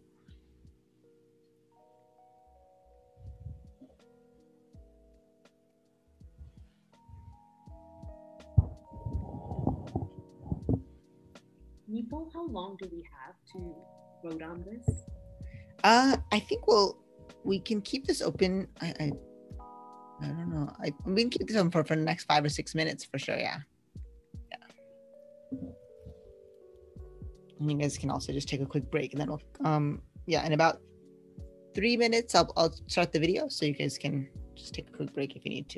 Neetal, how long do we have to vote on this? Uh, I think we'll we can keep this open. I I, I don't know. I we can keep this open for, for the next five or six minutes for sure. Yeah. Yeah. And you guys can also just take a quick break, and then we'll um yeah in about three minutes I'll I'll start the video, so you guys can just take a quick break if you need to.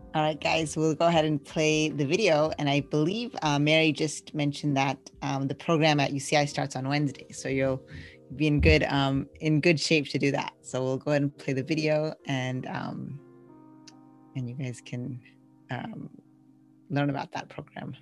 All right, guys, we'll go ahead and play the video. And I believe uh, Mary just mentioned that um, the program at U C I starts on Wednesday. So you'll be in good um, in good shape to do that. So we'll go ahead and play the video, and um, and you guys can um, learn about that program.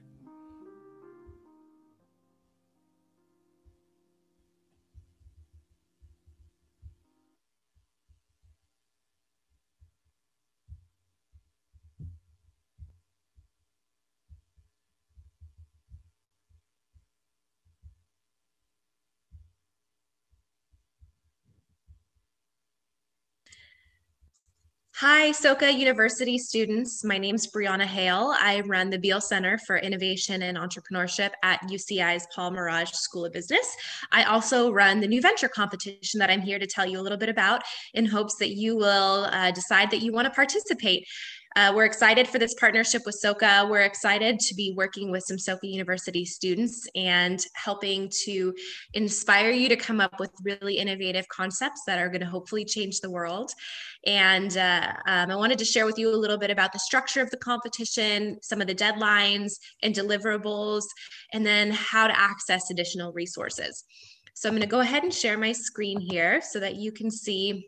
Hi, Soka University students. My name is Brianna Hale. I run the Beal Center for Innovation and Entrepreneurship at U C I's Paul Mirage School of Business. I also run the new venture competition that I'm here to tell you a little bit about in hopes that you will uh, decide that you want to participate. Uh, we're excited for this partnership with Soka. We're excited to be working with some Soka University students and helping to inspire you to come up with really innovative concepts that are going to hopefully change the world. And uh, um, I wanted to share with you a little bit about the structure of the competition, some of the deadlines and deliverables, and then how to access additional resources. So I'm going to go ahead and share my screen here so that you can see.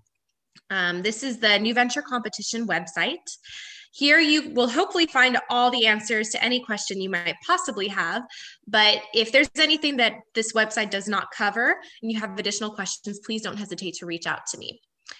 Um, this is the New Venture Competition website. Here you will hopefully find all the answers to any question you might possibly have. But if there's anything that this website does not cover and you have additional questions, please don't hesitate to reach out to me.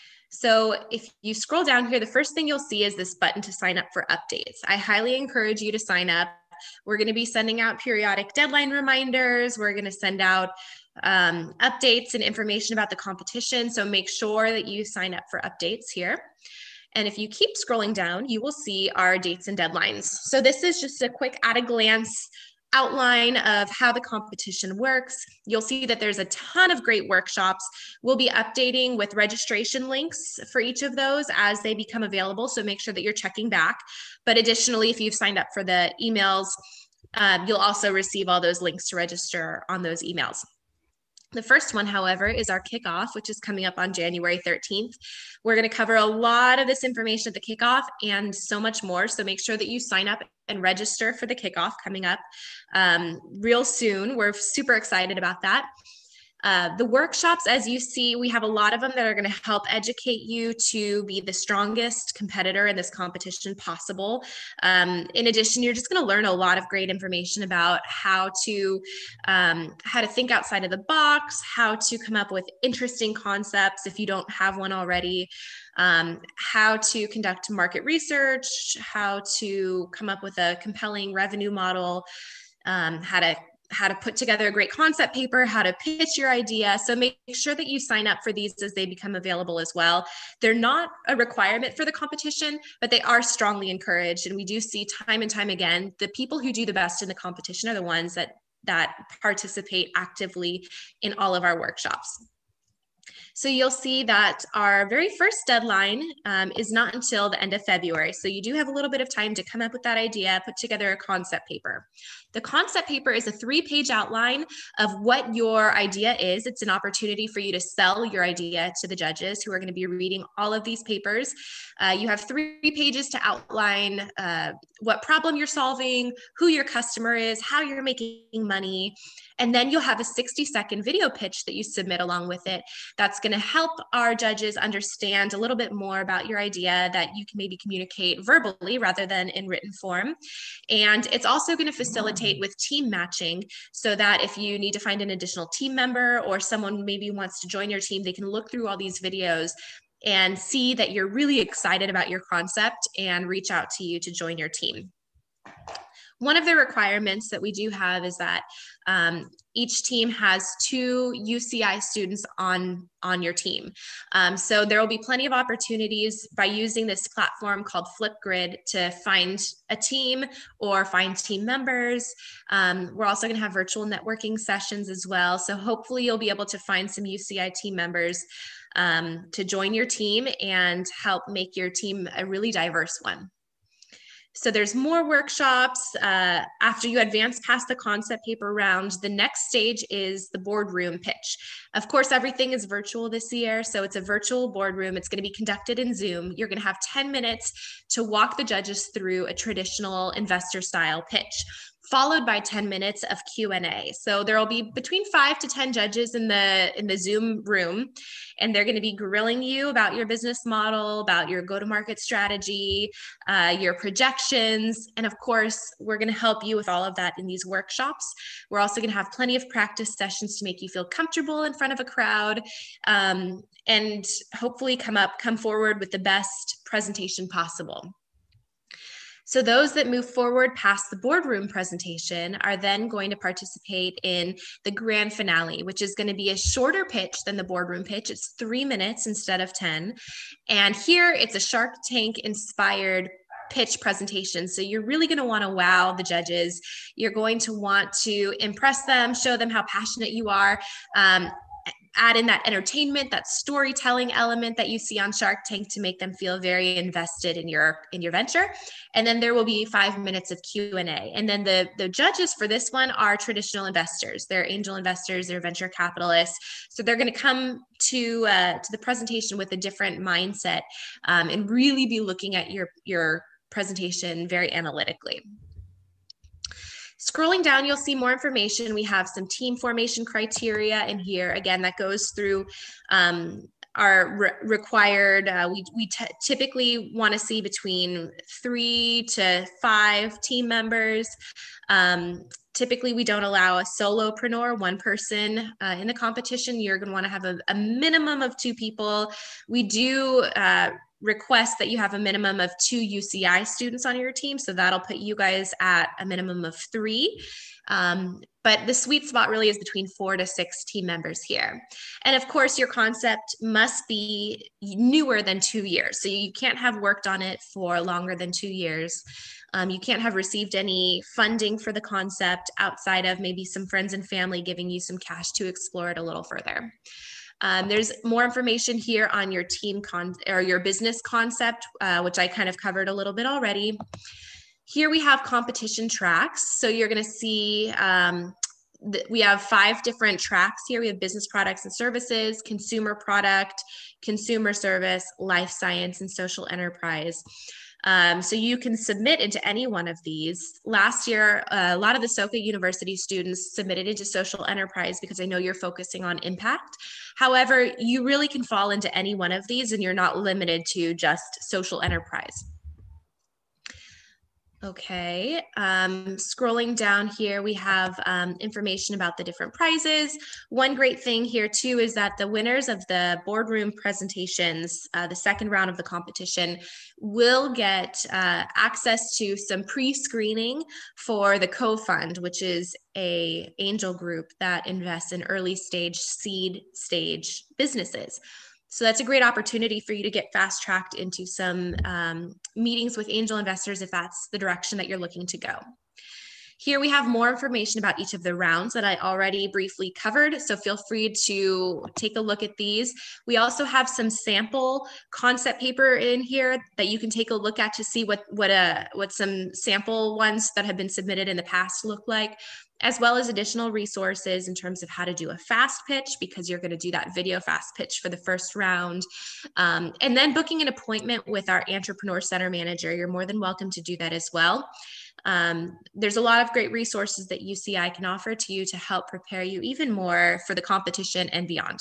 So if you scroll down here, the first thing you'll see is this button to sign up for updates. I highly encourage you to sign up. We're going to be sending out periodic deadline reminders. We're going to send out um, updates and information about the competition. So make sure that you sign up for updates here. And if you keep scrolling down, you will see our dates and deadlines. So this is just a quick at a glance outline of how the competition works. You'll see that there's a ton of great workshops. We'll be updating with registration links for each of those as they become available. So make sure that you're checking back. But additionally, if you've signed up for the emails, uh, you'll also receive all those links to register on those emails. The first one, however, is our kickoff, which is coming up on January thirteenth. We're going to cover a lot of this information at the kickoff and so much more. So make sure that you sign up and register for the kickoff coming up um, real soon. We're super excited about that. Uh, the workshops, as you see, we have a lot of them that are going to help educate you to be the strongest competitor in this competition possible. Um, in addition, you're just going to learn a lot of great information about how to um, how to think outside of the box, how to come up with interesting concepts if you don't have one already, um, how to conduct market research, how to come up with a compelling revenue model, um, how to how to put together a great concept paper, how to pitch your idea. So make sure that you sign up for these as they become available as well. They're not a requirement for the competition, but they are strongly encouraged. And we do see time and time again, the people who do the best in the competition are the ones that, that participate actively in all of our workshops. So you'll see that our very first deadline um, is not until the end of February. So you do have a little bit of time to come up with that idea, put together a concept paper. The concept paper is a three-page outline of what your idea is. It's an opportunity for you to sell your idea to the judges who are going to be reading all of these papers. Uh, you have three pages to outline uh, what problem you're solving, who your customer is, how you're making money, and then you'll have a sixty second video pitch that you submit along with it. That's going to help our judges understand a little bit more about your idea that you can maybe communicate verbally rather than in written form. And it's also going to facilitate with team matching so that if you need to find an additional team member or someone maybe wants to join your team, they can look through all these videos and see that you're really excited about your concept and reach out to you to join your team. One of the requirements that we do have is that um, each team has two U C I students on, on your team. Um, so there will be plenty of opportunities by using this platform called Flipgrid to find a team or find team members. Um, we're also going to have virtual networking sessions as well. So hopefully you'll be able to find some U C I team members um, to join your team and help make your team a really diverse one. So there's more workshops. Uh, after you advance past the concept paper round, the next stage is the boardroom pitch. Of course, everything is virtual this year, so it's a virtual boardroom. It's going to be conducted in Zoom. You're going to have ten minutes to walk the judges through a traditional investor style pitch, followed by ten minutes of Q and A. So there will be between five to ten judges in the in the Zoom room, and they're going to be grilling you about your business model, about your go-to-market strategy, uh, your projections, and of course, we're going to help you with all of that in these workshops. We're also going to have plenty of practice sessions to make you feel comfortable in front of a crowd, um, and hopefully come up, come forward with the best presentation possible. So those that move forward past the boardroom presentation are then going to participate in the grand finale, which is going to be a shorter pitch than the boardroom pitch. It's three minutes instead of ten. And here it's a Shark Tank inspired pitch presentation. So you're really going to want to wow the judges. You're going to want to impress them, show them how passionate you are. Um, add in that entertainment, that storytelling element that you see on Shark Tank to make them feel very invested in your in your venture. And then there will be five minutes of Q and A. And then the, the judges for this one are traditional investors. They're angel investors, they're venture capitalists. So they're going to come to uh, to the presentation with a different mindset, um, and really be looking at your, your presentation very analytically. Scrolling down, you'll see more information. We have some team formation criteria in here. Again, that goes through um, our re required, uh, we, we typically want to see between three to five team members. Um, typically, we don't allow a solopreneur, one person uh, in the competition. You're going to want to have a, a minimum of two people. We do uh, request that you have a minimum of two U C I students on your team. So that'll put you guys at a minimum of three. Um, but the sweet spot really is between four to six team members here. And of course, your concept must be newer than two years. So you can't have worked on it for longer than two years. Um, you can't have received any funding for the concept outside of maybe some friends and family giving you some cash to explore it a little further. Um, there's more information here on your team con or your business concept, uh, which I kind of covered a little bit already. Here we have competition tracks. So you're going to see um, that we have five different tracks here. We have business products and services, consumer product, consumer service, life science, and social enterprise. Um, so you can submit into any one of these. Last year, uh, a lot of the Soka University students submitted into social enterprise because I know you're focusing on impact. However, you really can fall into any one of these and you're not limited to just social enterprise. Okay, um, scrolling down here, we have um, information about the different prizes. One great thing here too is that the winners of the boardroom presentations, uh, the second round of the competition, will get uh, access to some pre-screening for the co-fund, which is a angel group that invests in early stage, seed stage businesses. So that's a great opportunity for you to get fast tracked into some um, meetings with angel investors if that's the direction that you're looking to go. Here we have more information about each of the rounds that I already briefly covered, so feel free to take a look at these. We also have some sample concept paper in here that you can take a look at to see what, what, a, what some sample ones that have been submitted in the past look like, as well as additional resources in terms of how to do a fast pitch, because you're going to do that video fast pitch for the first round. Um, and then booking an appointment with our Entrepreneur Center manager. You're more than welcome to do that as well. Um, there's a lot of great resources that U C I can offer to you to help prepare you even more for the competition and beyond.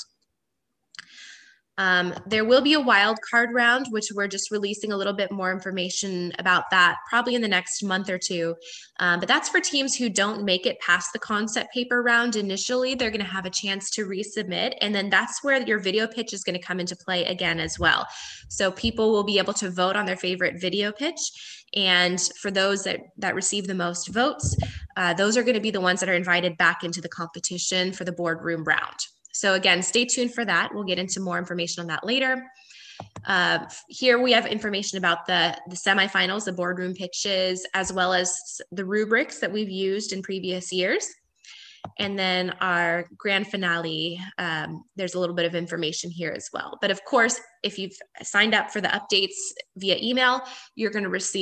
Um, there will be a wild card round, which we're just releasing a little bit more information about that probably in the next month or two. Um, but that's for teams who don't make it past the concept paper round initially. They're going to have a chance to resubmit. And then that's where your video pitch is going to come into play again as well. So people will be able to vote on their favorite video pitch. And for those that, that receive the most votes, uh, those are going to be the ones that are invited back into the competition for the boardroom round. So again, stay tuned for that. We'll get into more information on that later. Uh, here we have information about the, the semifinals, the boardroom pitches, as well as the rubrics that we've used in previous years. And then our grand finale, um, there's a little bit of information here as well. But of course, if you've signed up for the updates via email, you're going to receive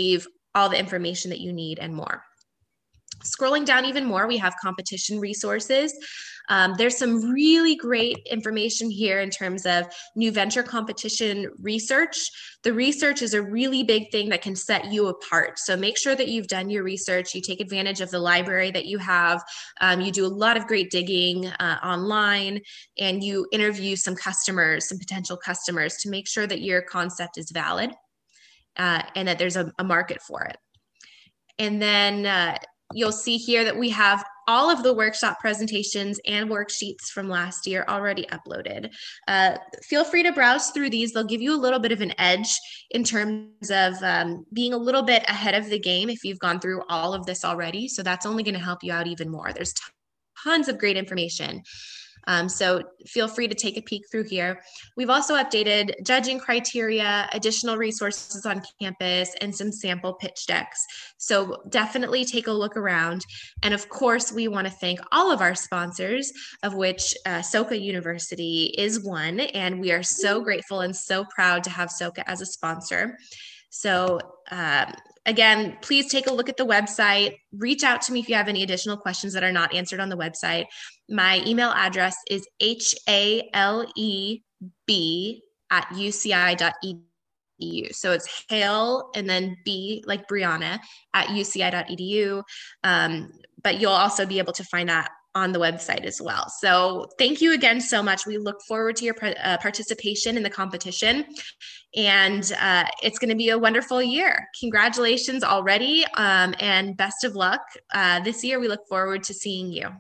all the information that you need and more. Scrolling down even more, we have competition resources. Um, there's some really great information here in terms of new venture competition research. The research is a really big thing that can set you apart. So make sure that you've done your research, you take advantage of the library that you have, um, you do a lot of great digging uh, online, and you interview some customers, some potential customers, to make sure that your concept is valid uh, and that there's a, a market for it. And then uh, you'll see here that we have all of the workshop presentations and worksheets from last year already uploaded. Uh, feel free to browse through these. They'll give you a little bit of an edge in terms of um, being a little bit ahead of the game if you've gone through all of this already. So that's only going to help you out even more. There's tons of great information. Um, so feel free to take a peek through here. We've also updated judging criteria, additional resources on campus, and some sample pitch decks. So definitely take a look around. And of course, we want to thank all of our sponsors, of which uh, Soka University is one. And we are so grateful and so proud to have Soka as a sponsor. So um, again, please take a look at the website. Reach out to me if you have any additional questions that are not answered on the website. My email address is H A L E B at U C I dot E D U. So it's Hale and then B like Brianna at U C I dot E D U. Um, but you'll also be able to find that on the website as well. So thank you again so much. We look forward to your uh, participation in the competition, and uh, it's going to be a wonderful year. Congratulations already, um, and best of luck uh, this year. We look forward to seeing you.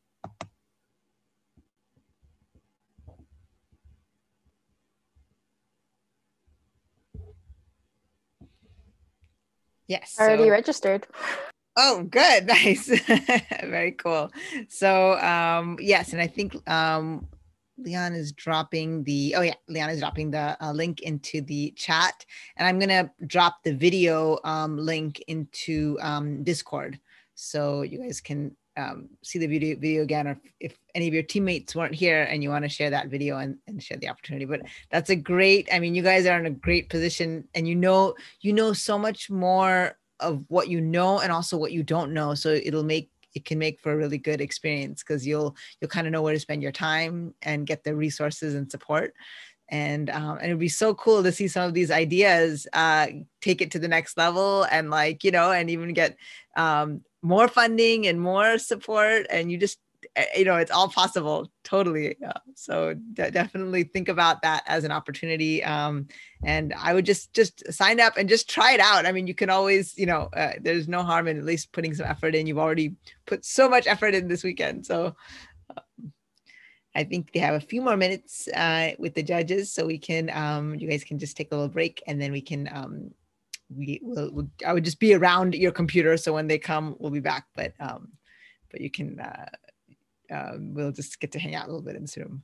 Yes. Already so- registered. Oh, good. Nice. Very cool. So, um, yes, and I think um, Leon is dropping the, oh yeah, Leon is dropping the uh, link into the chat, and I'm going to drop the video um, link into um, Discord. So you guys can um, see the video, video again, or if any of your teammates weren't here and you want to share that video and, and share the opportunity. But that's a great, I mean, you guys are in a great position, and you know, you know so much more of what you know and also what you don't know. So it'll make, it can make for a really good experience, because you'll, you'll kind of know where to spend your time and get the resources and support. And, um, and it'd be so cool to see some of these ideas uh, take it to the next level, and like, you know, and even get um, more funding and more support. And you just, you know, it's all possible. Totally. Yeah. So de- definitely think about that as an opportunity. Um, and I would just, just sign up and just try it out. I mean, you can always, you know, uh, there's no harm in at least putting some effort in. You've already put so much effort in this weekend. So um, I think they have a few more minutes uh, with the judges, so we can, um, you guys can just take a little break, and then we can, um, we will, we'll, I would just be around your computer. So when they come, we'll be back, but, um, but you can, uh, um, we'll just get to hang out a little bit in Zoom.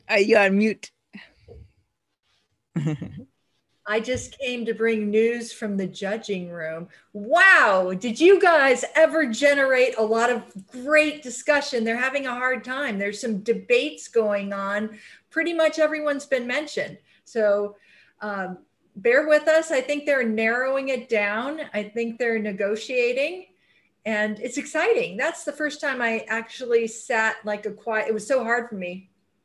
Uh, you're on mute. I just came to bring news from the judging room. Wow, did you guys ever generate a lot of great discussion? They're having a hard time. There's some debates going on. Pretty much everyone's been mentioned. So um, bear with us. I think they're narrowing it down. I think they're negotiating. And it's exciting. That's the first time I actually sat like a quiet, it was so hard for me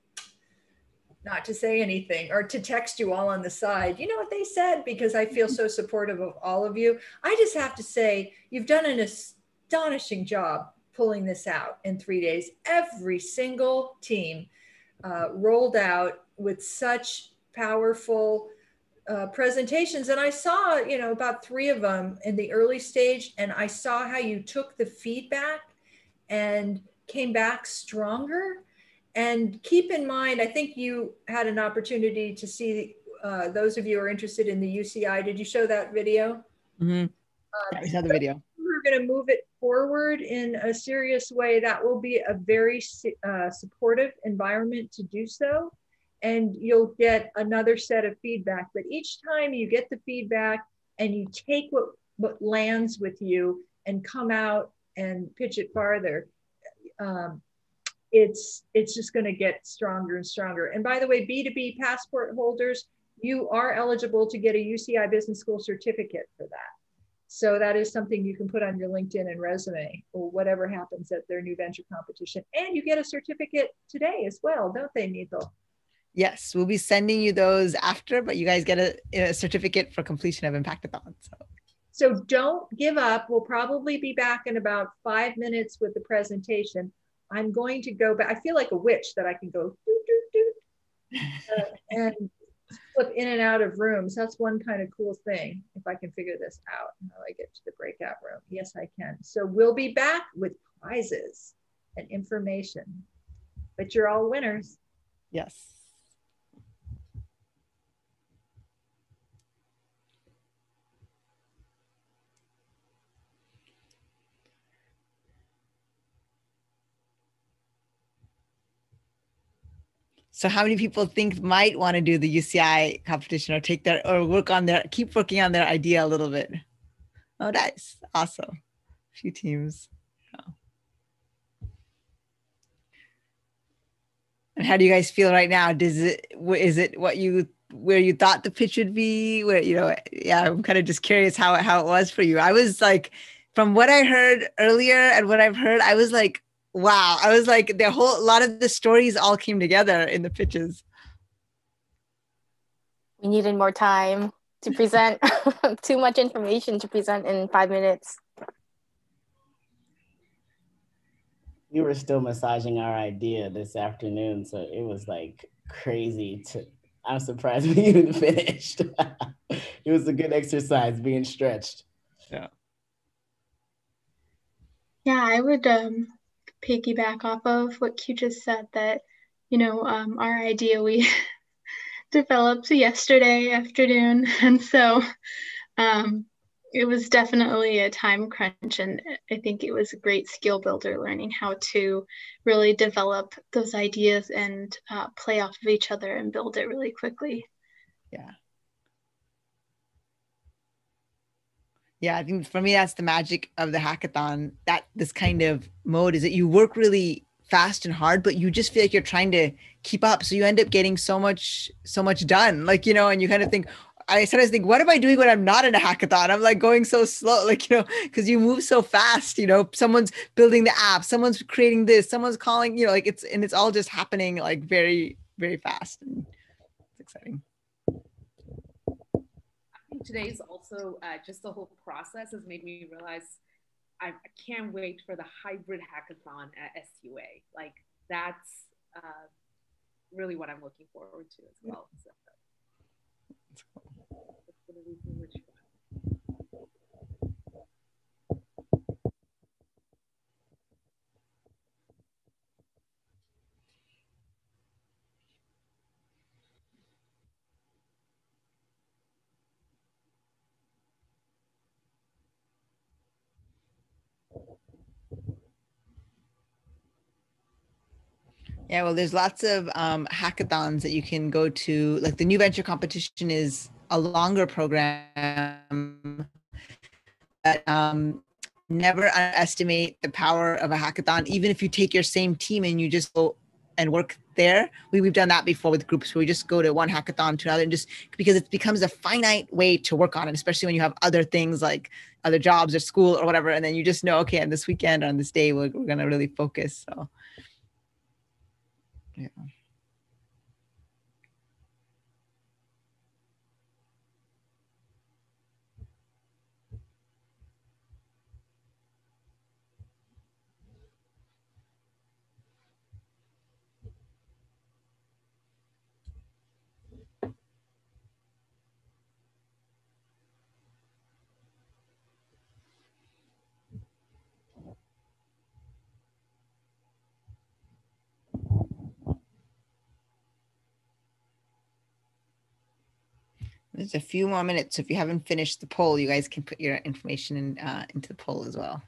not to say anything or to text you all on the side. You know what they said? Because I feel so supportive of all of you. I just have to say, you've done an astonishing job pulling this out in three days. Every single team uh, rolled out with such powerful uh, presentations. And I saw, you know, about three of them in the early stage, and I saw how you took the feedback and came back stronger. And keep in mind, I think you had an opportunity to see, uh, those of you who are interested in the U C I, did you show that video? Mm-hmm. Uh, yeah, we saw the video. We're going to move it forward in a serious way. That will be a very uh, supportive environment to do so. And you'll get another set of feedback. But each time you get the feedback and you take what, what lands with you and come out and pitch it farther, um, it's it's just going to get stronger and stronger. And by the way, B two B passport holders, you are eligible to get a U C I Business School certificate for that. So that is something you can put on your LinkedIn and resume or whatever happens at their new venture competition. And you get a certificate today as well, don't they, Neetal? Yes, we'll be sending you those after, but you guys get a, a certificate for completion of Impactathon. So. so don't give up. We'll probably be back in about five minutes with the presentation. I'm going to go back. I feel like a witch that I can go doo, doo, doo, uh, and flip in and out of rooms. That's one kind of cool thing. If I can figure this out, how I get to the breakout room. Yes, I can. So we'll be back with prizes and information, but you're all winners. Yes. So how many people think might want to do the U C I competition or take their, or work on their, keep working on their idea a little bit? Oh, nice. Awesome. A few teams. Oh. And how do you guys feel right now? Does it, is it what you, where you thought the pitch would be? Where, you know, yeah, I'm kind of just curious how, how it was for you. I was like, from what I heard earlier and what I've heard, I was like, wow. I was like, the whole, a lot of the stories all came together in the pitches. We needed more time to present. Too much information to present in five minutes. We were still massaging our idea this afternoon, so it was like crazy to, I'm surprised we even finished. It was a good exercise being stretched. Yeah. Yeah, I would um, piggyback off of what Q just said, that, you know, um, our idea we developed yesterday afternoon. And so um, it was definitely a time crunch. And I think it was a great skill builder, learning how to really develop those ideas and uh, play off of each other and build it really quickly. Yeah. Yeah, I think for me, that's the magic of the hackathon, that this kind of mode is that you work really fast and hard, but you just feel like you're trying to keep up. So you end up getting so much, so much done, like, you know, and you kind of think, I sometimes think, what am I doing when I'm not in a hackathon? I'm like going so slow, like, you know, because you move so fast, you know, someone's building the app, someone's creating this, someone's calling, you know, like it's, and it's all just happening like very, very fast. And it's exciting. Today's also uh, just the whole process has made me realize I, I can't wait for the hybrid hackathon at S U A. Like that's uh, really what I'm looking forward to as well. So, that's gonna be so much fun. Yeah, well, there's lots of um, hackathons that you can go to. Like the New Venture competition is a longer program, but um, never underestimate the power of a hackathon. Even if you take your same team and you just go and work there, we, we've done that before with groups where we just go to one hackathon to another, and just because it becomes a finite way to work on it, especially when you have other things like other jobs or school or whatever, and then you just know, okay, on this weekend or on this day, we're, we're going to really focus. So, yeah. There's a few more minutes. So if you haven't finished the poll, you guys can put your information in, uh, into the poll as well.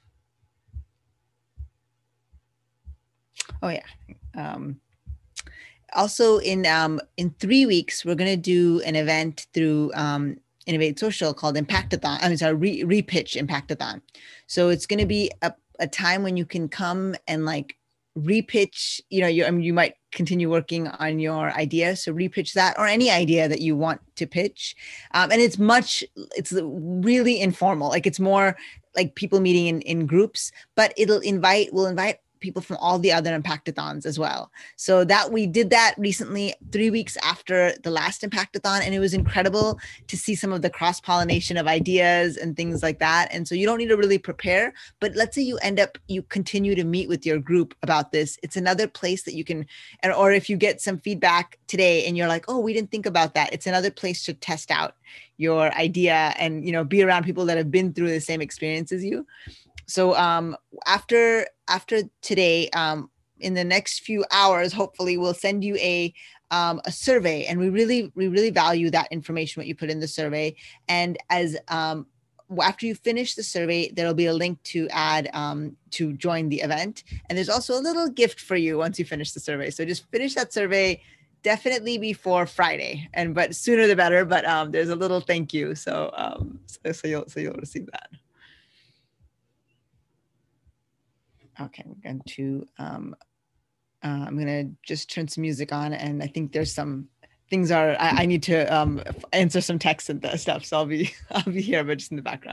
Oh yeah. Um, also in um, in three weeks, we're going to do an event through um, Innovate Social called Impactathon. I mean, sorry, re- Repitch Impactathon. So it's going to be a, a time when you can come and like repitch, you know, you, I mean, you might continue working on your idea. So repitch that or any idea that you want to pitch. Um, and it's much, it's really informal. Like it's more like people meeting in, in groups, but it'll invite, we'll invite people from all the other Impactathons as well. So that we did that recently, three weeks after the last Impactathon, and it was incredible to see some of the cross-pollination of ideas and things like that. And so you don't need to really prepare, but let's say you end up, you continue to meet with your group about this. It's another place that you can, or if you get some feedback today and you're like, oh, we didn't think about that. It's another place to test out your idea and, you know, be around people that have been through the same experience as you. So um, after after today, um, in the next few hours, hopefully we'll send you a um, a survey, and we really we really value that information, what you put in the survey. And as um, after you finish the survey, there'll be a link to add um, to join the event, and there's also a little gift for you once you finish the survey. So just finish that survey definitely before Friday, and but sooner the better. But um, there's a little thank you, so um, so, so you'll so you'll receive that. Okay, we're going to, um, uh, I'm going to just turn some music on, and I think there's some things are, I, I need to um, answer some text and stuff. So I'll be, I'll be here, but just in the background.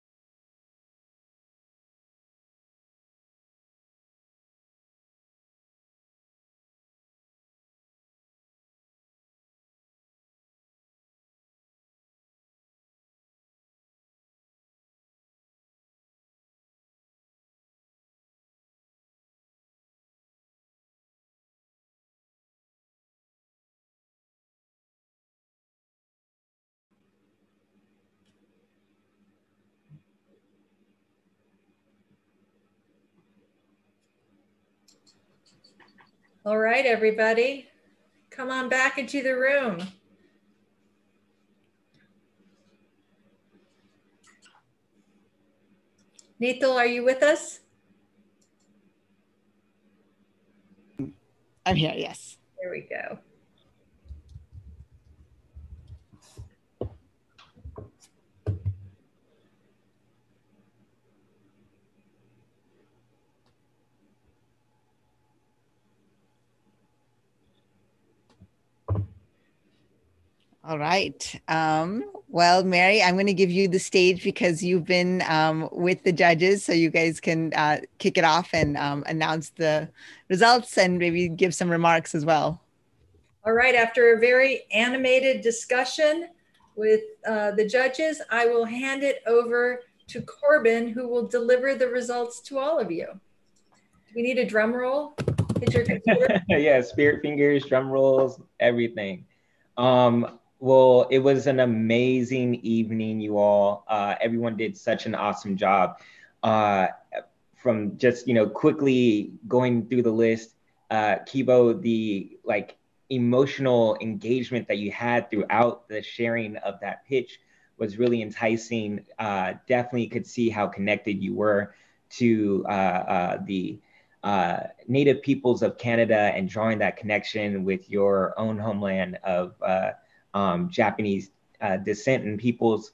All right, everybody, come on back into the room. Neetal, are you with us? I'm here, yes. There we go. All right. Um, well, Mary, I'm going to give you the stage because you've been um, with the judges, so you guys can uh, kick it off and um, announce the results and maybe give some remarks as well. All right. After a very animated discussion with uh, the judges, I will hand it over to Corbin, who will deliver the results to all of you. Do we need a drum roll? Hit your computer. Yeah, spirit fingers, drum rolls, everything. Um, well, it was an amazing evening, you all. Uh, everyone did such an awesome job. Uh, from just, you know, quickly going through the list, uh, Kibou, the like emotional engagement that you had throughout the sharing of that pitch was really enticing. Uh, definitely could see how connected you were to uh, uh, the uh, Native peoples of Canada and drawing that connection with your own homeland of uh, um, Japanese uh, descent and peoples.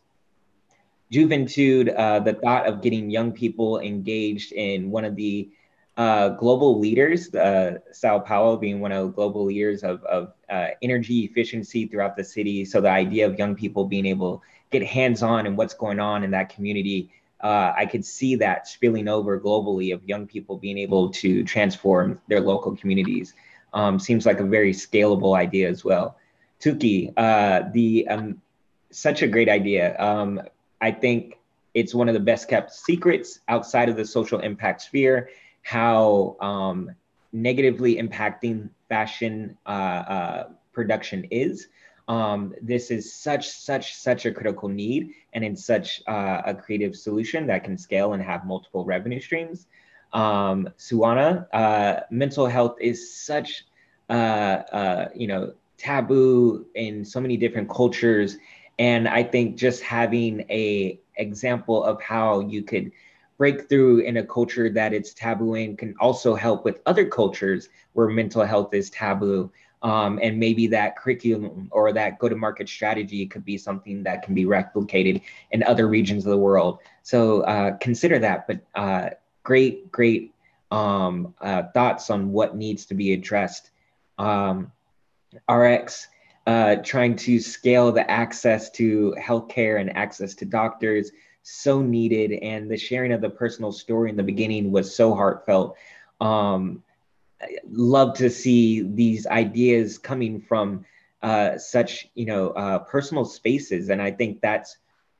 Juventude, uh, the thought of getting young people engaged in one of the uh, global leaders, uh, Sao Paulo being one of the global leaders of, of uh, energy efficiency throughout the city. So the idea of young people being able to get hands-on in what's going on in that community, uh, I could see that spilling over globally of young people being able to transform their local communities. Um, seems like a very scalable idea as well. Tooke, uh, the um, such a great idea. Um, I think it's one of the best kept secrets outside of the social impact sphere, how um, negatively impacting fashion uh, uh, production is. Um, this is such, such, such a critical need, and in such uh, a creative solution that can scale and have multiple revenue streams. Um, SUYANA, uh, mental health is such, uh, uh, you know, taboo in so many different cultures. And I think just having a example of how you could break through in a culture that it's tabooing can also help with other cultures where mental health is taboo. Um, and maybe that curriculum or that go-to-market strategy could be something that can be replicated in other regions of the world. So uh, consider that, but uh, great, great um, uh, thoughts on what needs to be addressed. Um, R X, Uh, trying to scale the access to healthcare and access to doctors, so needed. And the sharing of the personal story in the beginning was so heartfelt. Um, love to see these ideas coming from uh, such, you know, uh, personal spaces. And I think that's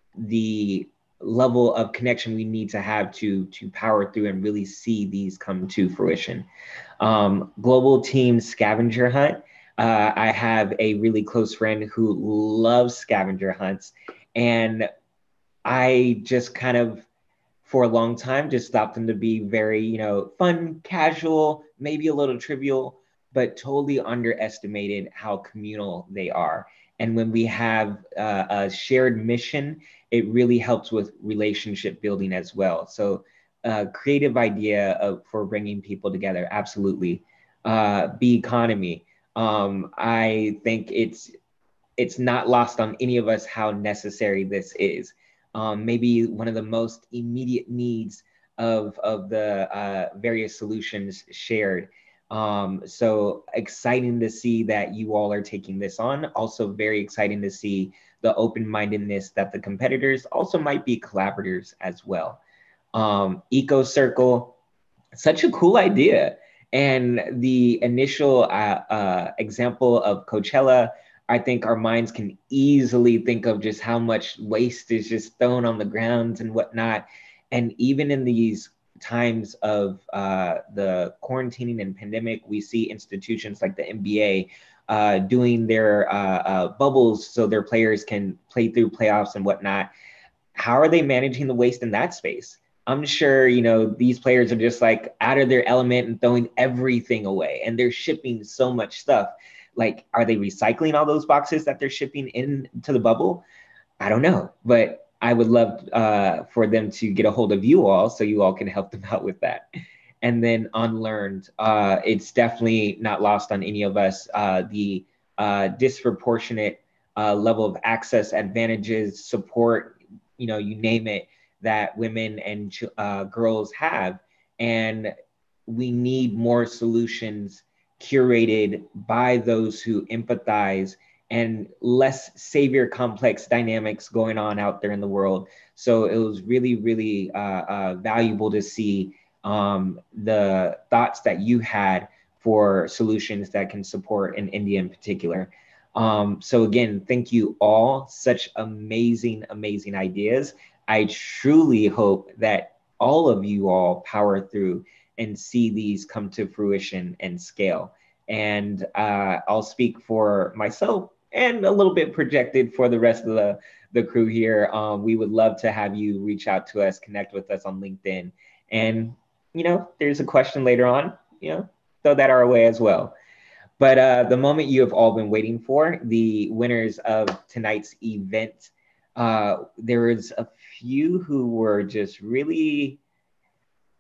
the level of connection we need to have to, to power through and really see these come to fruition. Um, global team scavenger hunt. Uh, I have a really close friend who loves scavenger hunts, and I just kind of, for a long time, just thought them to be very, you know, fun, casual, maybe a little trivial, but totally underestimated how communal they are. And when we have uh, a shared mission, it really helps with relationship building as well. So uh, creative idea of, for bringing people together, absolutely. Uh, BConomy. Um, I think it's it's not lost on any of us how necessary this is. Um, maybe one of the most immediate needs of, of the uh, various solutions shared. Um, so exciting to see that you all are taking this on. Also very exciting to see the open-mindedness that the competitors also might be collaborators as well. Um, EcoCircle, such a cool idea. And the initial uh, uh, example of Coachella, I think our minds can easily think of just how much waste is just thrown on the grounds and whatnot. And even in these times of uh, the quarantining and pandemic, we see institutions like the N B A uh, doing their uh, uh, bubbles so their players can play through playoffs and whatnot. How are they managing the waste in that space? I'm sure, you know, these players are just like out of their element and throwing everything away, and they're shipping so much stuff. Like, are they recycling all those boxes that they're shipping into the bubble? I don't know, but I would love uh, for them to get a hold of you all so you all can help them out with that. And then Unlearned, uh, it's definitely not lost on any of us, uh, the uh, disproportionate uh, level of access, advantages, support, you know, you name it, that women and uh, girls have. And we need more solutions curated by those who empathize, and less savior complex dynamics going on out there in the world. So it was really, really uh, uh, valuable to see um, the thoughts that you had for solutions that can support in India in particular. Um, so again, thank you all. Such amazing, amazing ideas. I truly hope that all of you all power through and see these come to fruition and scale. And uh, I'll speak for myself and a little bit projected for the rest of the, the crew here. Um, we would love to have you reach out to us, connect with us on LinkedIn. And, you know, there's a question later on, you know, throw that our way as well. But uh, the moment you have all been waiting for, the winners of tonight's event, uh, there was a few who were just really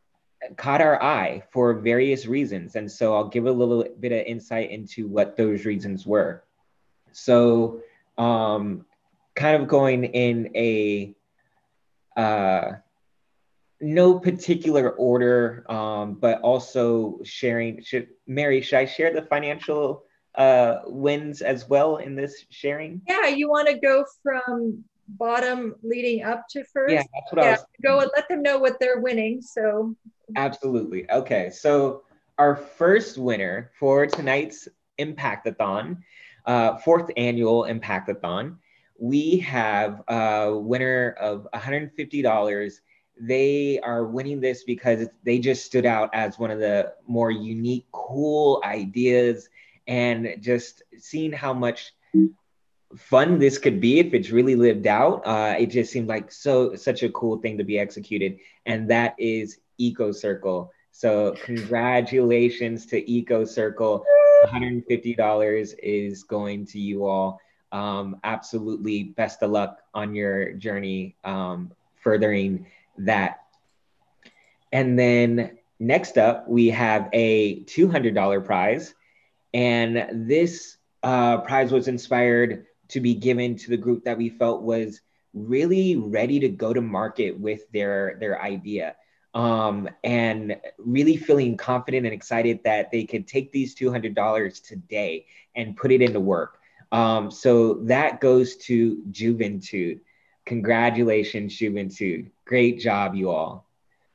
caught our eye for various reasons. And so I'll give a little bit of insight into what those reasons were. So um, kind of going in a uh, no particular order, um, but also sharing, should, Mary, should I share the financial uh, wins as well in this sharing? Yeah, you want to go from bottom leading up to first? Yeah, that's what yeah, I was go and let them know what they're winning. So absolutely. Okay, so our first winner for tonight's Impactathon, uh, fourth annual Impactathon, we have a winner of one hundred fifty dollars. They are winning this because they just stood out as one of the more unique, cool ideas, and just seeing how much fun this could be if it's really lived out. Uh, it just seemed like so such a cool thing to be executed, and that is EcoCircle. So congratulations to EcoCircle. one hundred fifty dollars is going to you all. Um, absolutely best of luck on your journey um, furthering that. And then next up, we have a two hundred dollar prize. And this uh, prize was inspired to be given to the group that we felt was really ready to go to market with their, their idea. Um, and really feeling confident and excited that they could take these two hundred dollars today and put it into work. Um, so that goes to Juventude. Congratulations, Juventude. Great job, you all.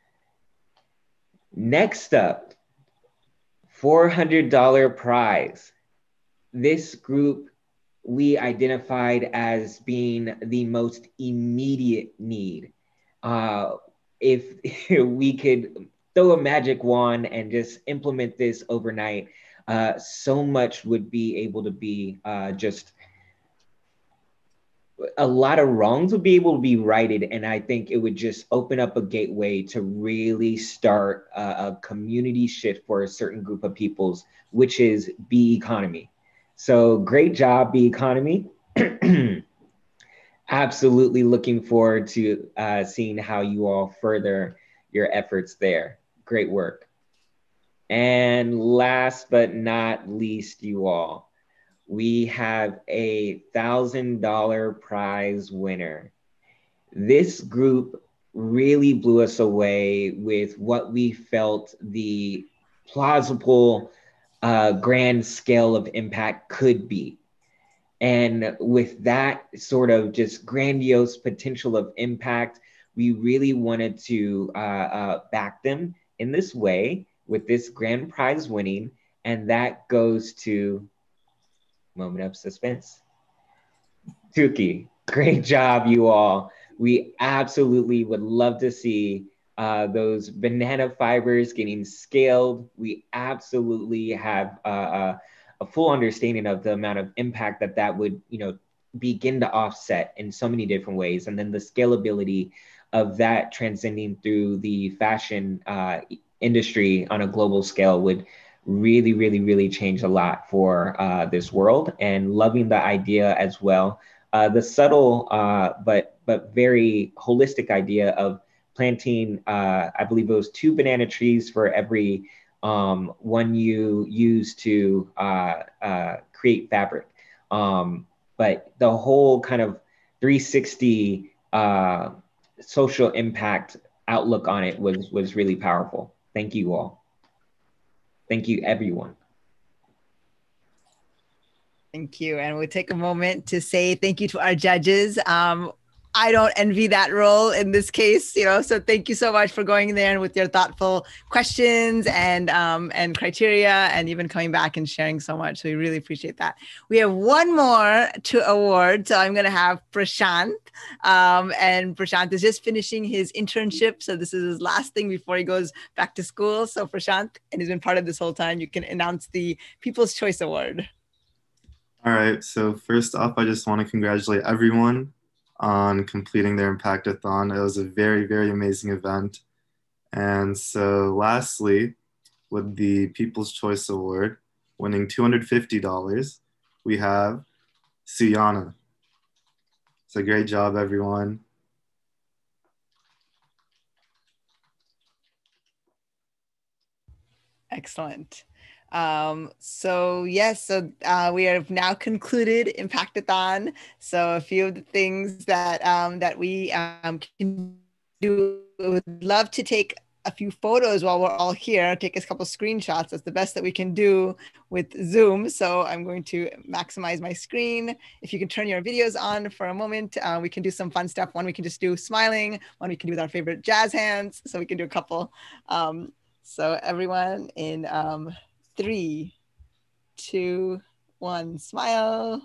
Next up, four hundred dollar prize. This group we identified as being the most immediate need. Uh, if we could throw a magic wand and just implement this overnight, uh, so much would be able to be uh, just, a lot of wrongs would be able to be righted. And I think it would just open up a gateway to really start a, a community shift for a certain group of peoples, which is BConomy. So great job, BConomy. Absolutely looking forward to uh, seeing how you all further your efforts there. Great work. And last but not least, you all, we have a one thousand dollar prize winner. This group really blew us away with what we felt the plausible uh, grand scale of impact could be. And with that sort of just grandiose potential of impact, we really wanted to uh, uh, back them in this way with this grand prize winning. And that goes to, moment of suspense, Tooke. Great job, you all. We absolutely would love to see uh, those banana fibers getting scaled. We absolutely have uh, uh, a full understanding of the amount of impact that that would, you know, begin to offset in so many different ways. And then the scalability of that transcending through the fashion uh, industry on a global scale would really, really, really change a lot for uh, this world. And loving the idea as well. Uh, the subtle uh, but but very holistic idea of planting, uh, I believe it was two banana trees for every um, one you use to uh, uh, create fabric. Um, but the whole kind of three sixty uh, social impact outlook on it was, was really powerful. Thank you all. Thank you, everyone. Thank you. And we'll take a moment to say thank you to our judges. Um, I don't envy that role in this case, you know, so thank you so much for going there and with your thoughtful questions and um, and criteria, and even coming back and sharing so much. So we really appreciate that. We have one more to award. So I'm going to have Prashant. Um, and Prashant is just finishing his internship. So this is his last thing before he goes back to school. So Prashant, and he's been part of this whole time, you can announce the People's Choice Award. All right, so first off, I just want to congratulate everyone on completing their Impactathon. It was a very, very amazing event. And so lastly, with the People's Choice Award, winning two hundred fifty dollars, we have SUYANA. So great job, everyone. Excellent. Um, so yes, so uh, we have now concluded Impactathon. So a few of the things that um, that we um, can do, would love to take a few photos while we're all here, take a couple screenshots. That's the best that we can do with Zoom. So I'm going to maximize my screen. If you can turn your videos on for a moment, uh, we can do some fun stuff. One we can just do smiling, one we can do with our favorite jazz hands. So we can do a couple. Um, so everyone in um, three, two, one, smile.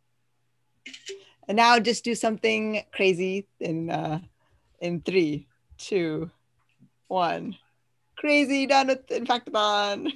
And now just do something crazy in, uh, in three, two, one. Crazy, done with Impactathon.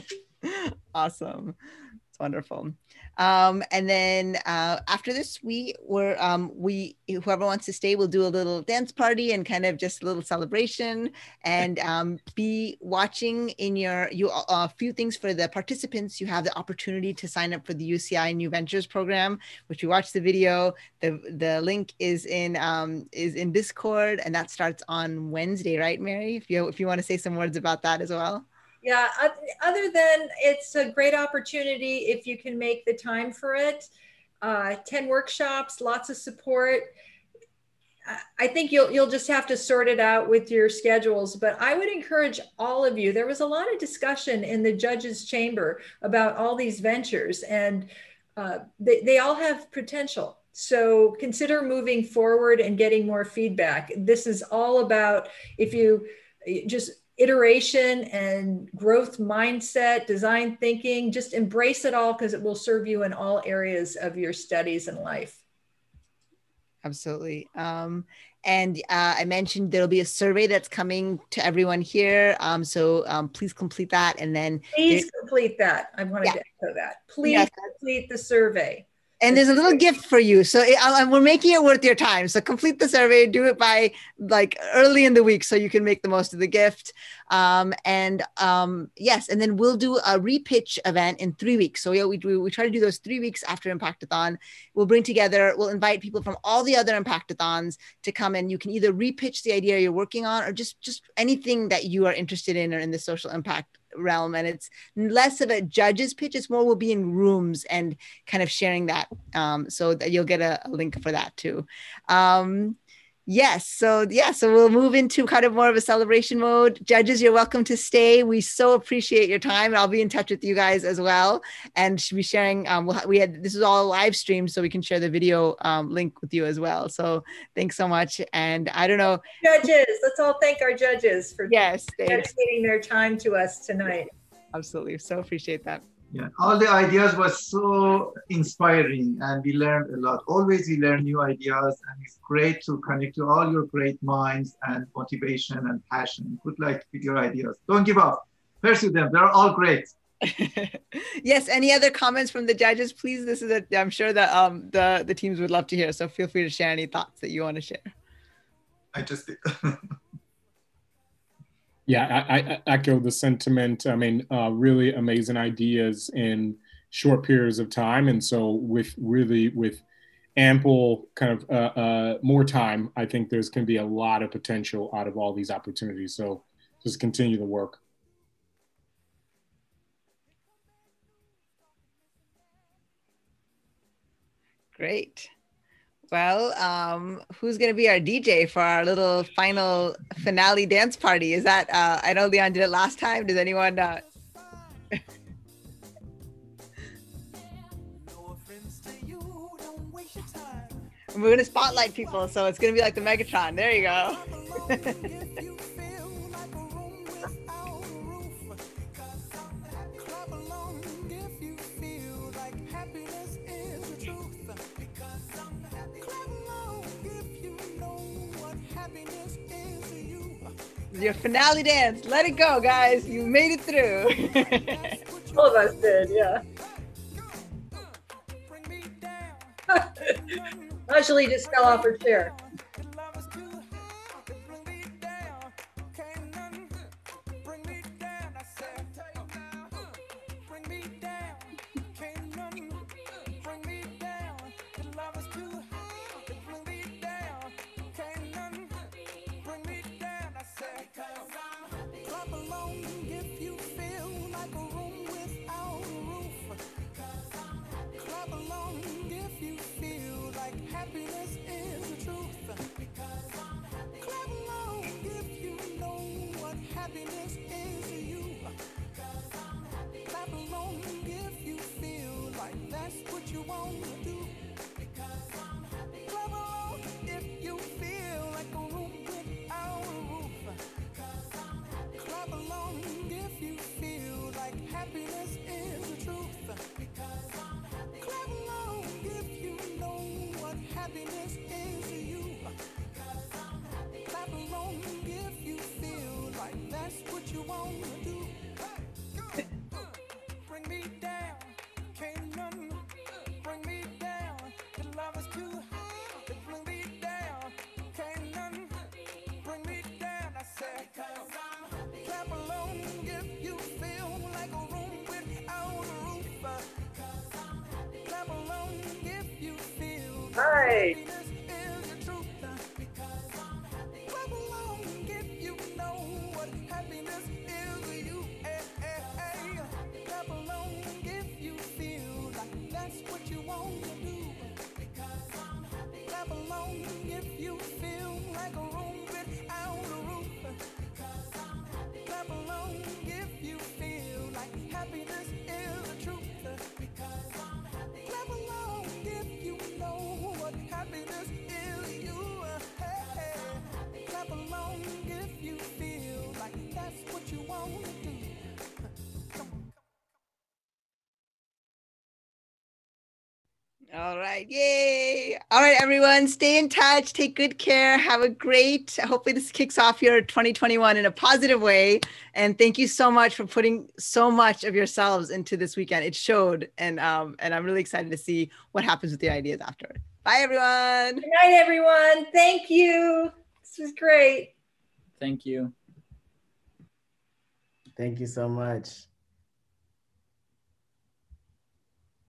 Awesome. It's wonderful. Um, and then uh, after this, we were, um, we, whoever wants to stay, we'll do a little dance party and kind of just a little celebration, and um, be watching in your, you a uh, few things for the participants. You have the opportunity to sign up for the U C I New Ventures program, which we watched the video. The, the link is in, um, is in Discord, and that starts on Wednesday, right, Mary? If you, if you want to say some words about that as well. Yeah, other than it's a great opportunity if you can make the time for it. Uh, ten workshops, lots of support. I think you'll, you'll just have to sort it out with your schedules, but I would encourage all of you. There was a lot of discussion in the judges' chamber about all these ventures, and uh, they, they all have potential. So consider moving forward and getting more feedback. This is all about, if you just iteration and growth mindset, design thinking, just embrace it all, because it will serve you in all areas of your studies and life. Absolutely. Um, and uh, I mentioned there'll be a survey that's coming to everyone here. Um, so um, please complete that. And then please complete that. I wanted yeah. to echo that. Please yes. complete the survey. And there's a little gift for you. So it, uh, we're making it worth your time. So complete the survey, do it by like early in the week so you can make the most of the gift. Um, and um, yes, and then we'll do a repitch event in three weeks. So we, we, we try to do those three weeks after Impactathon. We'll bring together, we'll invite people from all the other Impactathons to come, and you can either repitch the idea you're working on, or just, just anything that you are interested in or in the social impact realm. And it's less of a judge's pitch, it's more we'll be in rooms and kind of sharing that, um, so that you'll get a, a link for that too. Um, yes, so yeah, so we'll move into kind of more of a celebration mode. Judges, you're welcome to stay. We so appreciate your time. I'll be in touch with you guys as well, and should be sharing, um, we'll, we had, this is all live streamed, so we can share the video um, link with you as well. So thanks so much. And I don't know. Judges, let's all thank our judges for yes, dedicating their time to us tonight. Absolutely, so appreciate that. Yeah, all the ideas was so inspiring, and we learned a lot. Always we learn new ideas, and it's great to connect to all your great minds and motivation and passion. Good luck with your ideas. Don't give up. Pursue them. They're all great. Yes. Any other comments from the judges, please? This is a, I'm sure that um, the, the teams would love to hear. So feel free to share any thoughts that you want to share. I just did. Yeah, I, I echo the sentiment. I mean, uh, really amazing ideas in short periods of time. And so with really with ample kind of uh, uh, more time, I think there's going to be a lot of potential out of all these opportunities. So just continue the work. Great. Well, um, who's going to be our D J for our little final finale dance party? Is that, uh, I know Leon did it last time. Does anyone? Uh... We're going to spotlight people, so it's going to be like the Megatron. There you go. Your finale dance. Let it go, guys. You made it through. All of us did, yeah. Anjali just fell off her chair. Clap along if you feel you want to do. Because I'm happy. Clap along if you feel like a room without a roof. Because I'm happy. Clap along if you feel like happiness is the truth. Because I'm happy. Clap along if you know what happiness is to you. Because I'm happy. Clap along if you feel like that's what you want to do. Hey, go. Bring me down, can't none bring me down. The love is too high to bring me down. Can't none bring me down. I said, because I'm happy. Clap along if you feel like a room without a roof. Because I'm happy. Clap along if you feel Right. happiness is the truth. Because I'm happy. Clap along if you know what happiness is to you. Hey, hey, hey. Clap along if you feel like that's what you want to do. Because I'm happy. Clap along if you feel like a room without a roof. Because I'm happy. Clap along if you feel like happiness is the truth. Because I'm happy. Clap along if you know what happiness is to you. Hey, hey. Clap along if you feel like that's what you want to do. All right. Yay. All right, everyone. Stay in touch. Take good care. Have a great, hopefully this kicks off your twenty twenty-one in a positive way. And thank you so much for putting so much of yourselves into this weekend. It showed. And, um, and I'm really excited to see what happens with the ideas afterward. Bye, everyone. Good night, everyone. Thank you. This was great. Thank you. Thank you so much.